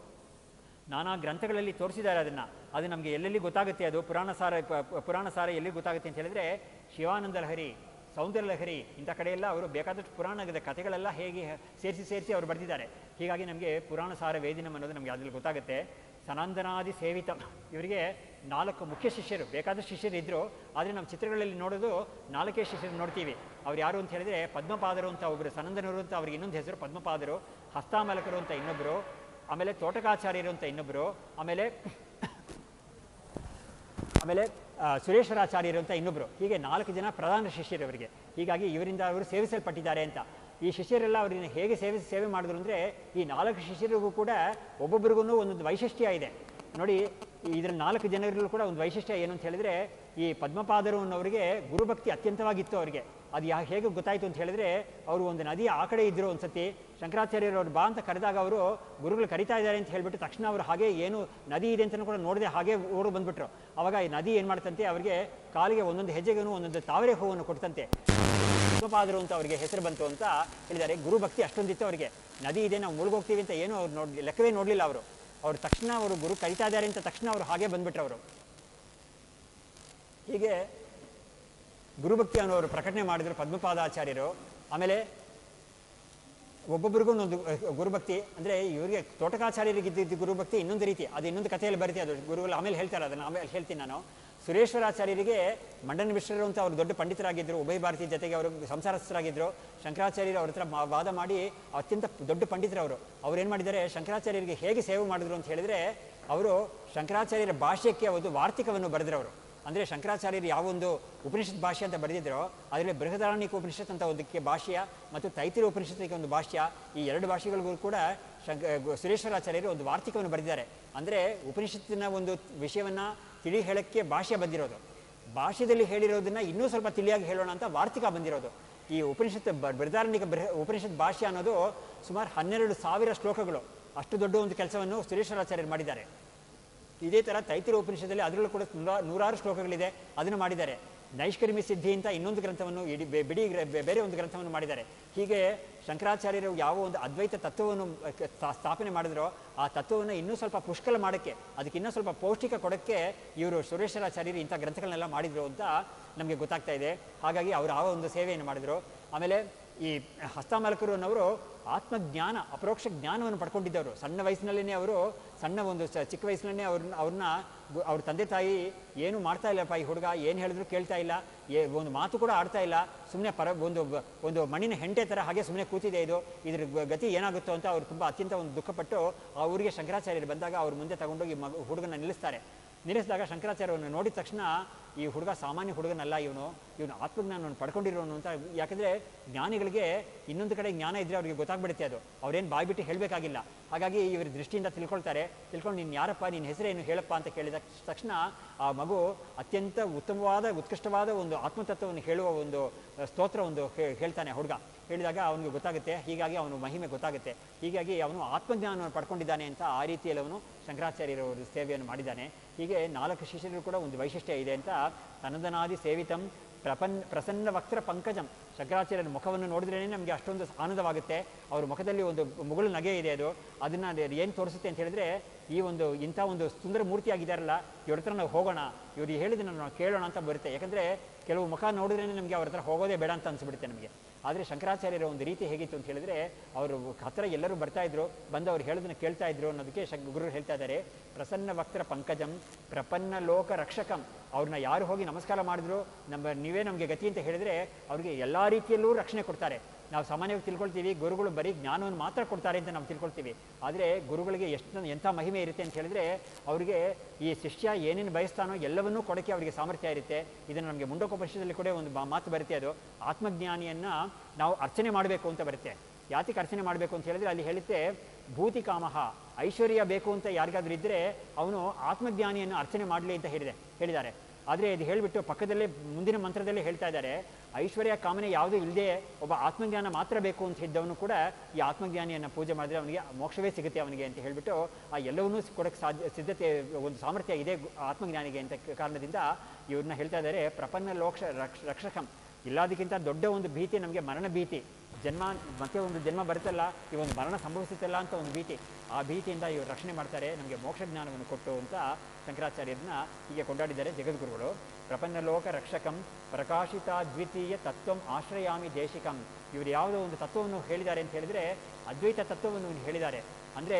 ನಾನಾ ಗ್ರಂಥಗಳಲ್ಲಿ ತೋರಿಸಿದ್ದಾರೆ. ಅದು ನಮಗೆ ಎಲ್ಲೆಲ್ಲಿ ಗೊತ್ತಾಗುತ್ತೆ, ಅದು ಪುರಾಣ ಸಾರ ಎಲ್ಲಿ ಗೊತ್ತಾಗುತ್ತೆ ಅಂತ ಹೇಳಿದ್ರೆ, ಶಿವಾನಂದ ಲಹರಿ, ಸೌಂದರ್ಯ ಲಹರಿ ಇಂಥ ಕಡೆಯೆಲ್ಲ ಅವರು ಬೇಕಾದಷ್ಟು ಪುರಾಣದ ಕಥೆಗಳೆಲ್ಲ ಹೇಗೆ ಸೇರಿಸಿ ಅವರು ಬರೆದಿದ್ದಾರೆ. ಹೀಗಾಗಿ ನಮಗೆ ಪುರಾಣ ಸಾರ ವೇದಿನಂ ಅನ್ನೋದು ನಮಗೆ ಅದರಲ್ಲಿ ಗೊತ್ತಾಗುತ್ತೆ. ಸನಂದನಾದಿ ಸೇವಿತ, ಇವರಿಗೆ 4 ಮುಖ್ಯ ಶಿಷ್ಯರು, ಬೇಕಾದಷ್ಟು ಶಿಷ್ಯರು ಇದ್ದರು. ಆದರೆ ನಮ್ಮ ಚಿತ್ರಗಳಲ್ಲಿ ನೋಡೋದು 4 ಶಿಷ್ಯರು ನೋಡ್ತೀವಿ. ಅವ್ರು ಯಾರು ಅಂತ ಹೇಳಿದ್ರೆ, ಪದ್ಮಪಾದರು ಅಂತ ಒಬ್ಬರು, ಸನಂದನರು ಅಂತ ಅವ್ರಿಗೆ ಇನ್ನೊಂದು ಹೆಸರು ಪದ್ಮಪಾದರು, ಹಸ್ತಾಮಲಕರು ಅಂತ ಇನ್ನೊಬ್ಬರು, ಆಮೇಲೆ ತೋಟಕಾಚಾರ್ಯರು ಅಂತ ಇನ್ನೊಬ್ಬರು, ಆಮೇಲೆ ಸುರೇಶ್ವರಾಚಾರ್ಯರು ಅಂತ ಇನ್ನೊಬ್ಬರು. ಹೀಗೆ 4 ಜನ ಪ್ರಧಾನ ಶಿಷ್ಯರು ಅವರಿಗೆ. ಹೀಗಾಗಿ ಇವರಿಂದ ಅವರು ಸೇವಿಸಲ್ಪಟ್ಟಿದ್ದಾರೆ ಅಂತ. ಈ ಶಿಷ್ಯರೆಲ್ಲ ಅವರನ್ನು ಹೇಗೆ ಸೇವೆ ಮಾಡಿದ್ರು ಅಂದರೆ, ಈ 4 ಶಿಷ್ಯರಿಗೂ ಕೂಡ ಒಬ್ಬೊಬ್ಬರಿಗೂ ಒಂದೊಂದು ವೈಶಿಷ್ಟ್ಯ ಇದೆ ನೋಡಿ. ಇದರ 4 ಜನರಲ್ಲೂ ಕೂಡ ಒಂದು ವೈಶಿಷ್ಟ್ಯ ಏನು ಅಂತ ಹೇಳಿದ್ರೆ, ಈ ಪದ್ಮಪಾದರು ಅನ್ನೋರಿಗೆ ಗುರುಭಕ್ತಿ ಅತ್ಯಂತವಾಗಿತ್ತು ಅವರಿಗೆ. ಅದು ಹೇಗೆ ಗೊತ್ತಾಯಿತು ಅಂತ ಹೇಳಿದ್ರೆ, ಅವರು ಒಂದು ನದಿಯ ಆ ಕಡೆ ಇದ್ದರು. ಒಂದು ಸತಿ ಶಂಕರಾಚಾರ್ಯರು ಅವ್ರು ಬಾ ಅಂತ ಕರೆದಾಗ ಅವರು ಗುರುಗಳು ಕರಿತಾ ಇದ್ದಾರೆ ಅಂತ ಹೇಳಿಬಿಟ್ಟು ತಕ್ಷಣ ಅವರು ಹಾಗೆ ಏನು ನದಿ ಇದೆ ಅಂತಲೂ ಕೂಡ ನೋಡದೆ ಹಾಗೆ ಓಡಿ ಬಂದುಬಿಟ್ರು. ಆವಾಗ ಈ ನದಿ ಏನು ಮಾಡ್ತಂತೆ, ಅವರಿಗೆ ಕಾಲಿಗೆ ಒಂದೊಂದು ಹೆಜ್ಜೆಗೂ ಒಂದೊಂದು ತಾವರೆ ಹೂವನ್ನು ಕೊಡ್ತಂತೆ. ಪದ್ಮಪಾದರು ಅಂತ ಅವರಿಗೆ ಹೆಸರು ಬಂತು ಅಂತ ಹೇಳಿದ್ದಾರೆ. ಗುರುಭಕ್ತಿ ಅಷ್ಟೊಂದಿತ್ತು ಅವರಿಗೆ. ನದಿ ಇದೆ, ನಾವು ಮುಳುಗೋಗ್ತೀವಿ ಅಂತ ಏನೂ ಅವ್ರು ಲೆಕ್ಕವೇ ನೋಡಲಿಲ್ಲ ಅವರು. ತಕ್ಷಣ ಅವರು ಗುರು ಕರಿತಾ ಇದ್ದಾರೆ ಅಂತ ತಕ್ಷಣ ಅವರು ಹಾಗೆ ಬಂದ್ಬಿಟ್ರು ಅವರು. ಹೀಗೆ ಗುರುಭಕ್ತಿ ಅನ್ನೋರು ಪ್ರಕಟಣೆ ಮಾಡಿದ್ರು ಪದ್ಮಪಾದಾಚಾರ್ಯರು. ಆಮೇಲೆ ಒಬ್ಬೊಬ್ಬರಿಗೂ ಒಂದೊಂದು ಗುರುಭಕ್ತಿ. ಅಂದರೆ ಇವರಿಗೆ ತೋಟಕಾಚಾರ್ಯರಿಗೆ ಇದ್ದಿದ್ದು ಗುರುಭಕ್ತಿ ಇನ್ನೊಂದು ರೀತಿ, ಅದು ಇನ್ನೊಂದು ಕಥೆಯಲ್ಲಿ ಬರುತ್ತೆ, ಅದು ಗುರುಗಳು ಆಮೇಲೆ ಹೇಳ್ತಾರೆ, ಅದನ್ನು ಆಮೇಲೆ ಹೇಳ್ತೀನಿ ನಾನು. ಸುರೇಶ್ವರಾಚಾರ್ಯರಿಗೆ ಮಂಡನ ಮಿಶ್ರರು ಅಂತ ಅವರು ದೊಡ್ಡ ಪಂಡಿತರಾಗಿದ್ದರು, ಉಭಯ ಭಾರತಿ ಜೊತೆಗೆ ಅವರು ಸಂಸಾರಸ್ಥರಾಗಿದ್ದರು. ಶಂಕರಾಚಾರ್ಯರು ಅವ್ರ ಹತ್ರ ವಾದ ಮಾಡಿ ಅತ್ಯಂತ ದೊಡ್ಡ ಪಂಡಿತರವರು. ಅವ್ರು ಏನು ಮಾಡಿದ್ದಾರೆ, ಶಂಕರಾಚಾರ್ಯರಿಗೆ ಹೇಗೆ ಸೇವೆ ಮಾಡಿದ್ರು ಅಂತ ಹೇಳಿದರೆ, ಅವರು ಶಂಕರಾಚಾರ್ಯರ ಭಾಷ್ಯಕ್ಕೆ ಒಂದು ವಾರ್ತಿಕವನ್ನು ಬರೆದ್ರವರು. ಅಂದರೆ ಶಂಕರಾಚಾರ್ಯರು ಯಾವೊಂದು ಉಪನಿಷತ್ ಭಾಷ್ಯ ಅಂತ ಬರೆದಿದ್ದರೋ ಅದರಲ್ಲಿ ಬೃಹದಾರಣ್ಯಕ ಉಪನಿಷತ್ ಅಂತ ಒಂದಕ್ಕೆ ಭಾಷ್ಯ ಮತ್ತು ತೈತಿರ ಉಪನಿಷತ್ತಿಗೆ ಒಂದು ಭಾಷ್ಯ, ಈ ಎರಡು ಭಾಷೆಗಳಿಗೂ ಕೂಡ ಸುರೇಶ್ವರಾಚಾರ್ಯರು ಒಂದು ವಾರ್ತಿಕವನ್ನು ಬರೆದಿದ್ದಾರೆ. ಅಂದರೆ ಉಪನಿಷತ್ತಿನ ಒಂದು ವಿಷಯವನ್ನು ತಿಳಿ ಹೇಳೋಕ್ಕೆ ಭಾಷ್ಯ ಬಂದಿರೋದು, ಭಾಷ್ಯದಲ್ಲಿ ಹೇಳಿರೋದನ್ನು ಇನ್ನೂ ಸ್ವಲ್ಪ ತಿಳಿಯಾಗಿ ಹೇಳೋಣ ಅಂತ ವಾರ್ತಿಕ ಬಂದಿರೋದು. ಈ ಉಪನಿಷತ್ ಬೃಹದಾರಣ್ಯಕ ಉಪನಿಷತ್ ಭಾಷ್ಯ ಅನ್ನೋದು ಸುಮಾರು 12,000 ಶ್ಲೋಕಗಳು, ಅಷ್ಟು ದೊಡ್ಡ ಒಂದು ಕೆಲಸವನ್ನು ಸುರೇಶ್ವರಾಚಾರ್ಯರು ಮಾಡಿದ್ದಾರೆ. ಇದೇ ಥರ ತೈತಿರ ಉಪನಿಷತ್ತಲ್ಲಿ ಅದರಲ್ಲೂ ಕೂಡ ನೂರಾರು ಶ್ಲೋಕಗಳಿದೆ, ಅದನ್ನು ಮಾಡಿದ್ದಾರೆ. ನೈಷ್ಕರ್ಮ್ಯ ಸಿದ್ಧಿ ಅಂತ ಇನ್ನೊಂದು ಗ್ರಂಥವನ್ನು ಬಿಡಿ ಬೇರೆ ಒಂದು ಗ್ರಂಥವನ್ನು ಮಾಡಿದ್ದಾರೆ. ಹೀಗೆ ಶಂಕರಾಚಾರ್ಯರು ಯಾವ ಒಂದು ಅದ್ವೈತ ತತ್ವವನ್ನು ಸ್ಥಾಪನೆ ಮಾಡಿದ್ರೋ ಆ ತತ್ವವನ್ನು ಇನ್ನೂ ಸ್ವಲ್ಪ ಪುಷ್ಕಲ ಮಾಡೋಕ್ಕೆ, ಅದಕ್ಕೆ ಇನ್ನೂ ಸ್ವಲ್ಪ ಪೌಷ್ಟಿಕ ಕೊಡೋಕ್ಕೆ ಇವರು ಸುರೇಶ್ವರಾಚಾರ್ಯರು ಇಂಥ ಗ್ರಂಥಗಳನ್ನೆಲ್ಲ ಮಾಡಿದರು ಅಂತ ನಮಗೆ ಗೊತ್ತಾಗ್ತಾ ಇದೆ. ಹಾಗಾಗಿ ಅವರು ಆ ಒಂದು ಸೇವೆಯನ್ನು ಮಾಡಿದರು. ಆಮೇಲೆ ಈ ಹಸ್ತಮಾಲಕರು ಅನ್ನೋರು ಆತ್ಮಜ್ಞಾನ, ಅಪರೋಕ್ಷ ಜ್ಞಾನವನ್ನು ಪಡ್ಕೊಂಡಿದ್ದವರು. ಸಣ್ಣ ವಯಸ್ಸಿನಲ್ಲೇ ಅವರು ಚಿಕ್ಕ ವಯಸ್ಸಿನಲ್ಲೇ ಅವ್ರನ್ನ ಅವ್ರ ತಂದೆ ತಾಯಿ ಏನು ಮಾಡ್ತಾ ಇಲ್ಲಪ್ಪ, ಈ ಹುಡುಗ ಏನು ಹೇಳಿದ್ರು ಕೇಳ್ತಾ ಇಲ್ಲ, ಒಂದು ಮಾತು ಕೂಡ ಆಡ್ತಾ ಇಲ್ಲ, ಸುಮ್ಮನೆ ಒಂದು ಮಣ್ಣಿನ ಹೆಂಟೆ ಥರ ಹಾಗೆ ಸುಮ್ಮನೆ ಕೂತಿದೆ, ಇದ್ರ ಗತಿ ಏನಾಗುತ್ತೋ ಅಂತ ಅವರು ತುಂಬ ಅತ್ಯಂತ ಒಂದು ದುಃಖಪಟ್ಟು ಆ ಊರಿಗೆ ಶಂಕರಾಚಾರ್ಯರು ಬಂದಾಗ ಅವ್ರ ಮುಂದೆ ತಗೊಂಡೋಗಿ ಹುಡುಗನ ನಿಲ್ಲಿಸಿದಾಗ ಶಂಕರಾಚಾರ್ಯವನ್ನು ನೋಡಿದ ತಕ್ಷಣ ಈ ಹುಡುಗ ಸಾಮಾನ್ಯ ಹುಡುಗನಲ್ಲ, ಇವನು ಆತ್ಮಜ್ಞಾನವನ್ನು ಪಡ್ಕೊಂಡಿರೋನು ಅಂತ. ಯಾಕಂದರೆ ಜ್ಞಾನಿಗಳಿಗೆ ಇನ್ನೊಂದು ಕಡೆ ಜ್ಞಾನ ಇದ್ದರೆ ಅವ್ರಿಗೆ ಗೊತ್ತಾಗ್ಬಿಡುತ್ತೆ, ಅದು ಅವ್ರೇನು ಬಾಯ್ಬಿಟ್ಟು ಹೇಳಬೇಕಾಗಿಲ್ಲ. ಹಾಗಾಗಿ ಇವ್ರ ದೃಷ್ಟಿಯಿಂದ ತಿಳ್ಕೊಂಡು ನೀನು ಯಾರಪ್ಪ, ನಿನ್ನ ಹೆಸರೇನು ಹೇಳಪ್ಪ ಅಂತ ಕೇಳಿದ ತಕ್ಷಣ ಆ ಮಗು ಅತ್ಯಂತ ಉತ್ಕೃಷ್ಟವಾದ ಒಂದು ಆತ್ಮತತ್ವವನ್ನು ಹೇಳುವ ಒಂದು ಸ್ತೋತ್ರ ಒಂದು ಹೇಳ್ತಾನೆ ಹುಡುಗ. ಹೇಳಿದಾಗ ಅವನಿಗೆ ಗೊತ್ತಾಗುತ್ತೆ, ಹೀಗಾಗಿ ಅವನು ಮಹಿಮೆ ಗೊತ್ತಾಗುತ್ತೆ, ಹೀಗಾಗಿ ಅವನು ಆತ್ಮಜ್ಞಾನವನ್ನು ಪಡ್ಕೊಂಡಿದ್ದಾನೆ ಅಂತ ಆ ರೀತಿಯಲ್ಲಿ ಅವನು ಶಂಕರಾಚಾರ್ಯರವರು ಸೇವೆಯನ್ನು ಮಾಡಿದ್ದಾನೆ. ಹೀಗೆ 4 ಶಿಷ್ಯರು ಕೂಡ ಒಂದು ವೈಶಿಷ್ಟ್ಯ ಇದೆ ಅಂತ. ತನದನಾದಿ ಸೇವಿತಂ ಪ್ರಸನ್ನ ವಕ್ರ ಪಂಕಜಂ. ಶಂಕರಾಚಾರ್ಯರ ಮುಖವನ್ನು ನೋಡಿದ್ರೇ ನಮಗೆ ಅಷ್ಟೊಂದು ಆನಂದವಾಗುತ್ತೆ. ಅವ್ರ ಮುಖದಲ್ಲಿ ಒಂದು ಮುಗುಳು ನಗೆ ಇದೆ, ಅದನ್ನು ಏನು ತೋರಿಸುತ್ತೆ ಅಂತ ಹೇಳಿದ್ರೆ, ಇಂಥ ಒಂದು ಸುಂದರ ಮೂರ್ತಿಯಾಗಿದ್ದಾರಲ್ಲ, ಇವ್ರ ಹತ್ರ ನಾವು ಹೋಗೋಣ, ಇವ್ರು ಹೇಳಿದ್ದನ್ನು ನಾವು ಕೇಳೋಣ ಅಂತ ಬರುತ್ತೆ. ಯಾಕಂದರೆ ಕೆಲವು ಮುಖ ನೋಡಿದ್ರೇ ನಮಗೆ ಅವ್ರ ಹತ್ರ ಹೋಗೋದೇ ಬೇಡ ಅಂತ ಅನಿಸ್ಬಿಡುತ್ತೆ ನಮಗೆ. ಆದರೆ ಶಂಕರಾಚಾರ್ಯರ ಒಂದು ರೀತಿ ಹೇಗಿತ್ತು ಅಂತ ಹೇಳಿದ್ರೆ, ಅವರು ಹತ್ತಿರ ಎಲ್ಲರೂ ಬರ್ತಾಯಿದ್ರು, ಬಂದು ಅವ್ರು ಹೇಳೋದನ್ನು ಕೇಳ್ತಾ ಇದ್ರು ಅನ್ನೋದಕ್ಕೆ ಗುರು ಹೇಳ್ತಾ ಇದ್ದಾರೆ. ಪ್ರಸನ್ನ ವಕ್ರ ಪಂಕಜಂ ಪ್ರಪನ್ನ ಲೋಕ ರಕ್ಷಕಂ. ಅವ್ರನ್ನ ಯಾರು ಹೋಗಿ ನಮಸ್ಕಾರ ಮಾಡಿದ್ರು, ನೀವೇ ನಮಗೆ ಗತಿ ಅಂತ ಹೇಳಿದರೆ ಅವ್ರಿಗೆ ಎಲ್ಲ ರೀತಿಯಲ್ಲೂ ರಕ್ಷಣೆ ಕೊಡ್ತಾರೆ. ನಾವು ಸಾಮಾನ್ಯವಾಗಿ ತಿಳ್ಕೊಳ್ತೀವಿ ಗುರುಗಳು ಬರೀ ಜ್ಞಾನವನ್ನು ಮಾತ್ರ ಕೊಡ್ತಾರೆ ಅಂತ ನಾವು ತಿಳ್ಕೊಳ್ತೀವಿ. ಆದರೆ ಗುರುಗಳಿಗೆ ಎಂಥ ಮಹಿಮೆ ಇರುತ್ತೆ ಅಂತ ಹೇಳಿದ್ರೆ, ಅವರಿಗೆ ಈ ಶಿಷ್ಯ ಏನೇನು ಬಯಸ್ತಾನೋ ಎಲ್ಲವನ್ನೂ ಕೊಡೋಕ್ಕೆ ಅವರಿಗೆ ಸಾಮರ್ಥ್ಯ ಇರುತ್ತೆ. ಇದನ್ನು ನಮಗೆ ಮುಂಡಕೋಪನಿಷತ್ತಲ್ಲಿ ಕೂಡ ಒಂದು ಮಾತು ಬರುತ್ತೆ, ಅದು ಆತ್ಮಜ್ಞಾನಿಯನ್ನು ನಾವು ಅರ್ಚನೆ ಮಾಡಬೇಕು ಅಂತ ಬರುತ್ತೆ. ಯಾತಕ್ಕೆ ಅರ್ಚನೆ ಮಾಡಬೇಕು ಅಂತ ಹೇಳಿದ್ರೆ, ಅಲ್ಲಿ ಹೇಳುತ್ತೆ ಭೂತಿ ಕಾಮಹ, ಐಶ್ವರ್ಯ ಬೇಕು ಅಂತ ಯಾರಿಗಾದ್ರೂ ಇದ್ದರೆ ಅವನು ಆತ್ಮಜ್ಞಾನಿಯನ್ನು ಅರ್ಚನೆ ಮಾಡಲಿ ಅಂತ ಹೇಳಿದ್ದಾರೆ. ಆದರೆ ಇದು ಹೇಳಿಬಿಟ್ಟು ಪಕ್ಕದಲ್ಲೇ ಮುಂದಿನ ಮಂತ್ರದಲ್ಲೇ ಹೇಳ್ತಾ ಇದ್ದಾರೆ, ಐಶ್ವರ್ಯ ಕಾಮನೆ ಯಾವುದೂ ಇಲ್ಲದೆ ಒಬ್ಬ ಆತ್ಮಜ್ಞಾನ ಮಾತ್ರ ಬೇಕು ಅಂತ ಇದ್ದವನು ಕೂಡ ಈ ಆತ್ಮಜ್ಞಾನಿಯನ್ನು ಪೂಜೆ ಮಾಡಿದ್ರೆ ಅವನಿಗೆ ಮೋಕ್ಷವೇ ಸಿಗುತ್ತೆ ಅವನಿಗೆ ಅಂತ ಹೇಳಿಬಿಟ್ಟು ಆ ಎಲ್ಲವನ್ನೂ ಕೊಡೋಕ್ಕೆ ಸಿದ್ಧತೆ ಒಂದು ಸಾಮರ್ಥ್ಯ ಇದೆ ಆತ್ಮಜ್ಞಾನಿಗೆ ಅಂತ ಕಾರಣದಿಂದ ಇವ್ರನ್ನ ಹೇಳ್ತಾ ಇದ್ದಾರೆ. ಪ್ರಪನ್ನ ರಕ್ಷಕಂ. ಎಲ್ಲದಕ್ಕಿಂತ ದೊಡ್ಡ ಒಂದು ಭೀತಿ ನಮಗೆ ಮರಣ ಭೀತಿ. ಮತ್ತೆ ಒಂದು ಜನ್ಮ ಬರುತ್ತಲ್ಲ, ಈ ಒಂದು ಮರಣ ಸಂಭವಿಸುತ್ತಲ್ಲ ಅಂತ ಒಂದು ಭೀತಿ. ಆ ಭೀತಿಯಿಂದ ಇವರು ರಕ್ಷಣೆ ಮಾಡ್ತಾರೆ, ನಮಗೆ ಮೋಕ್ಷ ಜ್ಞಾನವನ್ನು ಕೊಟ್ಟು ಅಂತ ಶಂಕರಾಚಾರ್ಯರನ್ನ ಹೀಗೆ ಕೊಂಡಾಡಿದ್ದಾರೆ ಜಗದ್ಗುರುಗಳು. ಪ್ರಪನ್ನ ಲೋಕ ರಕ್ಷಕಂ ಪ್ರಕಾಶಿತ ದ್ವಿತೀಯ ತತ್ವಂ ಆಶ್ರಯಾಮಿ ದೇಶಿಕಂ. ಇವರು ಯಾವುದೋ ಒಂದು ತತ್ವವನ್ನು ಹೇಳಿದ್ದಾರೆ ಅಂತ ಹೇಳಿದರೆ ಅದ್ವೈತ ತತ್ವವನ್ನು ಹೇಳಿದ್ದಾರೆ. ಅಂದರೆ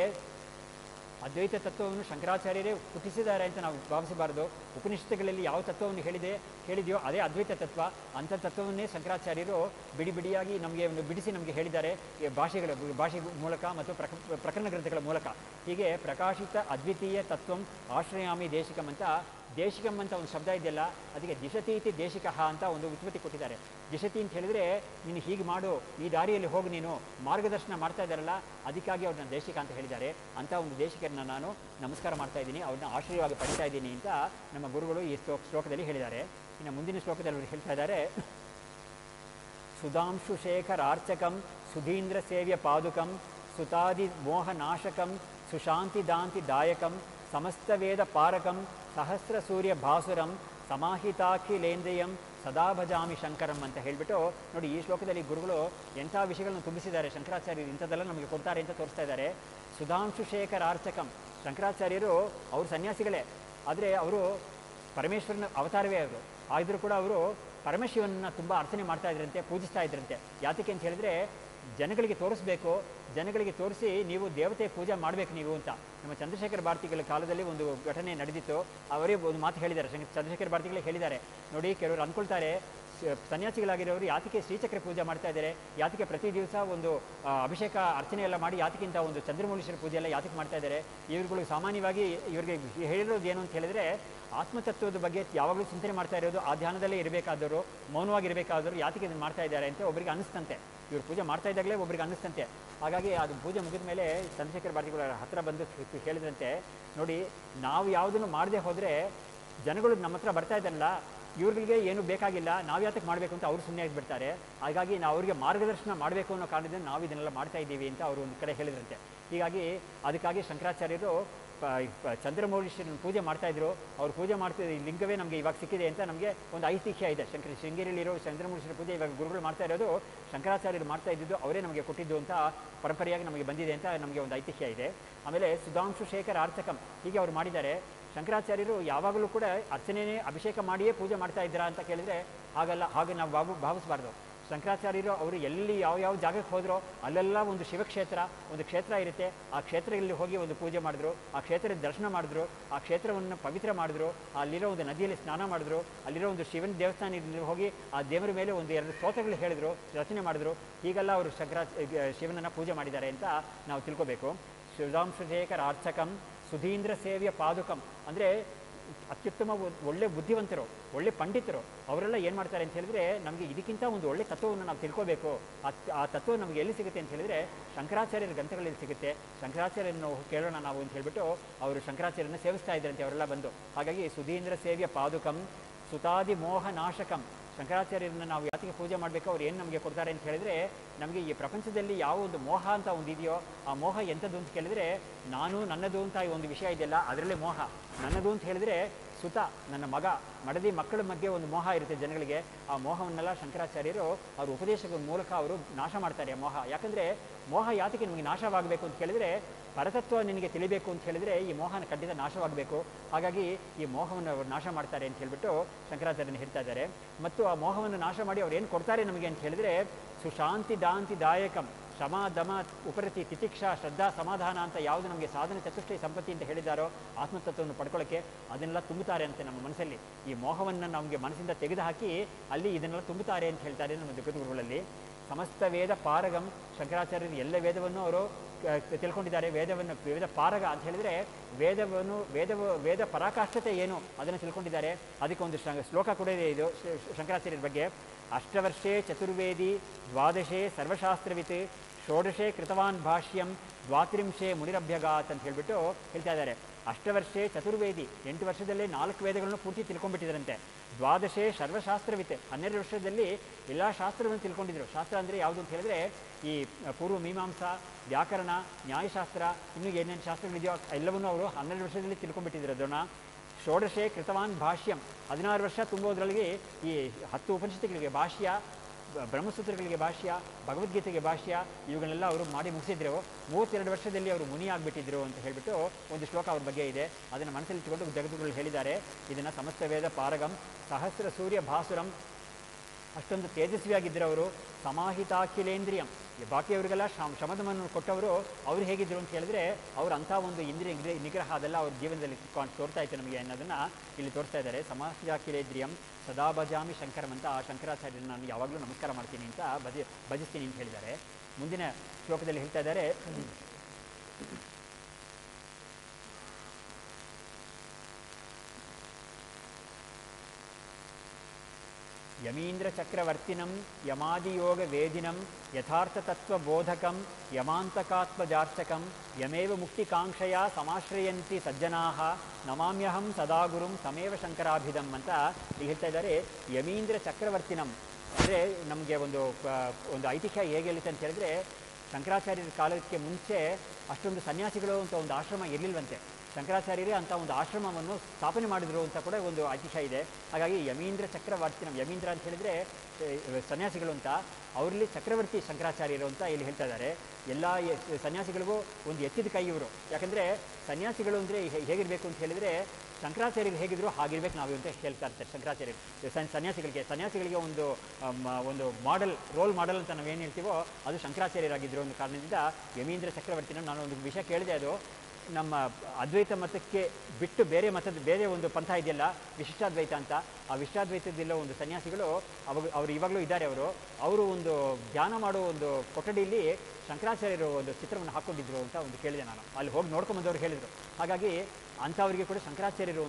ಅದ್ವೈತ ತತ್ವವನ್ನು ಶಂಕರಾಚಾರ್ಯರೇ ಹುಟ್ಟಿಸಿದ್ದಾರೆ ಅಂತ ನಾವು ಭಾವಿಸಬಾರದು. ಉಪನಿಷತ್ತುಗಳಲ್ಲಿ ಯಾವ ತತ್ವವನ್ನು ಹೇಳಿದೆಯೋ ಅದೇ ಅದ್ವೈತ ತತ್ವ. ಅಂಥ ತತ್ವವನ್ನೇ ಶಂಕರಾಚಾರ್ಯರು ಬಿಡಿಯಾಗಿ ನಮಗೆ ಬಿಡಿಸಿ ನಮಗೆ ಹೇಳಿದ್ದಾರೆ ಭಾಷೆ ಮೂಲಕ ಮತ್ತು ಪ್ರಕರಣ ಗ್ರಂಥಗಳ ಮೂಲಕ. ಹೀಗೆ ಪ್ರಕಾಶಿತ ಅದ್ವಿತೀಯ ತತ್ವಂ ಆಶ್ರಯಾಮಿ ದೇಶಿಕಂ ಅಂತ, ದೇಶಿಕಂ ಅಂತ ಒಂದು ಶಬ್ದ ಇದೆಯಲ್ಲ, ಅದಕ್ಕೆ ದಿಶತೀತಿ ದೇಶಿಕಃ ಅಂತ ಒಂದು ಉತ್ಪತ್ತಿ ಕೊಟ್ಟಿದ್ದಾರೆ. ದಿಶತಿ ಅಂತ ಹೇಳಿದರೆ ನೀನು ಹೀಗೆ ಮಾಡು, ಈ ದಾರಿಯಲ್ಲಿ ಹೋಗಿ ನೀನು ಮಾರ್ಗದರ್ಶನ ಮಾಡ್ತಾ ಇದ್ದಾರಲ್ಲ, ಅದಕ್ಕಾಗಿ ಅವ್ರನ್ನ ದೇಶಿಕ ಅಂತ ಹೇಳಿದ್ದಾರೆ. ಅಂಥ ಒಂದು ದೇಶಿಕರನ್ನ ನಾನು ನಮಸ್ಕಾರ ಮಾಡ್ತಾ ಇದ್ದೀನಿ, ಅವ್ರನ್ನ ಆಶ್ರಯವಾಗಿ ಪಡಿತಾ ಇದ್ದೀನಿ ಅಂತ ನಮ್ಮ ಗುರುಗಳು ಈ ಶ್ಲೋಕದಲ್ಲಿ ಹೇಳಿದ್ದಾರೆ. ಇನ್ನು ಮುಂದಿನ ಶ್ಲೋಕದಲ್ಲಿ ಅವರು ಹೇಳ್ತಾ ಇದ್ದಾರೆ, ಸುಧಾಂಶು ಶೇಖರಾರ್ಚಕಂ ಸುಧೀಂದ್ರ ಸೇವ್ಯ ಪಾದುಕಂ ಸುತಾದಿ ಮೋಹನಾಶಕಂ ಸುಶಾಂತಿದಾಂತಿದಾಯಕಂ ಸಮಸ್ತ ವೇದ ಪಾರಕಂ ಸಹಸ್ರ ಸೂರ್ಯ ಭಾಸುರಂ ಸಮಾಹಿತಾಖಿಲೇಂದ್ರಿಯಂ ಸದಾ ಭಜಾಮಿ ಶಂಕರಂ ಅಂತ ಹೇಳಿಬಿಟ್ಟು ನೋಡಿ, ಈ ಶ್ಲೋಕದಲ್ಲಿ ಗುರುಗಳು ಎಂಥ ವಿಷಯಗಳನ್ನು ತುಂಬಿಸಿದ್ದಾರೆ. ಶಂಕರಾಚಾರ್ಯರು ಇಂಥದ್ದೆಲ್ಲ ನಮಗೆ ಕೊಡ್ತಾರೆ ಅಂತ ತೋರಿಸ್ತಾ ಇದ್ದಾರೆ. ಸುಧಾಂಶು ಶೇಖರಾರ್ಚಕಂ. ಶಂಕರಾಚಾರ್ಯರು ಅವರು ಸನ್ಯಾಸಿಗಳೇ, ಆದರೆ ಅವರು ಪರಮೇಶ್ವರನ ಅವತಾರವೇ ಅವರು. ಆದರೂ ಕೂಡ ಅವರು ಪರಮಶಿವನನ್ನು ತುಂಬ ಅರ್ಚನೆ ಮಾಡ್ತಾ ಇದ್ರಂತೆ, ಪೂಜಿಸ್ತಾ ಇದ್ರಂತೆ. ಯಾತಕ್ಕೆ ಅಂತ ಹೇಳಿದ್ರೆ ಜನಗಳಿಗೆ ತೋರಿಸ್ಬೇಕು, ಜನಗಳಿಗೆ ತೋರಿಸಿ ನೀವು ದೇವತೆ ಪೂಜೆ ಮಾಡಬೇಕು ನೀವು ಅಂತ. ನಮ್ಮ ಚಂದ್ರಶೇಖರ ಭಾರತಿಗಳ ಕಾಲದಲ್ಲಿ ಒಂದು ಘಟನೆ ನಡೆದಿತ್ತು. ಅವರೇ ಒಂದು ಮಾತು ಹೇಳಿದ್ದಾರೆ, ಚಂದ್ರಶೇಖರ ಭಾರತಿಗಳೇ ಹೇಳಿದ್ದಾರೆ. ನೋಡಿ, ಕೆಲವರು ಅಂದ್ಕೊಳ್ತಾರೆ ಸನ್ಯಾಸಿಗಳಾಗಿರೋರು ಯಾತಕ್ಕೆ ಶ್ರೀಚಕ್ರ ಪೂಜೆ ಮಾಡ್ತಾ ಇದ್ದಾರೆ, ಯಾತಕ್ಕೆ ಪ್ರತಿ ದಿವಸ ಒಂದು ಅಭಿಷೇಕ ಅರ್ಚನೆ ಎಲ್ಲ ಮಾಡಿ ಯಾತಕ್ಕಿಂತ ಒಂದು ಚಂದ್ರಮೌಳೀಶ್ವರ ಪೂಜೆ ಎಲ್ಲ ಯಾತಕ್ಕೆ ಮಾಡ್ತಾ ಇದ್ದಾರೆ. ಇವ್ರುಗಳು ಸಾಮಾನ್ಯವಾಗಿ ಇವ್ರಿಗೆ ಹೇಳಿರೋದು ಏನು ಅಂತ ಹೇಳಿದ್ರೆ, ಆತ್ಮತತ್ವದ ಬಗ್ಗೆ ಯಾವಾಗಲೂ ಚಿಂತನೆ ಮಾಡ್ತಾ ಇರೋದು, ಆ ಧ್ಯಾನದಲ್ಲೇ ಇರಬೇಕಾದವರು, ಮೌನವಾಗಿರಬೇಕಾದವರು ಯಾತಕ್ಕೆ ಇದನ್ನು ಮಾಡ್ತಾ ಇದ್ದಾರೆ ಅಂತ ಒಬ್ಬರಿಗೆ ಅನ್ನಿಸ್ತಂತೆ. ಇವ್ರು ಪೂಜೆ ಮಾಡ್ತಾ ಇದ್ದಾಗಲೇ ಒಬ್ಬರಿಗೆ ಅನ್ನಿಸ್ತಂತೆ. ಹಾಗಾಗಿ ಅದು ಪೂಜೆ ಮುಗಿದ ಮೇಲೆ ಚಂದ್ರಶೇಖರ ಭಾರತಿಗಳ ಹತ್ರ ಬಂದು ಹೇಳಿದ್ರಂತೆ, ನೋಡಿ, ನಾವು ಯಾವುದನ್ನು ಮಾಡದೆ ಹೋದರೆ ಜನಗಳು ನಮ್ಮ ಹತ್ರ ಬರ್ತಾ ಇದ್ದಾರಲ್ಲ, ಇವ್ರಿಗೆ ಏನು ಬೇಕಾಗಿಲ್ಲ, ನಾವು ಯಾತಕ್ಕೆ ಮಾಡಬೇಕು ಅಂತ ಅವರು ಸುಮ್ಮನೆ ಆಗಿಬಿಡ್ತಾರೆ. ಹಾಗಾಗಿ ನಾವು ಅವರಿಗೆ ಮಾರ್ಗದರ್ಶನ ಮಾಡಬೇಕು ಅನ್ನೋ ಕಾರಣದಿಂದ ನಾವು ಇದನ್ನೆಲ್ಲ ಮಾಡ್ತಾ ಇದ್ದೀವಿ ಅಂತ ಅವರು ಒಂದು ಕಡೆ ಹೇಳಿದ್ರಂತೆ. ಹೀಗಾಗಿ ಅದಕ್ಕಾಗಿ ಶಂಕರಾಚಾರ್ಯರು ಚಂದ್ರಮೌಳೀಶ್ವರನ ಪೂಜೆ ಮಾಡ್ತಾಯಿದ್ರು. ಅವ್ರು ಪೂಜೆ ಮಾಡ್ತಿದ್ದ ಲಿಂಗವೇ ನಮಗೆ ಇವಾಗ ಸಿಕ್ಕಿದೆ ಅಂತ ನಮಗೆ ಒಂದು ಐತಿಹ್ಯ ಇದೆ. ಶೃಂಗೇರಿಯಲ್ಲಿರೋ ಚಂದ್ರಮೌಳೀಶ್ವರ ಪೂಜೆ ಇವಾಗ ಗುರುಗಳು ಮಾಡ್ತಾ ಇರೋದು ಶಂಕರಾಚಾರ್ಯರು ಮಾಡ್ತಾ ಇದ್ದಿದ್ದು, ಅವರೇ ನಮಗೆ ಕೊಟ್ಟಿದ್ದು ಅಂತ ಪರಂಪರೆಯಾಗಿ ನಮಗೆ ಬಂದಿದೆ ಅಂತ ನಮಗೆ ಒಂದು ಐತಿಹ್ಯ ಇದೆ. ಆಮೇಲೆ ಸುಧಾಂಶು ಶೇಖರ ಆರ್ತಕಂ ಹೀಗೆ ಅವರು ಮಾಡಿದ್ದಾರೆ. ಶಂಕರಾಚಾರ್ಯರು ಯಾವಾಗಲೂ ಕೂಡ ಅರ್ಚನೆಯೇ ಅಭಿಷೇಕ ಮಾಡಿಯೇ ಪೂಜೆ ಮಾಡ್ತಾ ಇದ್ದೀರಾ ಅಂತ ಕೇಳಿದರೆ ಹಾಗಲ್ಲ, ಹಾಗೆ ನಾವು ಭಾವಿಸಬಾರ್ದು. ಶಂಕರಾಚಾರ್ಯರು ಅವರು ಎಲ್ಲಿ ಯಾವ ಜಾಗಕ್ಕೆ ಹೋದರೋ ಅಲ್ಲೆಲ್ಲ ಒಂದು ಶಿವಕ್ಷೇತ್ರ, ಒಂದು ಕ್ಷೇತ್ರ ಇರುತ್ತೆ. ಆ ಕ್ಷೇತ್ರದಲ್ಲಿ ಹೋಗಿ ಒಂದು ಪೂಜೆ ಮಾಡಿದ್ರು, ಆ ಕ್ಷೇತ್ರದ ದರ್ಶನ ಮಾಡಿದ್ರು, ಆ ಕ್ಷೇತ್ರವನ್ನು ಪವಿತ್ರ ಮಾಡಿದ್ರು, ಅಲ್ಲಿರೋ ಒಂದು ನದಿಯಲ್ಲಿ ಸ್ನಾನ ಮಾಡಿದ್ರು, ಅಲ್ಲಿರೋ ಒಂದು ಶಿವನ ದೇವಸ್ಥಾನದಲ್ಲಿ ಹೋಗಿ ಆ ದೇವರ ಮೇಲೆ ಒಂದು 2 ಸ್ತೋತ್ರಗಳು ಹೇಳಿದ್ರು, ರಚನೆ ಮಾಡಿದ್ರು. ಹೀಗೆಲ್ಲ ಅವರು ಶಿವನನ್ನು ಪೂಜೆ ಮಾಡಿದ್ದಾರೆ ಅಂತ ನಾವು ತಿಳ್ಕೋಬೇಕು. ಸುಧಾಂಶೇಖರ ಆರ್ಚಕಂ ಸುಧೀಂದ್ರ ಸೇವ್ಯ ಪಾದುಕಂ ಅಂದರೆ ಅತ್ಯುತ್ತಮ ಒಳ್ಳೆ ಬುದ್ಧಿವಂತರು, ಒಳ್ಳೆ ಪಂಡಿತರು, ಅವರೆಲ್ಲ ಏನು ಮಾಡ್ತಾರೆ ಅಂತ ಹೇಳಿದ್ರೆ, ನಮಗೆ ಇದಕ್ಕಿಂತ ಒಂದು ಒಳ್ಳೆ ತತ್ವವನ್ನು ನಾವು ತಿಳ್ಕೋಬೇಕು. ಆ ತತ್ವ ನಮಗೆ ಎಲ್ಲಿ ಸಿಗುತ್ತೆ ಅಂತ ಹೇಳಿದ್ರೆ ಶಂಕರಾಚಾರ್ಯರ ಗ್ರಂಥಗಳಲ್ಲಿ ಸಿಗುತ್ತೆ. ಶಂಕರಾಚಾರ್ಯರನ್ನು ಕೇಳೋಣ ನಾವು ಅಂತ ಹೇಳಿಬಿಟ್ಟು ಅವರು ಶಂಕರಾಚಾರ್ಯರನ್ನು ಸೇವಿಸ್ತಾ ಇದ್ರಂತೆ ಅವರೆಲ್ಲ ಬಂದು. ಹಾಗಾಗಿ ಸುಧೀಂದ್ರ ಸೇವ್ಯ ಪಾದುಕಂ ಸುತಾದಿ ಮೋಹ ನಾಶಕಂ. ಶಂಕರಾಚಾರ್ಯರನ್ನು ನಾವು ಯಾತಿಗೆ ಪೂಜೆ ಮಾಡಬೇಕು, ಅವ್ರು ಏನು ನಮಗೆ ಕೊಡ್ತಾರೆ ಅಂತ ಹೇಳಿದ್ರೆ, ನಮಗೆ ಈ ಪ್ರಪಂಚದಲ್ಲಿ ಯಾವ ಒಂದು ಮೋಹ ಅಂತ ಒಂದು ಇದೆಯೋ ಆ ಮೋಹ ಎಂಥದ್ದು ಅಂತ ಕೇಳಿದ್ರೆ, ನಾನು ನನ್ನದು ಅಂತ ಒಂದು ವಿಷಯ ಇದೆಯಲ್ಲ ಅದರಲ್ಲೇ ಮೋಹ. ನನ್ನದು ಅಂತ ಹೇಳಿದ್ರೆ ಸುತ, ನನ್ನ ಮಗ, ಮಡದಿ ಮಕ್ಕಳ ಮಧ್ಯೆ ಒಂದು ಮೋಹ ಇರುತ್ತೆ ಜನಗಳಿಗೆ. ಆ ಮೋಹವನ್ನೆಲ್ಲ ಶಂಕರಾಚಾರ್ಯರು ಅವ್ರ ಉಪದೇಶದ ಮೂಲಕ ಅವರು ನಾಶ ಮಾಡ್ತಾರೆ ಮೋಹ. ಯಾಕಂದರೆ ಮೋಹ ಯಾತಕ್ಕೆ ನಿಮಗೆ ನಾಶವಾಗಬೇಕು ಅಂತ ಕೇಳಿದರೆ, ಪರತತ್ವ ನಿನಗೆ ತಿಳಿಬೇಕು ಅಂತ ಹೇಳಿದರೆ ಈ ಮೋಹನ ಖಂಡಿತ ನಾಶವಾಗಬೇಕು. ಹಾಗಾಗಿ ಈ ಮೋಹವನ್ನು ಅವರು ನಾಶ ಮಾಡ್ತಾರೆ ಅಂತ ಹೇಳಿಬಿಟ್ಟು ಶಂಕರಾಚಾರ್ಯನ ಹೇಳ್ತಾ ಇದ್ದಾರೆ. ಮತ್ತು ಆ ಮೋಹವನ್ನು ನಾಶ ಮಾಡಿ ಅವ್ರು ಏನು ಕೊಡ್ತಾರೆ ನಮಗೆ ಅಂತ ಹೇಳಿದರೆ, ಸುಶಾಂತಿ ದಾಂತಿ ದಾಯಕಂ ಶಮ ದಮ ಉಪರತಿ ತಿತಿಕ್ಷಾ ಶ್ರದ್ಧಾ ಸಮಾಧಾನ ಅಂತ ಯಾವುದು ನಮಗೆ ಸಾಧನೆ ಚತುಷ್ಟಯ ಸಂಪತ್ತಿ ಅಂತ ಹೇಳಿದಾರೋ ಆತ್ಮತತ್ವವನ್ನು ಪಡ್ಕೊಳ್ಳೋಕ್ಕೆ, ಅದನ್ನೆಲ್ಲ ತುಂಬುತ್ತಾರೆ ಅಂತೆ ನಮ್ಮ ಮನಸ್ಸಲ್ಲಿ. ಈ ಮೋಹವನ್ನು ನಮಗೆ ಮನಸ್ಸಿಂದ ತೆಗೆದುಹಾಕಿ ಅಲ್ಲಿ ಇದನ್ನೆಲ್ಲ ತುಂಬುತ್ತಾರೆ ಅಂತ ಹೇಳ್ತಾರೆ ನಮ್ಮ ಜಗದ್ಗುರುಗಳಲ್ಲಿ. ಸಮಸ್ತ ವೇದ ಪಾರಗಂ, ಶಂಕರಾಚಾರ್ಯರು ಎಲ್ಲ ವೇದವನ್ನು ಅವರು ತಿಳ್ಕೊಂಡಿದ್ದಾರೆ. ವೇದ ಪಾರಗ ಅಂತ ಹೇಳಿದರೆ ವೇದ ಪರಾಕಾಷ್ಠತೆ ಏನು ಅದನ್ನು ತಿಳ್ಕೊಂಡಿದ್ದಾರೆ. ಅದಕ್ಕೆ ಒಂದು ಶ್ಲೋಕ ಕೂಡ ಇದೆ ಇದು ಶಂಕರಾಚಾರ್ಯರ ಬಗ್ಗೆ. ಅಷ್ಟವರ್ಷೇ ಚತುರ್ವೇದಿ ದ್ವಾದಶೇ ಸರ್ವಶಾಸ್ತ್ರವಿತ್ ಷೋಡಶೇ ಕೃತವಾನ್ ಭಾಷ್ಯಂ ದ್ವಾತ್ರಿಂಶೇ ಮುನಿರಭ್ಯಗಾತ್ ಅಂತ ಹೇಳಿಬಿಟ್ಟು ಹೇಳ್ತಾ ಇದ್ದಾರೆ. ಅಷ್ಟವರ್ಷೇ ಚತುರ್ವೇದಿ 8 ವರ್ಷದಲ್ಲೇ 4 ವೇದಗಳನ್ನು ಪೂರ್ತಿ ತಿಳ್ಕೊಂಡ್ಬಿಟ್ಟಿದ್ರಂತೆ. ದ್ವಾದಶೇ ಸರ್ವಶಾಸ್ತ್ರವಿತ್ತೆ 12 ವರ್ಷದಲ್ಲಿ ಎಲ್ಲ ಶಾಸ್ತ್ರವನ್ನು ತಿಳ್ಕೊಂಡಿದ್ರು. ಶಾಸ್ತ್ರ ಅಂದರೆ ಯಾವುದು ಅಂತ ಹೇಳಿದ್ರೆ ಈ ಪೂರ್ವ ಮೀಮಾಂಸಾ, ವ್ಯಾಕರಣ, ನ್ಯಾಯಶಾಸ್ತ್ರ, ಇನ್ನೂ ಏನೇನು ಶಾಸ್ತ್ರಗಳಿದೆಯೋ ಎಲ್ಲವನ್ನೂ ಅವರು 12 ವರ್ಷದಲ್ಲಿ ತಿಳ್ಕೊಂಡ್ಬಿಟ್ಟಿದ್ರು ಅದನ್ನು. ಷೋಡಶೇ ಕೃತವಾನ್ ಭಾಷ್ಯಂ 16 ವರ್ಷ ತುಂಬೋದ್ರೊಳಗೆ ಈ 10 ಉಪನಿಷತ್ತುಗಳಿಗೆ ಭಾಷ್ಯ, ಬ್ರಹ್ಮಸೂತ್ರಗಳಿಗೆ ಭಾಷ್ಯ, ಭಗವದ್ಗೀತೆಗೆ ಭಾಷ್ಯ, ಇವುಗಳನ್ನೆಲ್ಲ ಅವರು ಮಾಡಿ ಮುಗಿಸಿದ್ರು. 32 ವರ್ಷದಲ್ಲಿ ಅವರು ಮುನಿ ಆಗಿಬಿಟ್ಟಿದ್ರು ಅಂತ ಹೇಳಿಬಿಟ್ಟು ಒಂದು ಶ್ಲೋಕ ಅವ್ರ ಬಗ್ಗೆ ಇದೆ. ಅದನ್ನು ಮನಸ್ಸಲ್ಲಿ ಇಟ್ಟುಕೊಂಡು ಜಗದ್ಗುರುಗಳು ಹೇಳಿದ್ದಾರೆ. ಇದನ್ನು ಸಮಸ್ತ ವೇದ ಪಾರಗಂ ಸಹಸ್ರ ಸೂರ್ಯ ಭಾಸುರಂ, ಅಷ್ಟೊಂದು ತೇಜಸ್ವಿಯಾಗಿದ್ದರು ಅವರು. ಸಮಾಹಿತಾಖಿಲೇಂದ್ರಿಯಂ, ಬಾಕಿಯವರಿಗೆಲ್ಲ ಶಮದಮನ್ನು ಕೊಟ್ಟವರು ಅವ್ರು ಹೇಗಿದ್ದರು ಅಂತ ಹೇಳಿದ್ರೆ, ಅವರು ಅಂಥ ಒಂದು ಇಂದ್ರಿಯ ನಿಗ್ರಹ ಅದೆಲ್ಲ ಅವ್ರ ಜೀವನದಲ್ಲಿ ತೋರ್ತಾ ಇತ್ತು ನಮಗೆ ಅನ್ನೋದನ್ನು ಇಲ್ಲಿ ತೋರಿಸ್ತಾ ಇದ್ದಾರೆ. ಸಮಾಹಿತಾಖಿಲೇಂದ್ರಿಯಂ ಸದಾ ಭಜಾಮಿ ಶಂಕರಂ ಅಂತ ಆ ಶಂಕರಾಚಾರ್ಯರನ್ನು ನಾನು ಯಾವಾಗಲೂ ನಮಸ್ಕಾರ ಮಾಡ್ತೀನಿ ಅಂತ ಭಜಿಸ್ತೀನಿ ಅಂತ ಹೇಳಿದ್ದಾರೆ. ಮುಂದಿನ ಶ್ಲೋಕದಲ್ಲಿ ಹೇಳ್ತಾ ಇದ್ದಾರೆ, ಯಮೀಂದ್ರ ಚಕ್ರವರ್ತಿನಂ ಯಮಾದಿಯೋಗ ವೇದಿನಂ ಯಥಾರ್ಥತತ್ವಬೋಧಕಂ ಯಮಾಂತಕಾತ್ಮಜಾರ್ಚಕಂ ಯಮೇವ ಮುಕ್ತಿಕಾಂಕ್ಷಯ ಸಮಾಶ್ರಯಂತಿ ಸಜ್ಜನಾಃ ನಮಾಮ್ಯಹಂ ಸದಾಗುರುಂ ತಮೇವ ಶಂಕರಾಭಿಧಂ ಅಂತ ಇಲ್ಲಿ ಹೇಳ್ತಾ ಇದ್ದಾರೆ. ಯಮೀಂದ್ರ ಚಕ್ರವರ್ತಿನಂ ಅಂದರೆ ನಮಗೆ ಒಂದು ಐತಿಹ್ಯ ಹೇಗೆ ಹೇಳುತ್ತೆ ಅಂತ ಹೇಳಿದ್ರೆ, ಶಂಕರಾಚಾರ್ಯರ ಕಾಲಕ್ಕೆ ಮುಂಚೆ ಅಷ್ಟೊಂದು ಸನ್ಯಾಸಿಗಳು ಅಂತ ಒಂದು ಆಶ್ರಮ ಇರಲಿಲ್ವಂತೆ. ಶಂಕರಾಚಾರ್ಯರೇ ಅಂತ ಒಂದು ಆಶ್ರಮವನ್ನು ಸ್ಥಾಪನೆ ಮಾಡಿದ್ರು ಅಂತ ಕೂಡ ಒಂದು ಐತಿಹ್ಯ ಇದೆ. ಹಾಗಾಗಿ ಯಮೀಂದ್ರ ಚಕ್ರವರ್ತಿ, ನಮ್ಮ ಯಮೀಂದ್ರ ಅಂತ ಹೇಳಿದರೆ ಸನ್ಯಾಸಿಗಳು ಅಂತ, ಅವರಲ್ಲಿ ಚಕ್ರವರ್ತಿ ಶಂಕರಾಚಾರ್ಯರು ಅಂತ ಇಲ್ಲಿ ಹೇಳ್ತಾ ಇದ್ದಾರೆ. ಎಲ್ಲ ಸನ್ಯಾಸಿಗಳಿಗೂ ಒಂದು ಎತ್ತಿದ ಕೈ ಇವರು. ಯಾಕಂದರೆ ಸನ್ಯಾಸಿಗಳು ಅಂದರೆ ಹೇಗಿರಬೇಕು ಅಂತ ಹೇಳಿದರೆ ಶಂಕರಾಚಾರ್ಯರು ಹೇಗಿದ್ರು ಹಾಗಿರ್ಬೇಕು ನಾವು ಅಂತ ಹೇಳ್ತಾ ಇರ್ತಾರೆ ಶಂಕರಾಚಾರ್ಯರು. ಸನ್ಯಾಸಿಗಳಿಗೆ ಒಂದು ಮಾಡೆಲ್, ರೋಲ್ ಮಾಡೆಲ್ ಅಂತ ನಾವೇನು ಹೇಳ್ತೀವೋ ಅದು ಶಂಕರಾಚಾರ್ಯರಾಗಿದ್ದರು ಒಂದು ಕಾರಣದಿಂದ ಯಮೀಂದ್ರ ಚಕ್ರವರ್ತಿನ ನಾನು ಒಂದು ವಿಷಯ ಕೇಳಿದೆ. ಅದು ನಮ್ಮ ಅದ್ವೈತ ಮತಕ್ಕೆ ಬಿಟ್ಟು ಬೇರೆ ಒಂದು ಪಂಥ ಇದೆಯಲ್ಲ ವಿಶಿಷ್ಟಾದ್ವೈತ ಅಂತ, ಆ ವಿಶಿಷ್ಟಾದ್ವೈತದಲ್ಲಿರೋ ಒಂದು ಸನ್ಯಾಸಿಗಳು ಅವರು ಇವಾಗಲೂ ಇದ್ದಾರೆ. ಅವರು ಒಂದು ಧ್ಯಾನ ಮಾಡೋ ಒಂದು ಕೊಠಡಿಯಲ್ಲಿ ಶಂಕರಾಚಾರ್ಯರು ಒಂದು ಚಿತ್ರವನ್ನು ಹಾಕ್ಕೊಂಡಿದ್ರು ಅಂತ ಒಂದು ಕೇಳಿದೆ ನಾನು. ಅಲ್ಲಿ ಹೋಗಿ ನೋಡ್ಕೊಂಬಂದವ್ರು ಹೇಳಿದರು. ಹಾಗಾಗಿ ಅಂಥವರಿಗೆ ಕೂಡ ಶಂಕರಾಚಾರ್ಯರು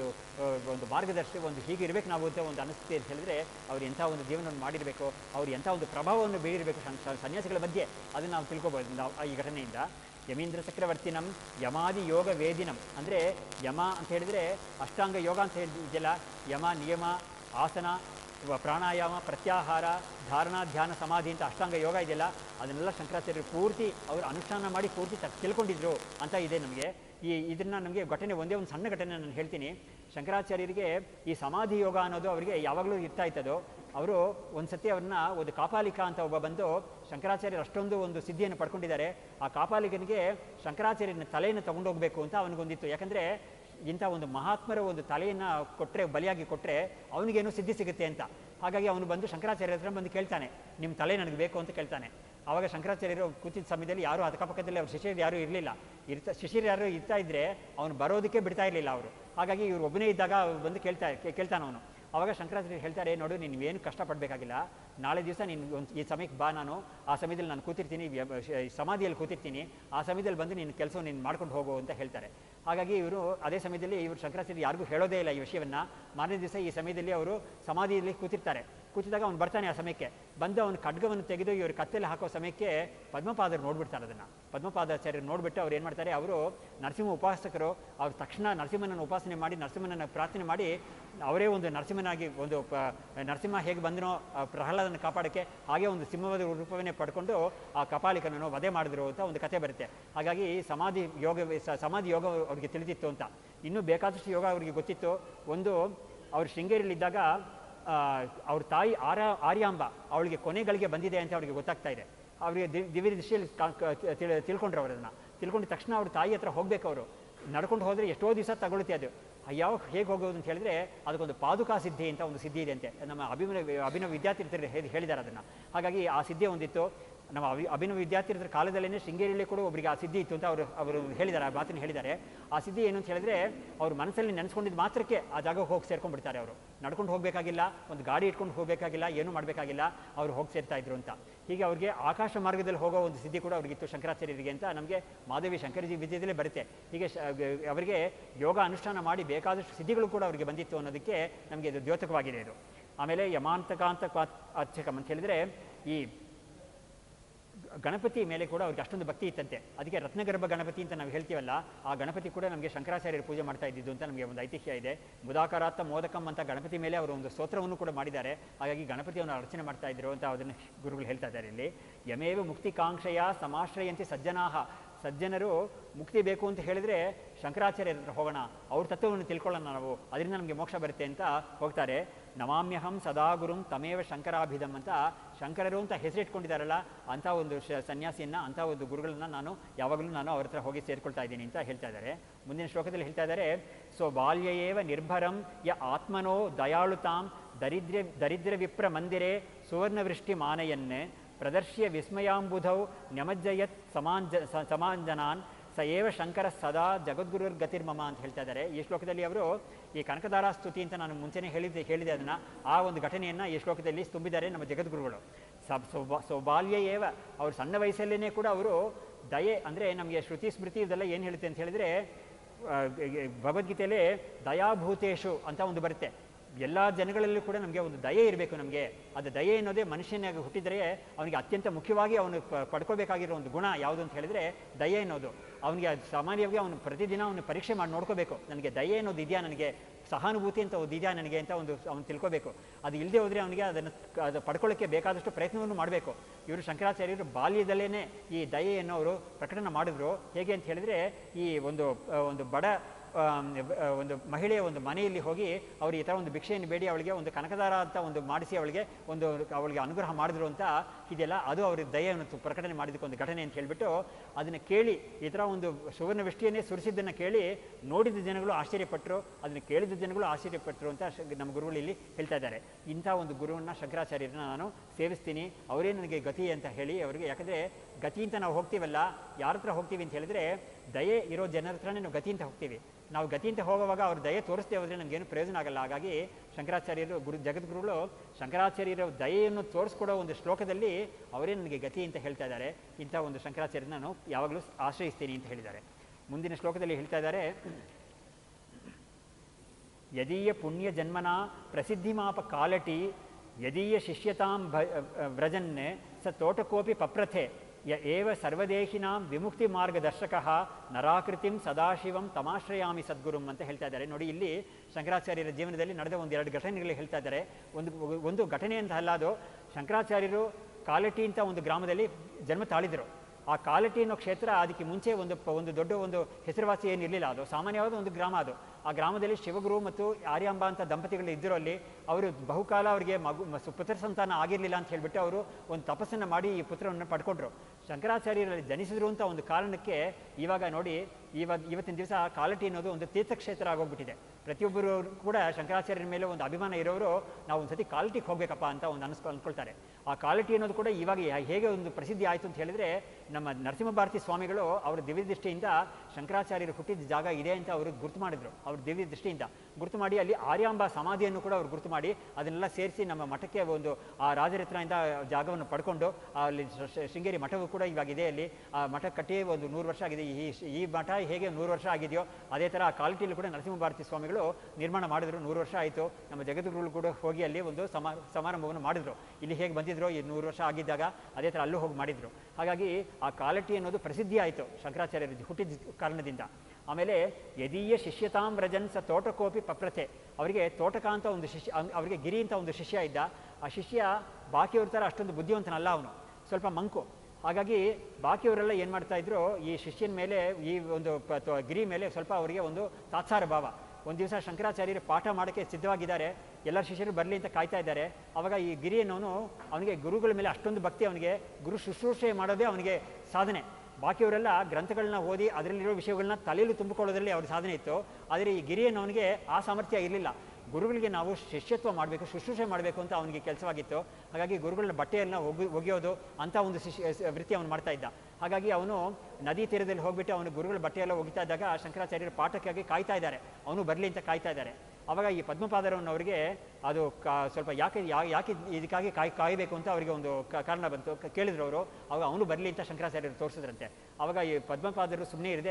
ಒಂದು ಮಾರ್ಗದರ್ಶಿ, ಒಂದು ಹೀಗೆ ಇರಬೇಕು ನಾವು ಅಂತ ಒಂದು ಅನಿಸುತ್ತೆ ಅಂತ ಹೇಳಿದ್ರೆ ಅವ್ರು ಎಂಥ ಒಂದು ಜೀವನವನ್ನು ಮಾಡಿರಬೇಕು, ಅವ್ರು ಎಂಥ ಒಂದು ಪ್ರಭಾವವನ್ನು ಬೀರಿರಬೇಕು ಸನ್ಯಾಸಿಗಳ ಬಗ್ಗೆ, ಅದನ್ನು ನಾವು ತಿಳ್ಕೊಬೋದು ನಾವು ಈ ಘಟನೆಯಿಂದ. ಯಮೀಂದ್ರ ಚಕ್ರವರ್ತಿನಂ ಯಮಾದಿ ಯೋಗ ವೇದಿನಂ, ಅಂದರೆ ಯಮ ಅಂತ ಹೇಳಿದರೆ ಅಷ್ಟಾಂಗ ಯೋಗ ಅಂತ ಹೇಳಿದೆಯಲ್ಲ, ಯಮ, ನಿಯಮ, ಆಸನ, ಪ್ರಾಣಾಯಾಮ, ಪ್ರತ್ಯಾಹಾರ, ಧಾರಣಾ, ಧ್ಯಾನ, ಸಮಾಧಿ ಅಂತ ಅಷ್ಟಾಂಗ ಯೋಗ ಇದೆಯಲ್ಲ, ಅದನ್ನೆಲ್ಲ ಶಂಕರಾಚಾರ್ಯರು ಪೂರ್ತಿ ಅವರು ಅನುಷ್ಠಾನ ಮಾಡಿ ಪೂರ್ತಿ ತಿಳ್ಕೊಂಡಿದ್ರು ಅಂತ ಇದೆ ನಮಗೆ. ಇದನ್ನು ನಮಗೆ ಘಟನೆ, ಒಂದೇ ಒಂದು ಸಣ್ಣ ಘಟನೆ ನಾನು ಹೇಳ್ತೀನಿ. ಶಂಕರಾಚಾರ್ಯರಿಗೆ ಈ ಸಮಾಧಿ ಯೋಗ ಅನ್ನೋದು ಅವರಿಗೆ ಯಾವಾಗಲೂ ಇರ್ತಾ ಇತ್ತದು. ಅವರು ಒಂದು ಸತಿ ಅವ್ರನ್ನ ಒಂದು ಕಾಪಾಲಿಕ ಅಂತ ಒಬ್ಬ ಬಂದು, ಶಂಕರಾಚಾರ್ಯರು ಅಷ್ಟೊಂದು ಒಂದು ಸಿದ್ಧಿಯನ್ನು ಪಡ್ಕೊಂಡಿದ್ದಾರೆ, ಆ ಕಾಪಾಲಿಕನಿಗೆ ಶಂಕರಾಚಾರ್ಯನ ತಲೆಯನ್ನು ತೊಗೊಂಡೋಗ್ಬೇಕು ಅಂತ ಅವನಿಗೊಂದಿತ್ತು. ಯಾಕಂದರೆ ಇಂಥ ಒಂದು ಮಹಾತ್ಮರ ಒಂದು ತಲೆಯನ್ನು ಕೊಟ್ಟರೆ, ಬಲಿಯಾಗಿ ಕೊಟ್ಟರೆ ಅವನಿಗೇನೋ ಸಿದ್ಧಿ ಸಿಗುತ್ತೆ ಅಂತ. ಹಾಗಾಗಿ ಅವನು ಬಂದು ಶಂಕರಾಚಾರ್ಯರ ಹತ್ರ ಬಂದು ಕೇಳ್ತಾನೆ, ನಿಮ್ಮ ತಲೆ ನನಗೆ ಬೇಕು ಅಂತ ಕೇಳ್ತಾನೆ. ಆವಾಗ ಶಂಕರಾಚಾರ್ಯರು ಕೂತಿದ್ದ ಸಮಯದಲ್ಲಿ ಯಾರೂ ಅಕ್ಕಪಕ್ಕದಲ್ಲಿ ಅವ್ರ ಶಿಷ್ಯರು ಯಾರೂ ಇರಲಿಲ್ಲ. ಶಿಷ್ಯರು ಯಾರು ಇರ್ತಾ ಇದ್ದರೆ ಅವನು ಬರೋದಕ್ಕೆ ಬಿಡ್ತಾ ಇರಲಿಲ್ಲ ಅವರು. ಹಾಗಾಗಿ ಇವರು ಒಬ್ಬನೇ ಇದ್ದಾಗ ಬಂದು ಕೇಳ್ತಾನೆ ಅವನು. ಆವಾಗ ಶಂಕರಾಚಾರ್ಯರು ಹೇಳ್ತಾರೆ, ನೋಡು ನೀವೇನು ಕಷ್ಟಪಡಬೇಕಾಗಿಲ್ಲ, ನಾಳೆ ದಿವಸ ನೀನು ಈ ಸಮಯಕ್ಕೆ ಬಾ, ನಾನು ಆ ಸಮಯದಲ್ಲಿ ನಾನು ಕೂತಿರ್ತೀನಿ, ಸಮಾಧಿಯಲ್ಲಿ ಕೂತಿರ್ತೀನಿ, ಆ ಸಮಯದಲ್ಲಿ ಬಂದು ನಿನ್ನ ಕೆಲಸವನ್ನು ನೀನು ಮಾಡ್ಕೊಂಡು ಹೋಗು ಅಂತ ಹೇಳ್ತಾರೆ. ಹಾಗಾಗಿ ಇವರು ಅದೇ ಸಮಯದಲ್ಲಿ ಶಂಕರಾಚಾರ್ಯರು ಯಾರಿಗೂ ಹೇಳೋದೇ ಇಲ್ಲ ಈ ವಿಷಯವನ್ನು. ಮಾರನೇ ದಿವಸ ಈ ಸಮಯದಲ್ಲಿ ಅವರು ಸಮಾಧಿಯಲ್ಲಿ ಕೂತಿರ್ತಾರೆ. ಕೂತಿದಾಗ ಅವ್ನು ಬರ್ತಾನೆ. ಆ ಸಮಯಕ್ಕೆ ಬಂದು ಅವನು ಖಡ್ಗವನ್ನು ತೆಗೆದು ಇವರು ಕತ್ತಲ್ಲಿ ಹಾಕೋ ಸಮಯಕ್ಕೆ ಪದ್ಮಪಾದರು ನೋಡ್ಬಿಡ್ತಾರೆ. ಅದನ್ನು ಪದ್ಮಪಾದಾಚಾರ್ಯರು ನೋಡಿಬಿಟ್ಟು ಅವ್ರು ಏನು ಮಾಡ್ತಾರೆ, ಅವರು ನರಸಿಂಹ ಉಪಾಸಕರು, ಅವ್ರು ತಕ್ಷಣ ನರಸಿಂಹನನ್ನು ಉಪಾಸನೆ ಮಾಡಿ, ನರಸಿಂಹನನ್ನು ಪ್ರಾರ್ಥನೆ ಮಾಡಿ, ಅವರೇ ಒಂದು ನರಸಿಂಹನಾಗಿ, ಒಂದು ನರಸಿಂಹ ಹೇಗೆ ಬಂದನೋ ಪ್ರಹ್ಲಾದನ ಕಾಪಾಡೋಕ್ಕೆ, ಹಾಗೆ ಒಂದು ಸಿಂಹದ ರೂಪವನ್ನೇ ಪಡ್ಕೊಂಡು ಆ ಕಪಾಲಿಕನನ್ನು ವಧೆ ಮಾಡಿದ್ರು ಅಂತ ಒಂದು ಕಥೆ ಬರುತ್ತೆ. ಹಾಗಾಗಿ ಸಮಾಧಿ ಯೋಗ ಅವ್ರಿಗೆ ತಿಳಿದಿತ್ತು ಅಂತ. ಇನ್ನೂ ಬೇಕಾದಷ್ಟು ಯೋಗ ಅವ್ರಿಗೆ ಗೊತ್ತಿತ್ತು. ಒಂದು ಅವ್ರು ಶೃಂಗೇರಿಯಲ್ಲಿದ್ದಾಗ ಅವ್ರ ತಾಯಿ ಆರ್ಯಾಂಬ ಅವಳಿಗೆ ಕೊನೆಗಳಿಗೆ ಬಂದಿದೆ ಅಂತ ಅವ್ರಿಗೆ ಗೊತ್ತಾಗ್ತಾ ಇದೆ. ಅವರಿಗೆ ದಿವ್ಯ ದೃಷ್ಟಿಯಲ್ಲಿ ತಿಳ್ಕೊಂಡ್ರು. ಅವರನ್ನು ತಿಳ್ಕೊಂಡಿದ ತಕ್ಷಣ ಅವ್ರ ತಾಯಿ ಹತ್ರ ಹೋಗ್ಬೇಕು. ಅವರು ನಡ್ಕೊಂಡು ಹೋದರೆ ಎಷ್ಟೋ ದಿವಸ ತಗೊಳುತ್ತೆ ಅದು. ಯಾವಾಗ ಹೇಗೆ ಹೋಗೋದು ಅಂತ ಹೇಳಿದ್ರೆ ಅದಕ್ಕೊಂದು ಪಾದುಕಾ ಸಿದ್ಧಿ ಅಂತ ಒಂದು ಸಿದ್ಧಿ ಇದೆ ಅಂತೆ. ನಮ್ಮ ಅಭಿನವ ವಿದ್ಯಾರ್ಥಿಗಳು ಹೇಳಿದ್ದಾರೆ ಅದನ್ನು. ಹಾಗಾಗಿ ಆ ಸಿದ್ಧಿ ಒಂದಿತ್ತು. ನಮ್ಮ ಅಭಿನವ ವಿದ್ಯಾರ್ಥಿಗಳ ಕಾಲದಲ್ಲೇ ಶೃಂಗೇರಿಯಲ್ಲಿ ಕೂಡ ಒಬ್ಬರಿಗೆ ಆ ಸಿದ್ಧಿ ಇತ್ತು ಅಂತ ಅವರು ಹೇಳಿದ್ದಾರೆ, ಆ ಮಾತನ್ನು ಹೇಳಿದ್ದಾರೆ. ಆ ಸಿದ್ಧಿ ಏನು ಅಂತ ಹೇಳಿದ್ರೆ ಅವ್ರ ಮನಸ್ಸಲ್ಲಿ ನೆನೆಸ್ಕೊಂಡಿದ್ದು ಮಾತ್ರಕ್ಕೆ ಆ ಜಾಗಕ್ಕೆ ಹೋಗಿ ಸೇರ್ಕೊಂಡ್ಬಿಡ್ತಾರೆ. ಅವರು ನಡ್ಕೊಂಡು ಹೋಗಬೇಕಾಗಿಲ್ಲ, ಒಂದು ಗಾಡಿ ಇಟ್ಕೊಂಡು ಹೋಗಬೇಕಾಗಿಲ್ಲ, ಏನೂ ಮಾಡಬೇಕಾಗಿಲ್ಲ, ಅವರು ಹೋಗಿ ಸೇರ್ತಾ ಇದ್ರು ಅಂತ. ಹೀಗೆ ಅವ್ರಿಗೆ ಆಕಾಶ ಮಾರ್ಗದಲ್ಲಿ ಹೋಗೋ ಒಂದು ಸಿದ್ಧಿ ಕೂಡ ಅವ್ರಿಗಿತ್ತು ಶಂಕರಾಚಾರ್ಯರಿಗೆ ಅಂತ ನಮಗೆ ಮಾಧವಿ ಶಂಕರಜಿ ವಿದ್ಯೆಯಲ್ಲೇ ಬರುತ್ತೆ. ಹೀಗೆ ಅವರಿಗೆ ಯೋಗ ಅನುಷ್ಠಾನ ಮಾಡಿ ಬೇಕಾದಷ್ಟು ಸಿದ್ಧಿಗಳು ಕೂಡ ಅವರಿಗೆ ಬಂದಿತ್ತು ಅನ್ನೋದಕ್ಕೆ ನಮಗೆ ಇದು ದ್ಯೋತಕವಾಗಿದೆ ಇದು. ಆಮೇಲೆ ಯಮಾಂತಕಾಂತ ಅರ್ಚಕಂ ಅಂತ ಹೇಳಿದರೆ ಈ ಗಣಪತಿ ಮೇಲೆ ಕೂಡ ಅವ್ರಿಗೆ ಅಷ್ಟೊಂದು ಭಕ್ತಿ ಇತ್ತಂತೆ. ಅದಕ್ಕೆ ರತ್ನಗರ್ಭ ಗಣಪತಿ ಅಂತ ನಾವು ಹೇಳ್ತೀವಲ್ಲ, ಆ ಗಣಪತಿ ಕೂಡ ನಮಗೆ ಶಂಕರಾಚಾರ್ಯರು ಪೂಜೆ ಮಾಡ್ತಾ ಇದ್ದಿದ್ದು ಅಂತ ನಮಗೆ ಒಂದು ಐತಿಹ್ಯ ಇದೆ. ಮುದಾಕರಾತ್ತ ಮೋದಕಂ ಅಂತ ಗಣಪತಿ ಮೇಲೆ ಅವರು ಒಂದು ಸ್ತೋತ್ರವನ್ನು ಕೂಡ ಮಾಡಿದ್ದಾರೆ. ಹಾಗಾಗಿ ಗಣಪತಿಯನ್ನು ಅರ್ಚನೆ ಮಾಡ್ತಾ ಇದ್ರು ಅಂತ ಅದನ್ನು ಗುರುಗಳು ಹೇಳ್ತಾ ಇದ್ದಾರೆ ಇಲ್ಲಿ. ಯಮೇವ ಮುಕ್ತಿಕಾಂಕ್ಷೆಯ ಸಮಾಶ್ರಯಂತಿ ಸಜ್ಜನಾಹ, ಸಜ್ಜನರು ಮುಕ್ತಿ ಬೇಕು ಅಂತ ಹೇಳಿದರೆ ಶಂಕರಾಚಾರ್ಯರ ಹತ್ರ ಹೋಗೋಣ, ಅವ್ರ ತತ್ವವನ್ನು ತಿಳ್ಕೊಳ್ಳೋಣ ನಾವು, ಅದರಿಂದ ನಮಗೆ ಮೋಕ್ಷ ಬರುತ್ತೆ ಅಂತ ಹೋಗ್ತಾರೆ. ನಮಾಮ್ಯಹಂ ಸದಾ ಗುರುಂ ತಮೇವ ಶಂಕರಾಭಿಧಂ ಅಂತ ಶಂಕರರು ಅಂತ ಹೆಸರಿಟ್ಕೊಂಡಿದ್ದಾರಲ್ಲ ಅಂಥ ಒಂದು ಸನ್ಯಾಸಿಯನ್ನು, ಅಂಥ ಒಂದು ಗುರುಗಳನ್ನ ಯಾವಾಗಲೂ ನಾನು ಅವ್ರ ಹತ್ರ ಹೋಗಿ ಸೇರ್ಕೊಳ್ತಾ ಇದ್ದೀನಿ ಅಂತ ಹೇಳ್ತಾ ಇದ್ದಾರೆ. ಮುಂದಿನ ಶ್ಲೋಕದಲ್ಲಿ ಹೇಳ್ತಾ ಇದ್ದಾರೆ, ಬಾಲ್ಯೇವ ನಿರ್ಭರಂ ಯ ಆತ್ಮನೋ ದಯಾಳುತಾಂ ದರಿದ್ರ ವಿಪ್ರ ಮಂದಿರೆ ಸುವರ್ಣವೃಷ್ಟಿ ಮಾನಯನ್ನೇ ಪ್ರದರ್ಶ್ಯ ವಿಸ್ಮಯಾಂಬುಧೌ ನ್ಯಮಜ್ಜಯತ್ ಸಮಾಂಜನಾನ್ ಸಯೇವ ಶಂಕರ ಸದಾ ಜಗದ್ಗುರುರ್ಗತಿರ್ಮಮ ಅಂತ ಹೇಳ್ತಾ ಇದ್ದಾರೆ. ಈ ಶ್ಲೋಕದಲ್ಲಿ ಅವರು ಈ ಕನಕದಾರ ಸ್ತುತಿ ಅಂತ ನಾನು ಮುಂಚೆನೇ ಹೇಳಿದೆ ಅದನ್ನು, ಆ ಒಂದು ಘಟನೆಯನ್ನು ಈ ಶ್ಲೋಕದಲ್ಲಿ ತುಂಬಿದ್ದಾರೆ ನಮ್ಮ ಜಗದ್ಗುರುಗಳು. ಬಾಲ್ಯೇವ ಅವರು ಸಣ್ಣ ವಯಸ್ಸಲ್ಲೇ ಕೂಡ ಅವರು ದಯೆ, ಅಂದರೆ ನಮಗೆ ಶ್ರುತಿ ಸ್ಮೃತಿ ಇದೆಲ್ಲ ಏನು ಹೇಳುತ್ತೆ ಅಂತ ಹೇಳಿದರೆ ಭಗವದ್ಗೀತೆಯಲ್ಲೇ ದಯಾಭೂತೇಶು ಅಂತ ಒಂದು ಬರುತ್ತೆ. ಎಲ್ಲ ಜನಗಳಲ್ಲೂ ಕೂಡ ನಮಗೆ ಒಂದು ದಯೆ ಇರಬೇಕು. ನಮಗೆ ಅದು ದಯೆ ಅನ್ನೋದೇ ಮನುಷ್ಯನಾಗಿ ಹುಟ್ಟಿದರೆ ಅವನಿಗೆ ಅತ್ಯಂತ ಮುಖ್ಯವಾಗಿ ಅವನು ಪಡ್ಕೋಬೇಕಾಗಿರೋ ಒಂದು ಗುಣ ಯಾವುದು ಅಂತ ಹೇಳಿದರೆ ದಯೆ ಅನ್ನೋದು. ಅವನಿಗೆ ಸಾಮಾನ್ಯವಾಗಿ ಅವನು ಪ್ರತಿದಿನ ಅವನು ಪರೀಕ್ಷೆ ಮಾಡಿ ನೋಡ್ಕೋಬೇಕು, ನನಗೆ ದಯೆ ಅನ್ನೋದು ಇದೆಯಾ, ನನಗೆ ಸಹಾನುಭೂತಿ ಅಂತ ಒಂದು ಇದೆಯಾ ನನಗೆ ಅಂತ ಅವನು ತಿಳ್ಕೋಬೇಕು. ಅದು ಇಲ್ಲದೆ ಹೋದರೆ ಅವನಿಗೆ ಅದು ಪಡ್ಕೊಳ್ಳೋಕ್ಕೆ ಬೇಕಾದಷ್ಟು ಪ್ರಯತ್ನವನ್ನು ಮಾಡಬೇಕು. ಇವರು ಶಂಕರಾಚಾರ್ಯರು ಬಾಲ್ಯದಲ್ಲೇ ಈ ದಯೆಯನ್ನು ಅವರು ಪ್ರಕಟಣೆ ಮಾಡಿದ್ರು. ಹೇಗೆ ಅಂತ ಹೇಳಿದ್ರೆ, ಈ ಒಂದು ಬಡ ಒಂದು ಮಹಿಳೆಯ ಒಂದು ಮನೆಯಲ್ಲಿ ಹೋಗಿ ಅವರು ಈ ಥರ ಒಂದು ಭಿಕ್ಷೆಯನ್ನು ಬೇಡಿ ಅವಳಿಗೆ ಒಂದು ಕನಕದಾರ ಅಂತ ಒಂದು ಮಾಡಿಸಿ ಅವಳಿಗೆ ಅನುಗ್ರಹ ಮಾಡಿದ್ರು ಅಂತ ಇದೆಯಲ್ಲ, ಅದು ಅವ್ರ ದಯೆಯನ್ನು ಪ್ರಕಟಣೆ ಮಾಡಿದ್ದಕ್ಕೆ ಒಂದು ಘಟನೆ ಅಂತ ಹೇಳಿಬಿಟ್ಟು ಅದನ್ನು ಕೇಳಿ, ಈ ಥರ ಒಂದು ಸುವರ್ಣ ವೃಷ್ಟಿಯನ್ನೇ ಸುರಿಸಿದ್ದನ್ನು ಕೇಳಿ ನೋಡಿದ ಜನಗಳು ಆಶ್ಚರ್ಯಪಟ್ಟರು, ಅದನ್ನು ಕೇಳಿದ ಜನಗಳು ಆಶ್ಚರ್ಯಪಟ್ಟರು ಅಂತ ನಮ್ಮ ಗುರುಗಳು ಇಲ್ಲಿ ಹೇಳ್ತಾ ಇದ್ದಾರೆ. ಇಂಥ ಒಂದು ಗುರುವನ್ನು ಶಂಕರಾಚಾರ್ಯರನ್ನ ನಾನು ಸೇವಿಸ್ತೀನಿ, ಅವರೇ ನನಗೆ ಗತಿ ಅಂತ ಹೇಳಿ ಅವರಿಗೆ. ಯಾಕಂದರೆ ಗತಿ ಅಂತ ನಾವು ಹೋಗ್ತೀವಲ್ಲ, ಯಾರ ಹತ್ರ ಹೋಗ್ತೀವಿ ಅಂತ ಹೇಳಿದ್ರೆ ದಯೆ ಇರೋ ಜನರ ಹತ್ರನೇ ನಾವು ಗತಿ ಅಂತ ಹೋಗ್ತೀವಿ. ನಾವು ಗತಿ ಅಂತ ಹೋಗುವಾಗ ಅವ್ರ ದಯೆ ತೋರಿಸ್ತೇ ಹೋದರೆ ನಮಗೇನು ಪ್ರಯೋಜನ ಆಗಲ್ಲ. ಹಾಗಾಗಿ ಶಂಕರಾಚಾರ್ಯರು ಜಗದ್ಗುರುಗಳು ಶಂಕರಾಚಾರ್ಯರ ದಯೆಯನ್ನು ತೋರಿಸ್ಕೊಡೋ ಒಂದು ಶ್ಲೋಕದಲ್ಲಿ ಅವರೇ ನನಗೆ ಗತಿ ಅಂತ ಹೇಳ್ತಾ ಇದ್ದಾರೆ. ಇಂಥ ಒಂದು ಶಂಕರಾಚಾರ್ಯರನ್ನ ನಾನು ಯಾವಾಗಲೂ ಆಶ್ರಯಿಸ್ತೀನಿ ಅಂತ ಹೇಳಿದ್ದಾರೆ. ಮುಂದಿನ ಶ್ಲೋಕದಲ್ಲಿ ಹೇಳ್ತಾ ಇದ್ದಾರೆ, ಯದೀಯ ಪುಣ್ಯ ಜನ್ಮನ ಪ್ರಸಿದ್ಧಿಮಾಪ ಕಾಲಟಿ ಯದೀಯ ಶಿಷ್ಯತಾಂ ವ್ರಜನ್ನೆ ಸ ತೋಟಕೋಪಿ ಪಪ್ರಥೆ ಯ ಏವ ಸರ್ವದೇಹಿನಾಂ ವಿಮುಕ್ತಿ ಮಾರ್ಗದರ್ಶಕಃ ನರಾಕೃತಿಂ ಸದಾಶಿವಂ ತಮಾಶ್ರಯಾಮಿ ಸದ್ಗುರುಂ ಅಂತ ಹೇಳ್ತಾ ಇದ್ದಾರೆ. ನೋಡಿ, ಇಲ್ಲಿ ಶಂಕರಾಚಾರ್ಯರ ಜೀವನದಲ್ಲಿ ನಡೆದ ಒಂದೆರಡು ಘಟನೆಗಳು ಹೇಳ್ತಾ ಇದ್ದಾರೆ. ಒಂದು ಘಟನೆ ಅಂತ ಅಲ್ಲ, ಅದು ಶಂಕರಾಚಾರ್ಯರು ಕಾಲಟಿ ಅಂತ ಒಂದು ಗ್ರಾಮದಲ್ಲಿ ಜನ್ಮ ತಾಳಿದರು. ಆ ಕಾಲಟಿ ಅನ್ನೋ ಕ್ಷೇತ್ರ ಅದಕ್ಕೆ ಮುಂಚೆ ಒಂದು ದೊಡ್ಡ ಒಂದು ಹೆಸರುವಾಸಿ ಏನಿರಲಿಲ್ಲ. ಅದು ಸಾಮಾನ್ಯವಾದ ಒಂದು ಗ್ರಾಮ. ಅದು ಆ ಗ್ರಾಮದಲ್ಲಿ ಶಿವಗುರು ಮತ್ತು ಆರ್ಯಾಂಬ ಅಂತ ದಂಪತಿಗಳು ಇದ್ದರು. ಅಲ್ಲಿ ಅವರು ಬಹುಕಾಲ ಅವರಿಗೆ ಪುತ್ರ ಸಂತಾನ ಆಗಿರಲಿಲ್ಲ ಅಂತ ಹೇಳಿಬಿಟ್ಟು ಅವರು ಒಂದು ತಪಸ್ಸನ್ನು ಮಾಡಿ ಈ ಪುತ್ರವನ್ನು ಪಡ್ಕೊಂಡ್ರು. ಶಂಕರಾಚಾರ್ಯರಲ್ಲಿ ಜನಿಸಿದ್ರು ಅಂತ ಒಂದು ಕಾರಣಕ್ಕೆ ಇವಾಗ ನೋಡಿ, ಇವತ್ತಿನ ದಿವಸ ಕಾಲಟಿ ಅನ್ನೋದು ಒಂದು ತೀರ್ಥಕ್ಷೇತ್ರ ಆಗೋಗ್ಬಿಟ್ಟಿದೆ. ಪ್ರತಿಯೊಬ್ಬರು ಕೂಡ ಶಂಕರಾಚಾರ್ಯರ ಮೇಲೆ ಒಂದು ಅಭಿಮಾನ ಇರೋರು ನಾವು ಒಂದು ಸತಿ ಕಾಲಟಿಗೆ ಹೋಗಬೇಕಪ್ಪ ಅಂತ ಒಂದು ಅಂದ್ಕೊಳ್ತಾರೆ. ಆ ಕಾಲಟಿ ಅನ್ನೋದು ಕೂಡ ಇವಾಗ ಹೇಗೆ ಒಂದು ಪ್ರಸಿದ್ಧಿ ಆಯಿತು ಅಂತ ಹೇಳಿದ್ರೆ, ನಮ್ಮ ನರಸಿಂಹ ಭಾರತಿ ಸ್ವಾಮಿಗಳು ಅವರ ದಿವ್ಯ ದೃಷ್ಟಿಯಿಂದ ಶಂಕರಾಚಾರ್ಯರು ಹುಟ್ಟಿದ ಜಾಗ ಇದೆ ಅಂತ ಅವರು ಗುರುತು ಮಾಡಿದ್ರು. ಅವ್ರ ದಿವ್ಯ ದೃಷ್ಟಿಯಿಂದ ಗುರುತು ಮಾಡಿ ಅಲ್ಲಿ ಆರ್ಯಾಂಬ ಸಮಾಧಿಯನ್ನು ಕೂಡ ಅವರು ಗುರುತು ಮಾಡಿ ಅದನ್ನೆಲ್ಲ ಸೇರಿಸಿ ನಮ್ಮ ಮಠಕ್ಕೆ ಒಂದು ಆ ರಾಜರತ್ನದಿಂದ ಜಾಗವನ್ನು ಪಡ್ಕೊಂಡು ಅಲ್ಲಿ ಶೃಂಗೇರಿ ಮಠವು ಕೂಡ ಇವಾಗ ಇದೆ. ಅಲ್ಲಿ ಆ ಮಠ ಕಟ್ಟಿ ಒಂದು 100 ವರ್ಷ ಆಗಿದೆ. ಈ ಮಠ ಹೇಗೆ 100 ವರ್ಷ ಆಗಿದೆಯೋ ಅದೇ ಥರ ಆ ಕಾಲಟಿಯಲ್ಲಿ ಕೂಡ ನರಸಿಂಹ ಭಾರತಿ ಸ್ವಾಮಿಗಳು ನಿರ್ಮಾಣ ಮಾಡಿದ್ರು. 100 ವರ್ಷ ಆಯಿತು. ನಮ್ಮ ಜಗದ್ಗುರುಗಳು ಕೂಡ ಹೋಗಿ ಅಲ್ಲಿ ಒಂದು ಸಮಾರಂಭವನ್ನು ಮಾಡಿದ್ರು. ಇಲ್ಲಿ ಹೇಗೆ ಬಂದಿದ್ರು ಈ 100 ವರ್ಷ ಆಗಿದ್ದಾಗ ಅದೇ ಥರ ಅಲ್ಲೂ ಹೋಗಿ ಮಾಡಿದ್ರು. ಹಾಗಾಗಿ ಆ ಕಾಲಟಿ ಅನ್ನೋದು ಪ್ರಸಿದ್ಧಿ ಆಯಿತು ಶಂಕರಾಚಾರ್ಯರು ಹುಟ್ಟಿದ ಕಾರಣದಿಂದ. ಆಮೇಲೆ ಯದೀಯ ಶಿಷ್ಯತಾಂ ವ್ರಜನ್ ಸ ತೋಟಕೋಪಿ ಪಪ್ರಥೆ, ಅವರಿಗೆ ತೋಟಕ ಅಂತ ಒಂದು ಶಿಷ್ಯ, ಅವರಿಗೆ ಗಿರಿ ಅಂತ ಒಂದು ಶಿಷ್ಯ ಇದ್ದ. ಆ ಶಿಷ್ಯ ಬಾಕಿಯವ್ರ ಥರ ಅಷ್ಟೊಂದು ಬುದ್ಧಿವಂತನಲ್ಲ, ಅವನು ಸ್ವಲ್ಪ ಮಂಕು. ಹಾಗಾಗಿ ಬಾಕಿಯವರೆಲ್ಲ ಏನು ಮಾಡ್ತಾಯಿದ್ರು, ಈ ಶಿಷ್ಯನ ಮೇಲೆ, ಈ ಒಂದು ಗಿರಿ ಮೇಲೆ ಸ್ವಲ್ಪ ಅವರಿಗೆ ಒಂದು ತಾತ್ಸಾರ ಭಾವ. ಒಂದು ದಿವಸ ಶಂಕರಾಚಾರ್ಯರು ಪಾಠ ಮಾಡೋಕ್ಕೆ ಸಿದ್ಧವಾಗಿದ್ದಾರೆ, ಎಲ್ಲ ಶಿಷ್ಯರು ಬರಲಿ ಅಂತ ಕಾಯ್ತಾ ಇದ್ದಾರೆ. ಆವಾಗ ಈ ಗಿರಿಯನ್ನವನು, ಅವನಿಗೆ ಗುರುಗಳ ಮೇಲೆ ಅಷ್ಟೊಂದು ಭಕ್ತಿ, ಅವನಿಗೆ ಗುರು ಶುಶ್ರೂಷೆ ಮಾಡೋದೇ ಅವನಿಗೆ ಸಾಧನೆ. ಬಾಕಿಯವರೆಲ್ಲ ಗ್ರಂಥಗಳನ್ನ ಓದಿ ಅದರಲ್ಲಿರೋ ವಿಷಯಗಳನ್ನ ತಲೆಯಲ್ಲಿ ತುಂಬಿಕೊಳ್ಳೋದ್ರಲ್ಲಿ ಅವ್ರ ಸಾಧನೆ ಇತ್ತು. ಆದರೆ ಈ ಗಿರಿಯನ್ನವನಿಗೆ ಆ ಸಾಮರ್ಥ್ಯ ಇರಲಿಲ್ಲ. ಗುರುಗಳಿಗೆ ನಾವು ಶಿಷ್ಯತ್ವ ಮಾಡಬೇಕು, ಶುಶ್ರೂಷೆ ಮಾಡಬೇಕು ಅಂತ ಅವನಿಗೆ ಕೆಲಸವಾಗಿತ್ತು. ಹಾಗಾಗಿ ಗುರುಗಳನ್ನ ಬಟ್ಟೆಯನ್ನು ಒಗೆಯೋದು ಅಂಥ ಒಂದು ವೃತ್ತಿ ಅವನು ಮಾಡ್ತಾ ಇದ್ದ. ಹಾಗಾಗಿ ಅವನು ನದಿ ತೀರದಲ್ಲಿ ಹೋಗ್ಬಿಟ್ಟು ಅವನು ಗುರುಗಳ ಬಟ್ಟೆಯೆಲ್ಲ ಒಗಿತಾ ಇದ್ದಾಗ ಶಂಕರಾಚಾರ್ಯರು ಪಾಠಕ್ಕಾಗಿ ಕಾಯ್ತಾ ಇದ್ದಾರೆ, ಅವನು ಬರಲಿ ಅಂತ ಕಾಯ್ತಾ ಇದ್ದಾರೆ. ಆವಾಗ ಈ ಪದ್ಮಪಾದರವನ್ನವರಿಗೆ ಅದು ಸ್ವಲ್ಪ ಯಾಕೆ ಇದಕ್ಕಾಗಿ ಕಾಯಬೇಕು ಅಂತ ಅವರಿಗೆ ಒಂದು ಕಾರಣ ಬಂತು. ಕೇಳಿದ್ರು ಅವರು. ಆವಾಗ ಅವನು ಬರಲಿ ಅಂತ ಶಂಕರಾಚಾರ್ಯರು ತೋರಿಸಿದ್ರಂತೆ. ಆವಾಗ ಈ ಪದ್ಮಪಾದರು ಸುಮ್ಮನೆ ಇರದೆ,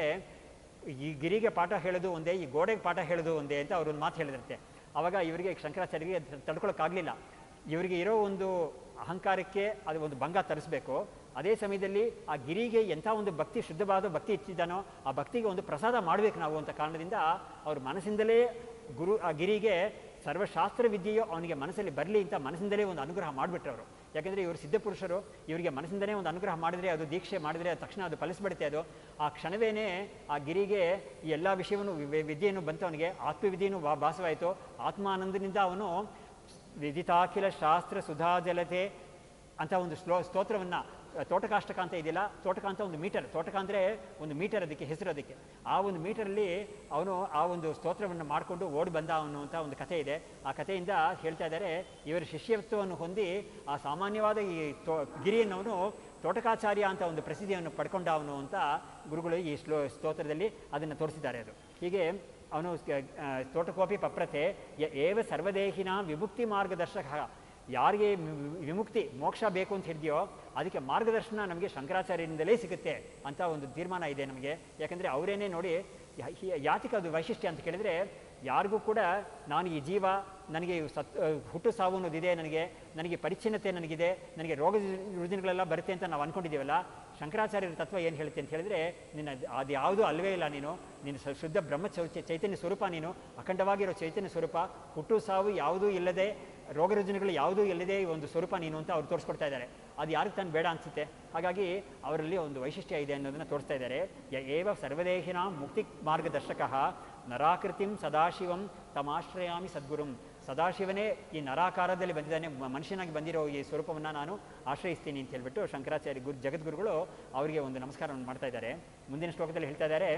ಈ ಗಿರಿಗೆ ಪಾಠ ಹೇಳೋದು ಒಂದೇ, ಈ ಗೋಡೆಗೆ ಪಾಠ ಹೇಳೋದು ಒಂದೇ ಅಂತ ಅವ್ರೊಂದು ಮಾತು ಹೇಳಿದ್ರಂತೆ. ಆವಾಗ ಇವರಿಗೆ ಶಂಕರಾಚಾರ್ಯರಿಗೆ ತಡ್ಕೊಳಕ್ಕಾಗಲಿಲ್ಲ. ಇವರಿಗೆ ಇರೋ ಒಂದು ಅಹಂಕಾರಕ್ಕೆ ಅದು ಒಂದು ಭಂಗ ತರಿಸ್ಬೇಕು. ಅದೇ ಸಮಯದಲ್ಲಿ ಆ ಗಿರಿಗೆ ಎಂಥ ಒಂದು ಭಕ್ತಿ, ಶುದ್ಧವಾದ ಭಕ್ತಿ ಇಚ್ಚಿದ್ದಾನೋ ಆ ಭಕ್ತಿಗೆ ಒಂದು ಪ್ರಸಾದ ಮಾಡಬೇಕು ನಾವು ಅಂತ ಕಾರಣದಿಂದ ಅವ್ರ ಮನಸ್ಸಿಂದಲೇ ಆ ಗಿರಿಗೆ ಸರ್ವಶಾಸ್ತ್ರ ವಿದ್ಯೆಯೋ ಅವನಿಗೆ ಮನಸ್ಸಲ್ಲಿ ಬರಲಿ ಅಂತ ಮನಸ್ಸಿಂದಲೇ ಒಂದು ಅನುಗ್ರಹ ಮಾಡಿಬಿಟ್ರು ಅವರು. ಯಾಕೆಂದರೆ ಇವರು ಸಿದ್ಧಪುರುಷರು, ಇವರಿಗೆ ಮನಸ್ಸಿಂದಲೇ ಒಂದು ಅನುಗ್ರಹ ಮಾಡಿದರೆ, ಅದು ದೀಕ್ಷೆ ಮಾಡಿದರೆ ತಕ್ಷಣ ಅದು ಫಲಿಸ್ಬಿಡುತ್ತೆ. ಅದು ಆ ಕ್ಷಣವೇನೇ ಆ ಗಿರಿಗೆ ಈ ಎಲ್ಲ ವಿಷಯವನ್ನು ವಿದ್ಯೆಯನ್ನು ಬಂತು. ಅವನಿಗೆ ಆತ್ಮವಿದ್ಯೆಯನ್ನು ಭಾಸವಾಯಿತು. ಆತ್ಮಾನಂದದಿಂದ ಅವನು ವಿದಿತಾಖಿಲ ಶಾಸ್ತ್ರ ಸುಧಾಜಲತೆ ಅಂತ ಒಂದು ಸ್ತೋತ್ರವನ್ನು, ತೋಟಕಾಷ್ಟಕ ಅಂತ ಇದೆಯಲ್ಲ, ತೋಟಕ ಅಂತ ಒಂದು ಮೀಟರ್, ತೋಟಕ ಅಂದರೆ ಒಂದು ಮೀಟರ್, ಅದಕ್ಕೆ ಹೆಸರು. ಅದಕ್ಕೆ ಆ ಒಂದು ಮೀಟರಲ್ಲಿ ಅವನು ಆ ಒಂದು ಸ್ತೋತ್ರವನ್ನು ಮಾಡಿಕೊಂಡು ಓಡಿ ಬಂದ ಅವನು ಅಂತ ಒಂದು ಕಥೆ ಇದೆ. ಆ ಕಥೆಯಿಂದ ಹೇಳ್ತಾ ಇದ್ದಾರೆ, ಇವರ ಶಿಷ್ಯತ್ವವನ್ನು ಹೊಂದಿ ಆ ಸಾಮಾನ್ಯವಾದ ಈ ಗಿರಿಯನ್ನವನು ತೋಟಕಾಚಾರ್ಯ ಅಂತ ಒಂದು ಪ್ರಸಿದ್ಧಿಯನ್ನು ಪಡ್ಕೊಂಡ ಅವನು ಅಂತ ಗುರುಗಳು ಈ ಸ್ತೋತ್ರದಲ್ಲಿ ಅದನ್ನು ತೋರಿಸಿದ್ದಾರೆ. ಅದು ಹೀಗೆ ಅವನು ತೋಟಕೋಪಿ ಪಪ್ರತೆ ಏವ ಸರ್ವದೇಹಿನ ವಿಮುಕ್ತಿ ಮಾರ್ಗದರ್ಶಕ, ಯಾರಿಗೆ ವಿಮುಕ್ತಿ ಮೋಕ್ಷ ಬೇಕು ಅಂತ ಹೇಳಿದೆಯೋ ಅದಕ್ಕೆ ಮಾರ್ಗದರ್ಶನ ನಮಗೆ ಶಂಕರಾಚಾರ್ಯರಿಂದಲೇ ಸಿಗುತ್ತೆ ಅಂತ ಒಂದು ತೀರ್ಮಾನ ಇದೆ ನಮಗೆ. ಯಾಕಂದರೆ ಅವರೇನೇ ನೋಡಿ, ಯಾತಿಗೆ ಅದು ವೈಶಿಷ್ಟ್ಯ ಅಂತ ಕೇಳಿದರೆ, ಯಾರಿಗೂ ಕೂಡ ನಾನು ಈ ಜೀವ ನನಗೆ ಹುಟ್ಟು ಸಾವು ಅನ್ನೋದಿದೆ, ನನಗೆ ಪರಿಚ್ಛಿನ್ನತೆ ನನಗಿದೆ, ನನಗೆ ರೋಗ ರುಜಿನಗಳೆಲ್ಲ ಬರುತ್ತೆ ಅಂತ ನಾವು ಅಂದ್ಕೊಂಡಿದ್ದೀವಲ್ಲ, ಶಂಕರಾಚಾರ್ಯರ ತತ್ವ ಏನು ಹೇಳುತ್ತೆ ಅಂತ ಹೇಳಿದ್ರೆ, ನಿನ್ನ ಅದು ಯಾವುದೂ ಅಲ್ವೇ ಇಲ್ಲ, ನೀನು ಶುದ್ಧ ಬ್ರಹ್ಮ ಚೈತನ್ಯ ಸ್ವರೂಪ, ನೀನು ಅಖಂಡವಾಗಿರೋ ಚೈತನ್ಯ ಸ್ವರೂಪ, ಹುಟ್ಟು ಸಾವು ಯಾವುದೂ ಇಲ್ಲದೆ, ರೋಗ ರುಜಿನಗಳು ಯಾವುದೂ ಇಲ್ಲದೆ ಒಂದು ಸ್ವರೂಪ ನೀನು ಅಂತ ಅವ್ರು ತೋರಿಸ್ಕೊಡ್ತಾ ಇದ್ದಾರೆ. ಅದು ಯಾರಿಗೆ ತಾನು ಬೇಡ ಅನಿಸುತ್ತೆ. ಹಾಗಾಗಿ ಅವರಲ್ಲಿ ಒಂದು ವೈಶಿಷ್ಟ್ಯ ಇದೆ ಅನ್ನೋದನ್ನು ತೋರಿಸ್ತಾ ಇದ್ದಾರೆ. ಏವ ಸರ್ವದೇಹಿನಾಂ ಮುಕ್ತಿ ಮಾರ್ಗದರ್ಶಕಃ ನರಾಕೃತಿಂ ಸದಾಶಿವಂ ತಮಾಶ್ರಯಾಮಿ ಸದ್ಗುರುಂ. ಸದಾಶಿವನೇ ಈ ನರಾಕಾರದಲ್ಲಿ ಬಂದಿದ್ದಾನೆ, ಮನುಷ್ಯನಾಗಿ ಬಂದಿರೋ ಈ ಸ್ವರೂಪವನ್ನು ನಾನು ಆಶ್ರಯಿಸ್ತೀನಿ ಅಂತ ಹೇಳ್ಬಿಟ್ಟು ಶಂಕರಾಚಾರ್ಯ ಜಗದ್ಗುರುಗಳು ಅವರಿಗೆ ಒಂದು ನಮಸ್ಕಾರವನ್ನು ಮಾಡ್ತಾ ಇದ್ದಾರೆ. ಮುಂದಿನ ಶ್ಲೋಕದಲ್ಲಿ ಹೇಳ್ತಾ ಇದ್ದಾರೆ,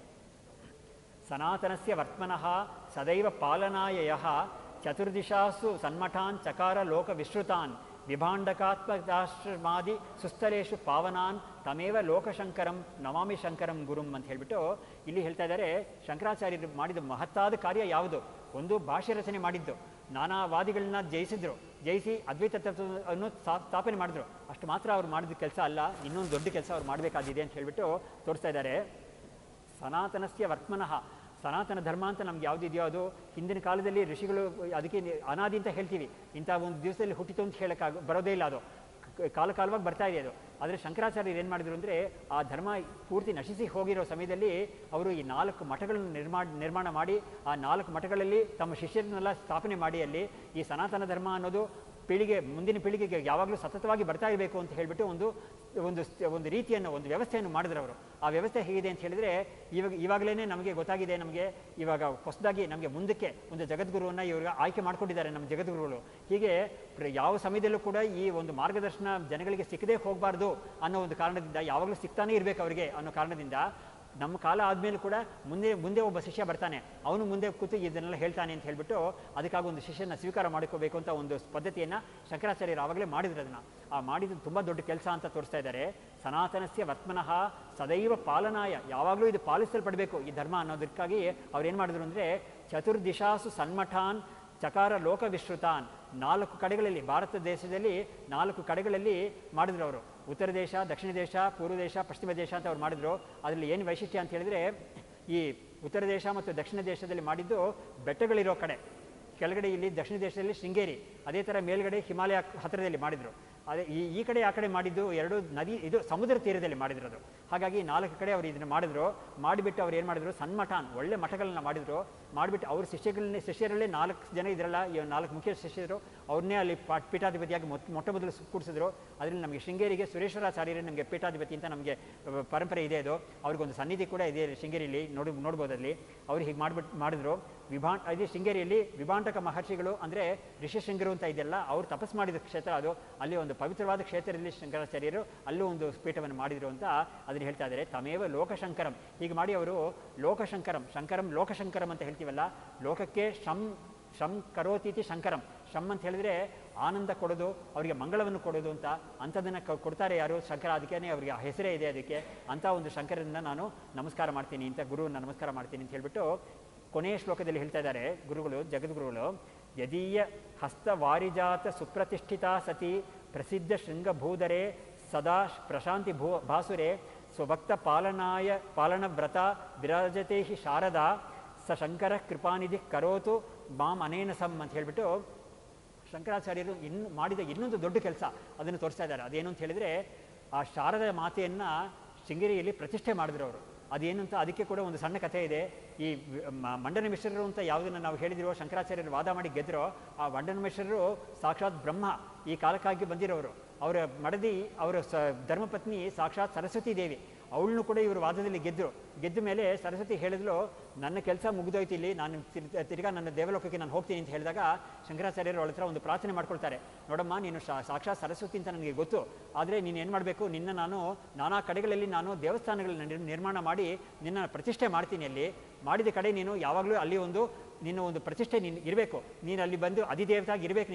ಸನಾತನಸ್ಯ ವರ್ತಮನಃ ಸದೈವ ಪಾಲನಾಯಯಃ ಚತುರ್ದಿಶಾಸು ಸನ್ಮಠಾನ್ ಚಕಾರ ಲೋಕ ವಿಶ್ರುತಾನ್ ವಿಭಾಂಡಕಾತ್ಮದಾಶ್ರಮಾದಿ ಸುಸ್ಥಲೇಶು ಪಾವನಾನ್ ತಮೇವ ಲೋಕಶಂಕರಂ ನಮಾಮಿ ಶಂಕರಂ ಗುರುಂ ಅಂತ ಹೇಳ್ಬಿಟ್ಟು ಇಲ್ಲಿ ಹೇಳ್ತಾ ಇದ್ದಾರೆ. ಶಂಕರಾಚಾರ್ಯರು ಮಾಡಿದ ಮಹತ್ತಾದ ಕಾರ್ಯ ಯಾವುದು? ಒಂದು ಭಾಷ್ಯ ರಚನೆ ಮಾಡಿದ್ದು, ನಾನಾ ವಾದಿಗಳನ್ನ ಜಯಿಸಿ ಅದ್ವೈತ ತತ್ವವನ್ನು ಸ್ಥಾಪನೆ ಮಾಡಿದ್ರು. ಅಷ್ಟು ಮಾತ್ರ ಅವ್ರು ಮಾಡಿದ ಕೆಲಸ ಅಲ್ಲ, ಇನ್ನೊಂದು ದೊಡ್ಡ ಕೆಲಸ ಅವ್ರು ಮಾಡಬೇಕಾದಿದೆ ಅಂತ ಹೇಳ್ಬಿಟ್ಟು ತೋರಿಸ್ತಾ ಇದ್ದಾರೆ. ಸನಾತನಸ್ಯ ವರ್ತಮನಃ, ಸನಾತನ ಧರ್ಮ ಅಂತ ನಮ್ಗೆ ಯಾವುದಿದೆಯೋ ಅದು ಹಿಂದಿನ ಕಾಲದಲ್ಲಿ ಋಷಿಗಳು ಅದಕ್ಕೆ ಅನಾದಿ ಅಂತ ಹೇಳ್ತೀವಿ. ಇಂಥ ಒಂದು ದಿವಸದಲ್ಲಿ ಹುಟ್ಟಿತು ಅಂತ ಹೇಳೋಕ್ಕಾಗ ಬರೋದೇ ಇಲ್ಲ, ಅದು ಕಾಲವಾಗಿ ಬರ್ತಾ ಇದೆ ಅದು. ಆದರೆ ಶಂಕರಾಚಾರ್ಯರು ಏನು ಮಾಡಿದ್ರು ಅಂದರೆ, ಆ ಧರ್ಮ ಪೂರ್ತಿ ನಶಿಸಿ ಹೋಗಿರೋ ಸಮಯದಲ್ಲಿ ಅವರು ಈ 4 ಮಠಗಳನ್ನು ನಿರ್ಮಾಣ ಮಾಡಿ, ಆ 4 ಮಠಗಳಲ್ಲಿ ತಮ್ಮ ಶಿಷ್ಯರನ್ನೆಲ್ಲ ಸ್ಥಾಪನೆ ಮಾಡಿ, ಅಲ್ಲಿ ಈ ಸನಾತನ ಧರ್ಮ ಅನ್ನೋದು ಮುಂದಿನ ಪೀಳಿಗೆಗೆ ಯಾವಾಗಲೂ ಸತತವಾಗಿ ಬರ್ತಾ ಇರಬೇಕು ಅಂತ ಹೇಳಿಬಿಟ್ಟು ಒಂದು ರೀತಿಯನ್ನು, ಒಂದು ವ್ಯವಸ್ಥೆಯನ್ನು ಮಾಡಿದ್ರು ಅವರು. ಆ ವ್ಯವಸ್ಥೆ ಹೇಗಿದೆ ಅಂತ ಹೇಳಿದರೆ, ಇವಾಗಲೇ ನಮಗೆ ಗೊತ್ತಾಗಿದೆ, ನಮಗೆ ಇವಾಗ ಹೊಸದಾಗಿ ನಮಗೆ ಮುಂದಕ್ಕೆ ಒಂದು ಜಗದ್ಗುರುವನ್ನು ಇವಾಗ ಆಯ್ಕೆ ಮಾಡ್ಕೊಂಡಿದ್ದಾರೆ ನಮ್ಮ ಜಗದ್ಗುರುಗಳು. ಹೀಗೆ ಯಾವ ಸಮಯದಲ್ಲೂ ಕೂಡ ಈ ಒಂದು ಮಾರ್ಗದರ್ಶನ ಜನಗಳಿಗೆ ಸಿಕ್ಕದೇ ಹೋಗಬಾರ್ದು ಅನ್ನೋ ಒಂದು ಕಾರಣದಿಂದ, ಯಾವಾಗಲೂ ಸಿಗ್ತಾನೇ ಇರಬೇಕು ಅವರಿಗೆ ಅನ್ನೋ ಕಾರಣದಿಂದ, ನಮ್ಮ ಕಾಲ ಆದಮೇಲೂ ಕೂಡ ಮುಂದೆ ಒಬ್ಬ ಶಿಷ್ಯ ಬರ್ತಾನೆ, ಅವನು ಮುಂದೆ ಕೂತು ಇದನ್ನೆಲ್ಲ ಹೇಳ್ತಾನೆ ಅಂತ ಹೇಳ್ಬಿಟ್ಟು ಅದಕ್ಕಾಗಿ ಒಂದು ಶಿಷ್ಯನ ಸ್ವೀಕಾರ ಮಾಡ್ಕೋಬೇಕು ಅಂತ ಒಂದು ಪದ್ಧತಿಯನ್ನು ಶಂಕರಾಚಾರ್ಯರು ಆವಾಗಲೇ ಮಾಡಿದ್ರು. ಅದನ್ನು ಮಾಡಿದ್ದು ತುಂಬ ದೊಡ್ಡ ಕೆಲಸ ಅಂತ ತೋರಿಸ್ತಾ ಇದ್ದಾರೆ. ಸನಾತನಸ್ಯ ವರ್ತಮನಃ ಸದೈವ ಪಾಲನಾಯ, ಯಾವಾಗಲೂ ಇದು ಪಾಲಿಸಲ್ಪಡಬೇಕು ಈ ಧರ್ಮ ಅನ್ನೋದಕ್ಕಾಗಿ ಅವ್ರೇನು ಮಾಡಿದ್ರು ಅಂದರೆ, ಚತುರ್ದಿಶಾಸು ಸನ್ಮಠಾನ್ ಚಕಾರ ಲೋಕ ವಿಶ್ರುತಾನ್, 4 ಕಡೆಗಳಲ್ಲಿ, ಭಾರತ ದೇಶದಲ್ಲಿ 4 ಕಡೆಗಳಲ್ಲಿ ಮಾಡಿದ್ರು ಅವರು. ಉತ್ತರ ದೇಶ, ದಕ್ಷಿಣ ದೇಶ, ಪೂರ್ವ ದೇಶ, ಪಶ್ಚಿಮ ದೇಶ ಅಂತ ಅವ್ರು ಮಾಡಿದ್ರು. ಅದರಲ್ಲಿ ಏನು ವೈಶಿಷ್ಟ್ಯ ಅಂತ ಹೇಳಿದರೆ, ಈ ಉತ್ತರ ದೇಶ ಮತ್ತು ದಕ್ಷಿಣ ದೇಶದಲ್ಲಿ ಮಾಡಿದ್ದು ಬೆಟ್ಟಗಳಿರೋ ಕಡೆ, ಕೆಳಗಡೆ ಇಲ್ಲಿ ದಕ್ಷಿಣ ದೇಶದಲ್ಲಿ ಶೃಂಗೇರಿ, ಅದೇ ಥರ ಮೇಲ್ಗಡೆ ಹಿಮಾಲಯ ಹತ್ತಿರದಲ್ಲಿ ಮಾಡಿದರು. ಅದೇ ಈ ಕಡೆ ಆ ಕಡೆ ಮಾಡಿದ್ದು 2 ನದಿ, ಇದು ಸಮುದ್ರ ತೀರದಲ್ಲಿ ಮಾಡಿದ್ರು ಅದು. ಹಾಗಾಗಿ 4 ಕಡೆ ಅವರು ಇದನ್ನು ಮಾಡಿಬಿಟ್ಟು ಅವ್ರು ಏನು ಮಾಡಿದ್ರು, ಸನ್ಮಠಾನ್ ಒಳ್ಳೆ ಮಠಗಳನ್ನ ಮಾಡಿಬಿಟ್ಟು ಅವ್ರ ಶಿಷ್ಯರಲ್ಲೇ 4 ಜನ ಇದ್ರಲ್ಲ, 4 ಮುಖ್ಯ ಶಿಷ್ಯರು, ಅವ್ರನ್ನೇ ಅಲ್ಲಿ ಪೀಠಾಧಿಪತಿಯಾಗಿ ಮೊಟ್ಟ ಮೊದಲು ಕೂಡಿಸಿದ್ರು. ಅದರಲ್ಲಿ ನಮಗೆ ಶೃಂಗೇರಿಗೆ ಸುರೇಶ್ವರಾಚಾರ್ಯರೇ ನಮಗೆ ಪೀಠಾಧಿಪತಿ ಅಂತ ನಮಗೆ ಪರಂಪರೆ ಇದೆ. ಅದು ಅವ್ರಿಗೊಂದು ಸನ್ನಿಧಿ ಕೂಡ ಇದೆ ಶೃಂಗೇರಿಯಲ್ಲಿ, ನೋಡ್ಬೋದಲ್ಲಿ. ಅವ್ರು ಹೀಗೆ ಮಾಡಿದ್ರು. ಅದೇ ಶೃಂಗೇರಿಯಲ್ಲಿ ವಿಭಾಂಡಕ ಮಹರ್ಷಿಗಳು ಅಂದರೆ ಋಷಿಶೃಂಗರು ಅಂತ ಇದೆಯಲ್ಲ, ಅವ್ರು ತಪಸ್ ಮಾಡಿದ ಕ್ಷೇತ್ರ ಅದು. ಅಲ್ಲಿ ಒಂದು ಪವಿತ್ರವಾದ ಕ್ಷೇತ್ರದಲ್ಲಿ ಶಂಕರಾಚಾರ್ಯರು ಅಲ್ಲೂ ಒಂದು ಪೀಠವನ್ನು ಮಾಡಿದರು ಅಂತ ಅದನ್ನು ಹೇಳ್ತಾ ಇದ್ದಾರೆ. ತಮೇವ ಲೋಕಶಂಕರಂ, ಹೀಗೆ ಮಾಡಿ ಅವರು ಶಂಕರಂ ಲೋಕಶಂಕರಂ ಅಂತ ಹೇಳ್ತೀವಲ್ಲ, ಲೋಕಕ್ಕೆ ಶಂ ಕರೋತೀತಿ ಶಂಕರಂ. ಶಮ್ ಅಂತ ಹೇಳಿದ್ರೆ ಆನಂದ ಕೊಡೋದು, ಅವರಿಗೆ ಮಂಗಳವನ್ನು ಕೊಡೋದು ಅಂತ, ಅಂಥದ್ದನ್ನು ಕೊಡ್ತಾರೆ ಯಾರು? ಶಂಕರ. ಅದಕ್ಕೇ ಅವರಿಗೆ ಹೆಸರೇ ಇದೆ ಅದಕ್ಕೆ. ಅಂಥ ಒಂದು ಶಂಕರನ್ನ ನಾನು ನಮಸ್ಕಾರ ಮಾಡ್ತೀನಿ ಅಂತ, ಗುರುವನ್ನು ನಮಸ್ಕಾರ ಮಾಡ್ತೀನಿ ಅಂತ ಹೇಳ್ಬಿಟ್ಟು ಕೊನೆಯ ಶ್ಲೋಕದಲ್ಲಿ ಹೇಳ್ತಾ ಇದ್ದಾರೆ ಜಗದ್ಗುರುಗಳು. ಯದೀಯ ಹಸ್ತವಾರಿಜಾತ ಸುಪ್ರತಿಷ್ಠಿತಾ ಸತಿ ಪ್ರಸಿದ್ಧ ಶೃಂಗಭೂಧರೆ ಸದಾ ಪ್ರಶಾಂತಿ ಭಾಸುರೆ ಸ್ವಭಕ್ತ ಪಾಲನವ್ರತ ವಿರಾಜತೆ ಹಿ ಶಾರದಾ ಸ ಶಂಕರ ಕೃಪಾನಿಧಿ ಕರೋತು ಮಾಂ ಅನೇನ ಸಂ ಅಂತ ಹೇಳ್ಬಿಟ್ಟು ಶಂಕರಾಚಾರ್ಯರು ಮಾಡಿದ ಇನ್ನೊಂದು ದೊಡ್ಡ ಕೆಲಸ ಅದನ್ನು ತೋರಿಸ್ತಾ ಇದ್ದಾರೆ. ಅದೇನು ಅಂತ ಹೇಳಿದರೆ, ಆ ಶಾರದಾ ಮಾತೆಯನ್ನು ಶೃಂಗೇರಿಯಲ್ಲಿ ಪ್ರತಿಷ್ಠೆ ಮಾಡಿದ್ರು ಅವರು. ಅದೇನು ಅಂತ ಅದಕ್ಕೆ ಕೂಡ ಒಂದು ಸಣ್ಣ ಕಥೆ ಇದೆ. ಈ ಮಂಡನ ಮಿಶ್ರರು ಅಂತ ಯಾವುದನ್ನು ನಾವು ಹೇಳಿದಿರೋ, ಶಂಕರಾಚಾರ್ಯರು ವಾದ ಮಾಡಿ ಗೆದ್ದಿರೋ, ಆ ಮಂಡನ ಮಿಶ್ರರು ಸಾಕ್ಷಾತ್ ಬ್ರಹ್ಮ ಈ ಕಾಲಕ್ಕಾಗಿ ಬಂದಿರೋರು. ಅವರ ಮಡದಿ, ಅವರ ಧರ್ಮಪತ್ನಿ ಸಾಕ್ಷಾತ್ ಸರಸ್ವತಿ ದೇವಿ. ಅವಳನ್ನು ಕೂಡ ಇವರು ವಾದದಲ್ಲಿ ಗೆದ್ದ ಮೇಲೆ ಸರಸ್ವತಿ ಹೇಳಿದ್ಲು, ನನ್ನ ಕೆಲಸ ಮುಗಿದೋಯ್ತು, ಇಲ್ಲಿ ನಾನು ತಿರ್ಗಾ ನನ್ನ ದೇವಲೋಕಕ್ಕೆ ನಾನು ಹೋಗ್ತೀನಿ ಅಂತ ಹೇಳಿದಾಗ ಶಂಕರಾಚಾರ್ಯರು ಅವಳ ಹತ್ರ ಒಂದು ಪ್ರಾರ್ಥನೆ ಮಾಡ್ಕೊಳ್ತಾರೆ. ನೋಡಮ್ಮ, ನೀನು ಸಾಕ್ಷಾತ್ ಸರಸ್ವತಿ ಅಂತ ನನಗೆ ಗೊತ್ತು, ಆದರೆ ನೀನು ಏನು ಮಾಡಬೇಕು, ನಾನು ನಾನಾ ಕಡೆಗಳಲ್ಲಿ ನಾನು ದೇವಸ್ಥಾನಗಳನ್ನ ನಿರ್ಮಾಣ ಮಾಡಿ ನಿನ್ನ ಪ್ರತಿಷ್ಠೆ ಮಾಡ್ತೀನಿ. ಅಲ್ಲಿ ಮಾಡಿದ ಕಡೆ ನೀನು ಯಾವಾಗಲೂ ಅಲ್ಲಿ ನಿನ್ನ ಒಂದು ಪ್ರತಿಷ್ಠೆ ನೀನು ಇರಬೇಕು. ನೀನು ಅಲ್ಲಿ ಬಂದು ಅಧಿದೇವತಾಗಿ ಇರಬೇಕು.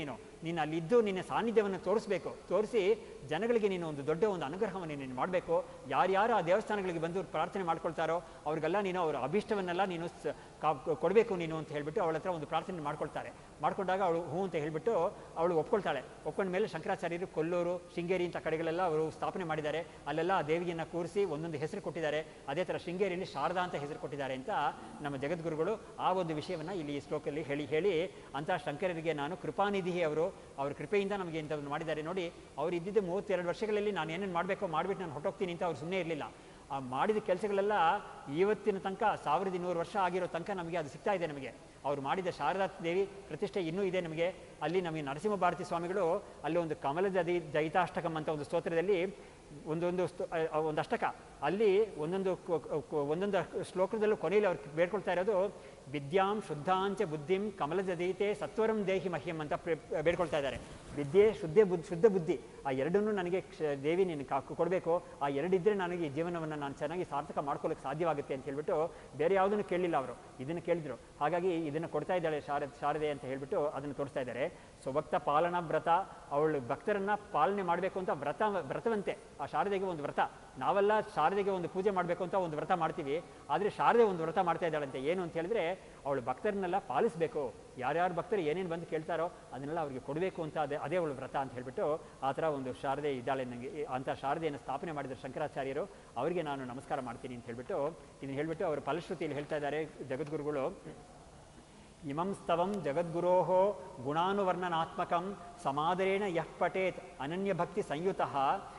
ನೀನು ಅಲ್ಲಿದ್ದು ನಿನ್ನ ಸಾನ್ನಿಧ್ಯವನ್ನು ತೋರಿಸ್ಬೇಕು, ತೋರಿಸಿ ಜನಗಳಿಗೆ ನೀನು ಒಂದು ದೊಡ್ಡ ಒಂದು ಅನುಗ್ರಹವನ್ನು ನೀನು ಮಾಡಬೇಕು. ಯಾರ್ಯಾರು ಆ ದೇವಸ್ಥಾನಗಳಿಗೆ ಬಂದು ಪ್ರಾರ್ಥನೆ ಮಾಡ್ಕೊಳ್ತಾರೋ ಅವ್ರಿಗೆಲ್ಲ ನೀನು ಅವರ ಅಭಿಷ್ಟವನ್ನೆಲ್ಲ ನೀನು ಕೊಡಬೇಕು ನೀನು ಅಂತ ಹೇಳಿಬಿಟ್ಟು ಅವಳ ಹತ್ರ ಒಂದು ಪ್ರಾರ್ಥನೆ ಮಾಡ್ಕೊಳ್ತಾರೆ. ಮಾಡ್ಕೊಂಡಾಗ ಅವಳು ಹೂ ಅಂತ ಹೇಳಿಬಿಟ್ಟು ಅವಳು ಒಪ್ಕೊಳ್ತಾಳೆ. ಒಪ್ಕೊಂಡ ಮೇಲೆ ಶಂಕರಾಚಾರ್ಯರು ಕೊಲ್ಲೂರು, ಶೃಂಗೇರಿ ಇಂಥ ಕಡೆಗಳೆಲ್ಲ ಅವರು ಸ್ಥಾಪನೆ ಮಾಡಿದ್ದಾರೆ. ಅಲ್ಲೆಲ್ಲ ಆ ದೇವಿಯನ್ನು ಕೂರಿಸಿ ಒಂದೊಂದು ಹೆಸರು ಕೊಟ್ಟಿದ್ದಾರೆ. ಅದೇ ಥರ ಶೃಂಗೇರಿಯಲ್ಲಿ ಶಾರದಾ ಅಂತ ಹೆಸರು ಕೊಟ್ಟಿದ್ದಾರೆ ಅಂತ ನಮ್ಮ ಜಗದ್ಗುರುಗಳು ಆ ಒಂದು ವಿಷಯವನ್ನು ಇಲ್ಲಿ ಈ ಶ್ಲೋಕದಲ್ಲಿ ಹೇಳಿ ಅಂಥ ಶಂಕರರಿಗೆ ನಾನು ಕೃಪಾನಿಧಿ ಅವ್ರ ಕೃಪೆಯಿಂದ ನಮಗೆ ಇಂಥದ್ದು ಮಾಡಿದ್ದಾರೆ ನೋಡಿ. ಅವ್ರು ಇದ್ದಿದ್ದು 32 ವರ್ಷಗಳಲ್ಲಿ ನಾನು ಏನೇನು ಮಾಡಬೇಕೋ ಮಾಡಿಬಿಟ್ಟು ನಾನು ಹೊಟ್ಟೋಗ್ತೀನಿ ಅಂತ ಅವ್ರು ಸುಮ್ಮನೆ ಇರಲಿಲ್ಲ. ಆ ಮಾಡಿದ ಕೆಲಸಗಳೆಲ್ಲ ಇವತ್ತಿನ ತನಕ 1200 ವರ್ಷ ಆಗಿರೋ ತನಕ ನಮಗೆ ಅದು ಸಿಗ್ತಾ ಇದೆ. ನಮಗೆ ಅವರು ಮಾಡಿದ ಶಾರದಾ ದೇವಿ ಪ್ರತಿಷ್ಠೆ ಇನ್ನೂ ಇದೆ ನಮಗೆ. ಅಲ್ಲಿ ನಮಗೆ ನರಸಿಂಹ ಭಾರತಿ ಸ್ವಾಮಿಗಳು ಅಲ್ಲಿ ಒಂದು ಕಮಲದ ದೈತಾಷ್ಟಕಂ ಅಂತ ಒಂದು ಸ್ತೋತ್ರದಲ್ಲಿ ಒಂದು ಅಷ್ಟಕ ಅಲ್ಲಿ ಒಂದೊಂದು ಶ್ಲೋಕದಲ್ಲೂ ಕೊನೆಯಲ್ಲಿ ಅವ್ರು ಬೇಡ್ಕೊಳ್ತಾ ಇರೋದು ವಿದ್ಯಾಂ ಶುದ್ಧಾಂಚ ಬುದ್ಧಿಂ ಕಮಲದೀತೆ ಸತ್ವರಂ ದೇಹಿ ಮಹ್ಯಂ ಅಂತ ಬೇಡ್ಕೊಳ್ತಾ ಇದ್ದಾರೆ. ವಿದ್ಯೆ ಶುದ್ಧ ಬುದ್ಧಿ ಆ ಎರಡನ್ನೂ ನನಗೆ ದೇವಿ ನೀನು ಕೊಡಬೇಕು. ಆ ಎರಡಿದ್ದರೆ ನನಗೆ ಈ ಜೀವನವನ್ನು ನಾನು ಚೆನ್ನಾಗಿ ಸಾರ್ಥಕ ಮಾಡ್ಕೊಳ್ಳೋಕ್ಕೆ ಸಾಧ್ಯವಾಗುತ್ತೆ ಅಂತ ಹೇಳ್ಬಿಟ್ಟು ಬೇರೆ ಯಾವುದನ್ನು ಕೇಳಲಿಲ್ಲ ಅವರು, ಇದನ್ನು ಕೇಳಿದ್ರು. ಹಾಗಾಗಿ ಇದನ್ನು ಕೊಡ್ತಾ ಇದ್ದಾಳೆ ಶಾರದೆ ಅಂತ ಹೇಳ್ಬಿಟ್ಟು ಅದನ್ನು ತೋರಿಸ್ತಾ ಇದ್ದಾರೆ. ಸ್ವಭಕ್ತ ಪಾಲನಾ ವ್ರತ, ಅವಳು ಭಕ್ತರನ್ನು ಪಾಲನೆ ಮಾಡಬೇಕು ಅಂತ ವ್ರತವಂತೆ. ಆ ಶಾರದೆಗೆ ಒಂದು ವ್ರತ. ನಾವೆಲ್ಲ ಶಾರದೆಗೆ ಒಂದು ಪೂಜೆ ಮಾಡಬೇಕು ಅಂತ ಒಂದು ವ್ರತ ಮಾಡ್ತೀವಿ, ಆದರೆ ಶಾರದೆ ಒಂದು ವ್ರತ ಮಾಡ್ತಾ ಇದ್ದಾಳಂತೆ. ಏನು ಅಂತ ಹೇಳಿದ್ರೆ ಅವಳು ಭಕ್ತರನ್ನೆಲ್ಲ ಪಾಲಿಸಬೇಕು. ಯಾರ್ಯಾರು ಭಕ್ತರು ಏನೇನು ಬಂದು ಕೇಳ್ತಾರೋ ಅದನ್ನೆಲ್ಲ ಅವ್ರಿಗೆ ಕೊಡಬೇಕು ಅಂತ ಅದೇ ಅವಳು ವ್ರತ ಅಂತ ಹೇಳ್ಬಿಟ್ಟು ಆ ಥರ ಒಂದು ಶಾರದೆ ಇದ್ದಾಳೆ ನನಗೆ. ಅಂಥ ಶಾರದೆಯನ್ನು ಸ್ಥಾಪನೆ ಮಾಡಿದ ಶಂಕರಾಚಾರ್ಯರು, ಅವರಿಗೆ ನಾನು ನಮಸ್ಕಾರ ಮಾಡ್ತೀನಿ ಅಂತ ಹೇಳ್ಬಿಟ್ಟು ಇದನ್ನು ಹೇಳ್ಬಿಟ್ಟು ಅವರು ಫಲಶ್ರುತಿಯಲ್ಲಿ ಹೇಳ್ತಾ ಇದ್ದಾರೆ ಜಗದ್ಗುರುಗಳು. ಇಮಂ ಸ್ತವಂ ಜಗದ್ಗುರೋಃ ಗುಣಾನುವರ್ಣನಾತ್ಮಕಂ ಸಮಾದರೇಣ ಯಃ ಪಠೇತ್ ಅನನ್ಯ ಭಕ್ತಿ ಸಂಯುತಃ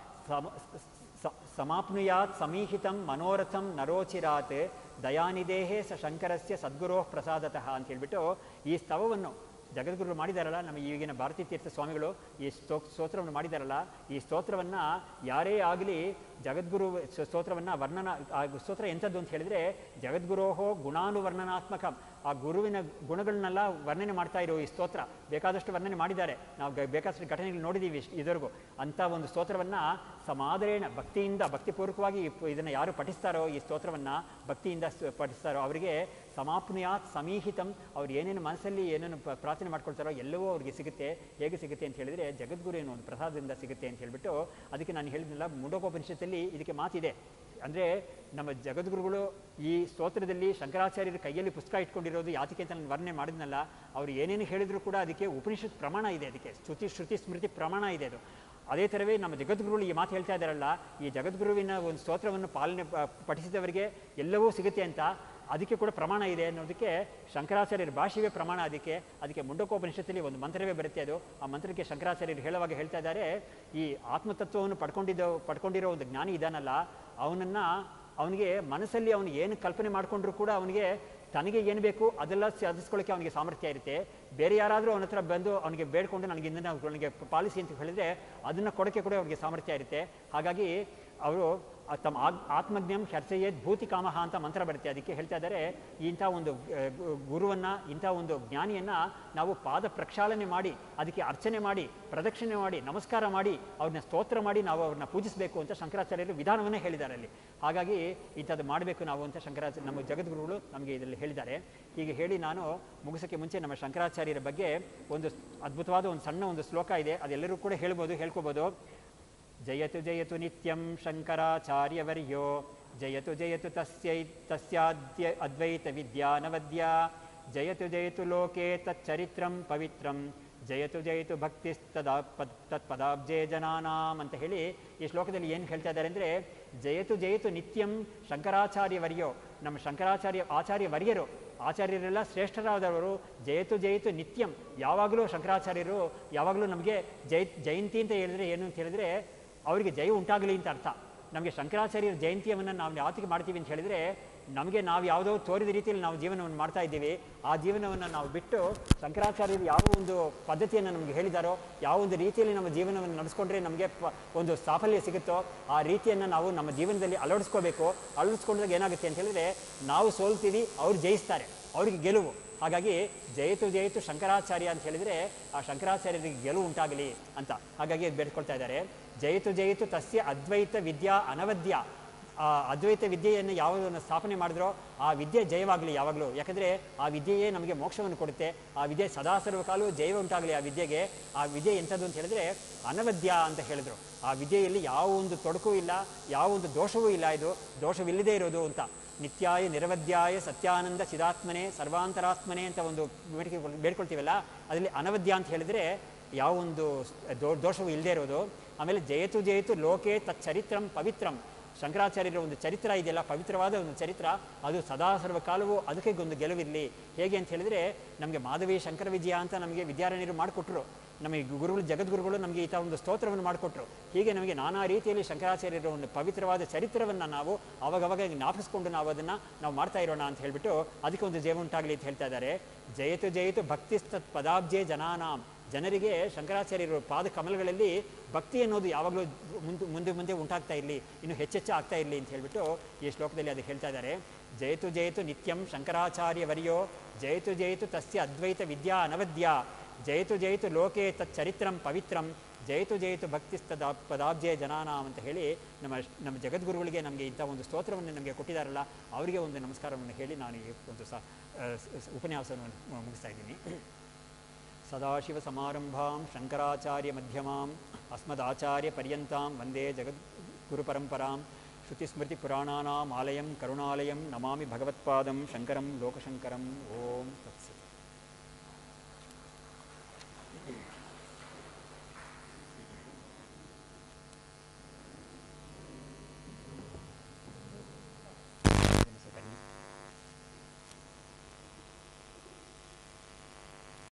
ಸಮಾಪ್ನುಯಾತ್ ಸಮೀಹಿತಂ ಮನೋರಥಂ ನರೋಚಿರಾತ್ ದಯಾನಿದೇಹೇ ಸ ಶಂಕರಸ್ಯ ಸದ್ಗುರೋಃ ಪ್ರಸಾದತಃ ಅಂತ ಹೇಳ್ಬಿಟ್ಟು ಈ ಸ್ತವವನ್ನು ಜಗದ್ಗುರು ಮಾಡಿದಾರಲ್ಲ, ನಮ್ಮ ಈಗಿನ ಭಾರತೀ ತೀರ್ಥ ಸ್ವಾಮಿಗಳು ಈ ಸ್ತೋತ್ರವನ್ನು ಮಾಡಿದಾರಲ್ಲ, ಈ ಸ್ತೋತ್ರವನ್ನು ಯಾರೇ ಆಗಲಿ ಜಗದ್ಗುರು ಸ್ತೋತ್ರವನ್ನು ಆ ಸ್ತೋತ್ರ ಎಂಥದ್ದು ಅಂತ ಹೇಳಿದರೆ ಜಗದ್ಗುರೋಹೋ ಗುಣಾನುವರ್ಣನಾತ್ಮಕ, ಆ ಗುರುವಿನ ಗುಣಗಳನ್ನೆಲ್ಲ ವರ್ಣನೆ ಮಾಡ್ತಾ ಇರೋ ಈ ಸ್ತೋತ್ರ. ಬೇಕಾದಷ್ಟು ವರ್ಣನೆ ಮಾಡಿದ್ದಾರೆ, ನಾವು ಬೇಕಾದಷ್ಟು ಘಟನೆಗಳು ನೋಡಿದ್ದೀವಿ ಇದುವರೆಗೂ. ಅಂಥ ಒಂದು ಸ್ತೋತ್ರವನ್ನು ಸಮಾದರೇಣ ಭಕ್ತಿಯಿಂದ, ಭಕ್ತಿಪೂರ್ವಕವಾಗಿ ಇದನ್ನು ಯಾರು ಪಠಿಸ್ತಾರೋ, ಈ ಸ್ತೋತ್ರವನ್ನು ಭಕ್ತಿಯಿಂದ ಪಠಿಸ್ತಾರೋ ಅವರಿಗೆ ಸಮಾಪ್ನುಯಾತ್ ಸಮೀಹಿತಂ, ಅವ್ರು ಏನೇನು ಮನಸ್ಸಲ್ಲಿ ಏನೇನು ಪ್ರಾರ್ಥನೆ ಮಾಡ್ಕೊಳ್ತಾರೋ ಎಲ್ಲವೂ ಅವ್ರಿಗೆ ಸಿಗುತ್ತೆ. ಹೇಗೆ ಸಿಗುತ್ತೆ ಅಂತ ಹೇಳಿದರೆ ಜಗದ್ಗುರು ಏನೋ ಒಂದು ಪ್ರಸಾದದಿಂದ ಸಿಗುತ್ತೆ ಅಂತ ಹೇಳಿಬಿಟ್ಟು, ಅದಕ್ಕೆ ನಾನು ಹೇಳಿದ್ನಲ್ಲ ಮುಂಡಕೋಪನಿಷತ್ತಲ್ಲಿ ಇದಕ್ಕೆ ಮಾತಿದೆ. ಅಂದರೆ ನಮ್ಮ ಜಗದ್ಗುರುಗಳು ಈ ಸ್ತೋತ್ರದಲ್ಲಿ ಶಂಕರಾಚಾರ್ಯರ ಕೈಯಲ್ಲಿ ಪುಸ್ತಕ ಇಟ್ಕೊಂಡಿರೋದು ಯಾತಕ್ಕೆ ಅಂತ ನಾನು ವರ್ಣನೆ ಮಾಡಿದ್ನಲ್ಲ, ಅವರು ಏನೇನು ಹೇಳಿದ್ರು ಕೂಡ ಅದಕ್ಕೆ ಉಪನಿಷತ್ ಪ್ರಮಾಣ ಇದೆ, ಅದಕ್ಕೆ ಶ್ರುತಿ ಸ್ಮೃತಿ ಪ್ರಮಾಣ ಇದೆ ಅದು. ಅದೇ ಥರವೇ ನಮ್ಮ ಜಗದ್ಗುರುಗಳು ಈ ಮಾತು ಹೇಳ್ತಾ ಇದ್ದಾರಲ್ಲ, ಈ ಜಗದ್ಗುರುವಿನ ಒಂದು ಸ್ತೋತ್ರವನ್ನು ಪಠಿಸಿದವರಿಗೆ ಎಲ್ಲವೂ ಸಿಗುತ್ತೆ ಅಂತ, ಅದಕ್ಕೆ ಕೂಡ ಪ್ರಮಾಣ ಇದೆ ಅನ್ನೋದಕ್ಕೆ ಶಂಕರಾಚಾರ್ಯರ ಭಾಷೆಯೇ ಪ್ರಮಾಣ. ಅದಕ್ಕೆ ಮುಂಡಕೋಪನಿಷತ್ತಲ್ಲಿ ಒಂದು ಮಂತ್ರವೇ ಬರುತ್ತೆ. ಅದು ಆ ಮಂತ್ರಕ್ಕೆ ಶಂಕರಾಚಾರ್ಯರು ಹೇಳುವಾಗ ಹೇಳ್ತಾ ಇದ್ದಾರೆ, ಈ ಆತ್ಮತತ್ವವನ್ನು ಪಡ್ಕೊಂಡಿರೋ ಒಂದು ಜ್ಞಾನಿ ಇದ್ದಾನಲ್ಲ, ಅವನಿಗೆ ಮನಸ್ಸಲ್ಲಿ ಅವನು ಏನು ಕಲ್ಪನೆ ಮಾಡಿಕೊಂಡ್ರೂ ಕೂಡ ಅವನಿಗೆ ತನಗೆ ಏನು ಬೇಕು ಅದೆಲ್ಲ ಸಾಧಿಸ್ಕೊಳ್ಳೋಕ್ಕೆ ಅವನಿಗೆ ಸಾಮರ್ಥ್ಯ ಇರುತ್ತೆ. ಬೇರೆ ಯಾರಾದರೂ ಅವನ ಹತ್ರ ಬಂದು ಅವನಿಗೆ ಬೇಡ್ಕೊಂಡು ನನಗೆ ಪಾಲಿಸಿ ಅಂತ ಹೇಳಿದರೆ ಅದನ್ನು ಕೊಡೋಕ್ಕೆ ಕೂಡ ಅವನಿಗೆ ಸಾಮರ್ಥ್ಯ ಇರುತ್ತೆ. ಹಾಗಾಗಿ ಅವರು ತಮ್ಮ ಆತ್ಮಜ್ಞಂ ಹರ್ಷಯೇದ್ ಭೂತಿ ಕಾಮಹ ಅಂತ ಮಂತ್ರ ಬರುತ್ತೆ. ಅದಕ್ಕೆ ಹೇಳ್ತಾ ಇದ್ದಾರೆ, ಇಂಥ ಒಂದು ಗುರುವನ್ನು, ಇಂಥ ಒಂದು ಜ್ಞಾನಿಯನ್ನು ನಾವು ಪಾದ ಪ್ರಕ್ಷಾಳನೆ ಮಾಡಿ, ಅದಕ್ಕೆ ಅರ್ಚನೆ ಮಾಡಿ, ಪ್ರದಕ್ಷಿಣೆ ಮಾಡಿ, ನಮಸ್ಕಾರ ಮಾಡಿ, ಅವ್ರನ್ನ ಸ್ತೋತ್ರ ಮಾಡಿ ನಾವು ಅವ್ರನ್ನ ಪೂಜಿಸಬೇಕು ಅಂತ ಶಂಕರಾಚಾರ್ಯರು ವಿಧಾನವನ್ನೇ ಹೇಳಿದ್ದಾರೆ ಅಲ್ಲಿ. ಹಾಗಾಗಿ ಇಂಥದ್ದು ಮಾಡಬೇಕು ನಾವು ಅಂತ ನಮ್ಮ ಜಗದ್ಗುರುಗಳು ನಮಗೆ ಇದರಲ್ಲಿ ಹೇಳಿದ್ದಾರೆ. ಹೀಗೆ ಹೇಳಿ ನಾನು ಮುಗಿಸೋಕ್ಕೆ ಮುಂಚೆ ನಮ್ಮ ಶಂಕರಾಚಾರ್ಯರ ಬಗ್ಗೆ ಒಂದು ಅದ್ಭುತವಾದ ಒಂದು ಸಣ್ಣ ಒಂದು ಶ್ಲೋಕ ಇದೆ, ಅದೆಲ್ಲರೂ ಕೂಡ ಹೇಳ್ಕೋಬೋದು. ಜಯತು ಜಯತು ನಿತ್ಯಂ ಶಂಕರಾಚಾರ್ಯವರ್ಯೋ ಜಯತು ಜಯತು ತಸ್ಯಾದ್ಯ ಅದ್ವೈತ ವಿದ್ಯಾನವದ್ಯ ಜಯತು ಜಯತು ಲೋಕೆ ತಚ್ಚರಿತ್ರಂ ಪವಿತ್ರಂ ಜಯತು ಜಯತು ತತ್ಪದಾಬ್ಜೆ ಜನಾನಾಂ ಅಂತ ಹೇಳಿ ಈ ಶ್ಲೋಕದಲ್ಲಿ ಏನು ಹೇಳ್ತಾ ಇದ್ದಾರೆ ಅಂದರೆ, ಜಯತು ಜಯತು ನಿತ್ಯಂ ಶಂಕರಾಚಾರ್ಯವರ್ಯೋ, ನಮ್ಮ ಆಚಾರ್ಯವರ್ಯರು, ಆಚಾರ್ಯರೆಲ್ಲ ಶ್ರೇಷ್ಠರಾದವರು. ಜಯತು ಜಯತು ನಿತ್ಯಂ, ಯಾವಾಗಲೂ ಶಂಕರಾಚಾರ್ಯರು ಯಾವಾಗಲೂ ನಮಗೆ ಜಯಂತಿ ಅಂತ ಹೇಳಿದ್ರೆ ಏನು ಅಂತ ಹೇಳಿದರೆ ಅವರಿಗೆ ಜಯ ಉಂಟಾಗಲಿ ಅಂತ ಅರ್ಥ. ನಮಗೆ ಶಂಕರಾಚಾರ್ಯರ ಜಯಂತಿಯನ್ನು ನಾವು ಯಾವತ್ತಿಗೆ ಮಾಡ್ತೀವಿ ಅಂತ ಹೇಳಿದರೆ, ನಮಗೆ ನಾವು ಯಾವುದೋ ತೋರಿದ ರೀತಿಯಲ್ಲಿ ನಾವು ಜೀವನವನ್ನು ಮಾಡ್ತಾ ಇದ್ದೀವಿ. ಆ ಜೀವನವನ್ನು ನಾವು ಬಿಟ್ಟು ಶಂಕರಾಚಾರ್ಯರು ಯಾವ ಒಂದು ಪದ್ಧತಿಯನ್ನು ನಮಗೆ ಹೇಳಿದಾರೋ, ಯಾವ ಒಂದು ರೀತಿಯಲ್ಲಿ ನಮ್ಮ ಜೀವನವನ್ನು ನಡೆಸ್ಕೊಂಡ್ರೆ ನಮಗೆ ಒಂದು ಸಾಫಲ್ಯ ಸಿಗುತ್ತೋ ಆ ರೀತಿಯನ್ನು ನಾವು ನಮ್ಮ ಜೀವನದಲ್ಲಿ ಅಳವಡಿಸ್ಕೋಬೇಕು. ಅಳವಡಿಸ್ಕೊಂಡಾಗ ಏನಾಗುತ್ತೆ ಅಂತ ಹೇಳಿದರೆ ನಾವು ಸೋಲ್ತೀವಿ, ಅವ್ರು ಜಯಿಸ್ತಾರೆ, ಅವರಿಗೆ ಗೆಲುವು. ಹಾಗಾಗಿ ಜಯತು ಜಯತು ಶಂಕರಾಚಾರ್ಯ ಅಂತ ಹೇಳಿದರೆ ಆ ಶಂಕರಾಚಾರ್ಯರಿಗೆ ಗೆಲುವು ಉಂಟಾಗಲಿ ಅಂತ ಹಾಗಾಗಿ ಬೇಡ್ಕೊಳ್ತಾ ಇದ್ದಾರೆ. ಜಯತು ಜಯತು ತಸ್ಯ ಅದ್ವೈತ ವಿದ್ಯಾ ಅನವದ್ಯ, ಆ ಅದ್ವೈತ ವಿದ್ಯೆಯನ್ನು ಯಾವಾಗ ಸ್ಥಾಪನೆ ಮಾಡಿದ್ರೋ ಆ ವಿದ್ಯೆ ಜಯವಾಗಲಿ ಯಾವಾಗಲೂ. ಯಾಕಂದರೆ ಆ ವಿದ್ಯೆಯೇ ನಮಗೆ ಮೋಕ್ಷವನ್ನು ಕೊಡುತ್ತೆ. ಆ ವಿದ್ಯೆ ಸದಾ ಸರ್ವಕಾಲವೂ ಜಯ ಉಂಟಾಗಲಿ ಆ ವಿದ್ಯೆಗೆ. ಆ ವಿದ್ಯೆ ಎಂಥದ್ದು ಅಂತ ಹೇಳಿದ್ರೆ ಅನವದ್ಯ ಅಂತ ಹೇಳಿದ್ರು. ಆ ವಿದ್ಯೆಯಲ್ಲಿ ಯಾವ ಒಂದು ತೊಡಕು ಇಲ್ಲ, ಯಾವ ಒಂದು ದೋಷವೂ ಇಲ್ಲ, ಇದು ದೋಷವಿಲ್ಲದೆ ಇರೋದು ಅಂತ. ನಿತ್ಯಾಯ ನಿರವಧ್ಯಾಯ ಸತ್ಯಾನಂದ ಚಿದಾತ್ಮನೆ ಸರ್ವಾಂತರಾತ್ಮನೆ ಅಂತ ಒಂದು ಬೇಡ್ಕೊಳ್ತೀವಲ್ಲ, ಅದರಲ್ಲಿ ಅನವದ್ಯ ಅಂತ ಹೇಳಿದರೆ ಯಾವ ಒಂದು ದೋಷವೂ ಇಲ್ಲದೆ ಇರೋದು. ಆಮೇಲೆ ಜಯತು ಜಯತು ಲೋಕೆ ತಚ್ಚರಿತ್ರಂ ಪವಿತ್ರಂ. ಶಂಕರಾಚಾರ್ಯರ ಒಂದು ಚರಿತ್ರ ಇದೆಯಲ್ಲ, ಪವಿತ್ರವಾದ ಒಂದು ಚರಿತ್ರ, ಅದು ಸದಾ ಸರ್ವಕಾಲವೂ ಅದಕ್ಕೆ ಒಂದು ಗೆಲುವಿರಲಿ. ಹೇಗೆ ಅಂತ ಹೇಳಿದರೆ ನಮಗೆ ಮಾಧವಿ ಶಂಕರ ವಿಜಯ ಅಂತ ನಮಗೆ ವಿದ್ಯಾರಣ್ಯರು ಮಾಡಿಕೊಟ್ರು. ನಮಗೆ ಗುರುಗಳು ಜಗದ್ಗುರುಗಳು ನಮಗೆ ಈ ಒಂದು ಸ್ತೋತ್ರವನ್ನು ಮಾಡಿಕೊಟ್ರು. ಹೀಗೆ ನಮಗೆ ನಾನಾ ರೀತಿಯಲ್ಲಿ ಶಂಕರಾಚಾರ್ಯರ ಒಂದು ಪವಿತ್ರವಾದ ಚರಿತ್ರವನ್ನು ನಾವು ಅವಾಗವಾಗ ಜ್ಞಾಪಿಸ್ಕೊಂಡು ನಾವು ಅದನ್ನು ನಾವು ಮಾಡ್ತಾ ಇರೋಣ ಅಂತ ಹೇಳಿಬಿಟ್ಟು ಅದಕ್ಕೆ ಒಂದು ಜಯ ಉಂಟಾಗಲಿ ಅಂತ ಹೇಳ್ತಾ ಇದ್ದಾರೆ. ಜಯತು ಜಯತು ಭಕ್ತಿಸ್ತತ್ ಪದಾಬ್ಜೆ ಜನಾನಾಂ. ಜನರಿಗೆ ಶಂಕರಾಚಾರ್ಯರು ಪಾದ ಕಮಲಗಳಲ್ಲಿ ಭಕ್ತಿ ಅನ್ನೋದು ಯಾವಾಗಲೂ ಮುಂದೆ ಮುಂದೆ ಉಂಟಾಗ್ತಾ ಇರಲಿ, ಇನ್ನು ಹೆಚ್ಚೆಚ್ಚು ಆಗ್ತಾ ಇರಲಿ ಅಂತ ಹೇಳಿಬಿಟ್ಟು ಈ ಶ್ಲೋಕದಲ್ಲಿ ಅದು ಹೇಳ್ತಾ ಇದ್ದಾರೆ. ಜಯತು ಜಯತು ನಿತ್ಯಂ ಶಂಕರಾಚಾರ್ಯ ವರ್ಯೋ ಜಯತು ಜಯತು ತಸ್ಯ ಅದ್ವೈತ ವಿದ್ಯಾ ಅನವದ್ಯ ಜಯತು ಜಯತು ಲೋಕೆ ತಚ್ಚರಿತ್ರಂ ಪವಿತ್ರಂ ಜಯತು ಜಯತು ಭಕ್ತಿಸ್ತದ ಪದಾಬ್ಜೆ ಜನಾನಾಂ ಅಂತ ಹೇಳಿ ನಮ್ಮ ಜಗದ್ಗುರುಗಳಿಗೆ ನಮಗೆ ಇಂಥ ಒಂದು ಸ್ತೋತ್ರವನ್ನು ನಮಗೆ ಕೊಟ್ಟಿದ್ದಾರಲ್ಲ, ಅವರಿಗೆ ಒಂದು ನಮಸ್ಕಾರವನ್ನು ಹೇಳಿ ನಾನು ಈ ಒಂದು ಉಪನ್ಯಾಸವನ್ನು ಮುಗಿಸ್ತಾ ಇದ್ದೀನಿ. ಸದಾಶಿವ ಸಮಾರಂಭಾಂ ಶಂಕರಾಚಾರ್ಯ ಮಧ್ಯಮಾಂ ಅಸ್ಮದಾಚಾರ್ಯ ಪರ್ಯಂತಾಂ ವಂದೇ ಜಗದ್ಗುರು ಪರಂಪರಾಂ ಶ್ರುತಿಸ್ಮೃತಿ ಪುರಾಣಾನಾಂ ಆಲಯಂ ಕರುಣಾಲಯಂ ನಮಾಮಿ ಭಗವತ್ಪಾದಂ ಶಂಕರಂ ಲೋಕಶಂಕರಂ. ಓಂ ತತ್ಸತ್.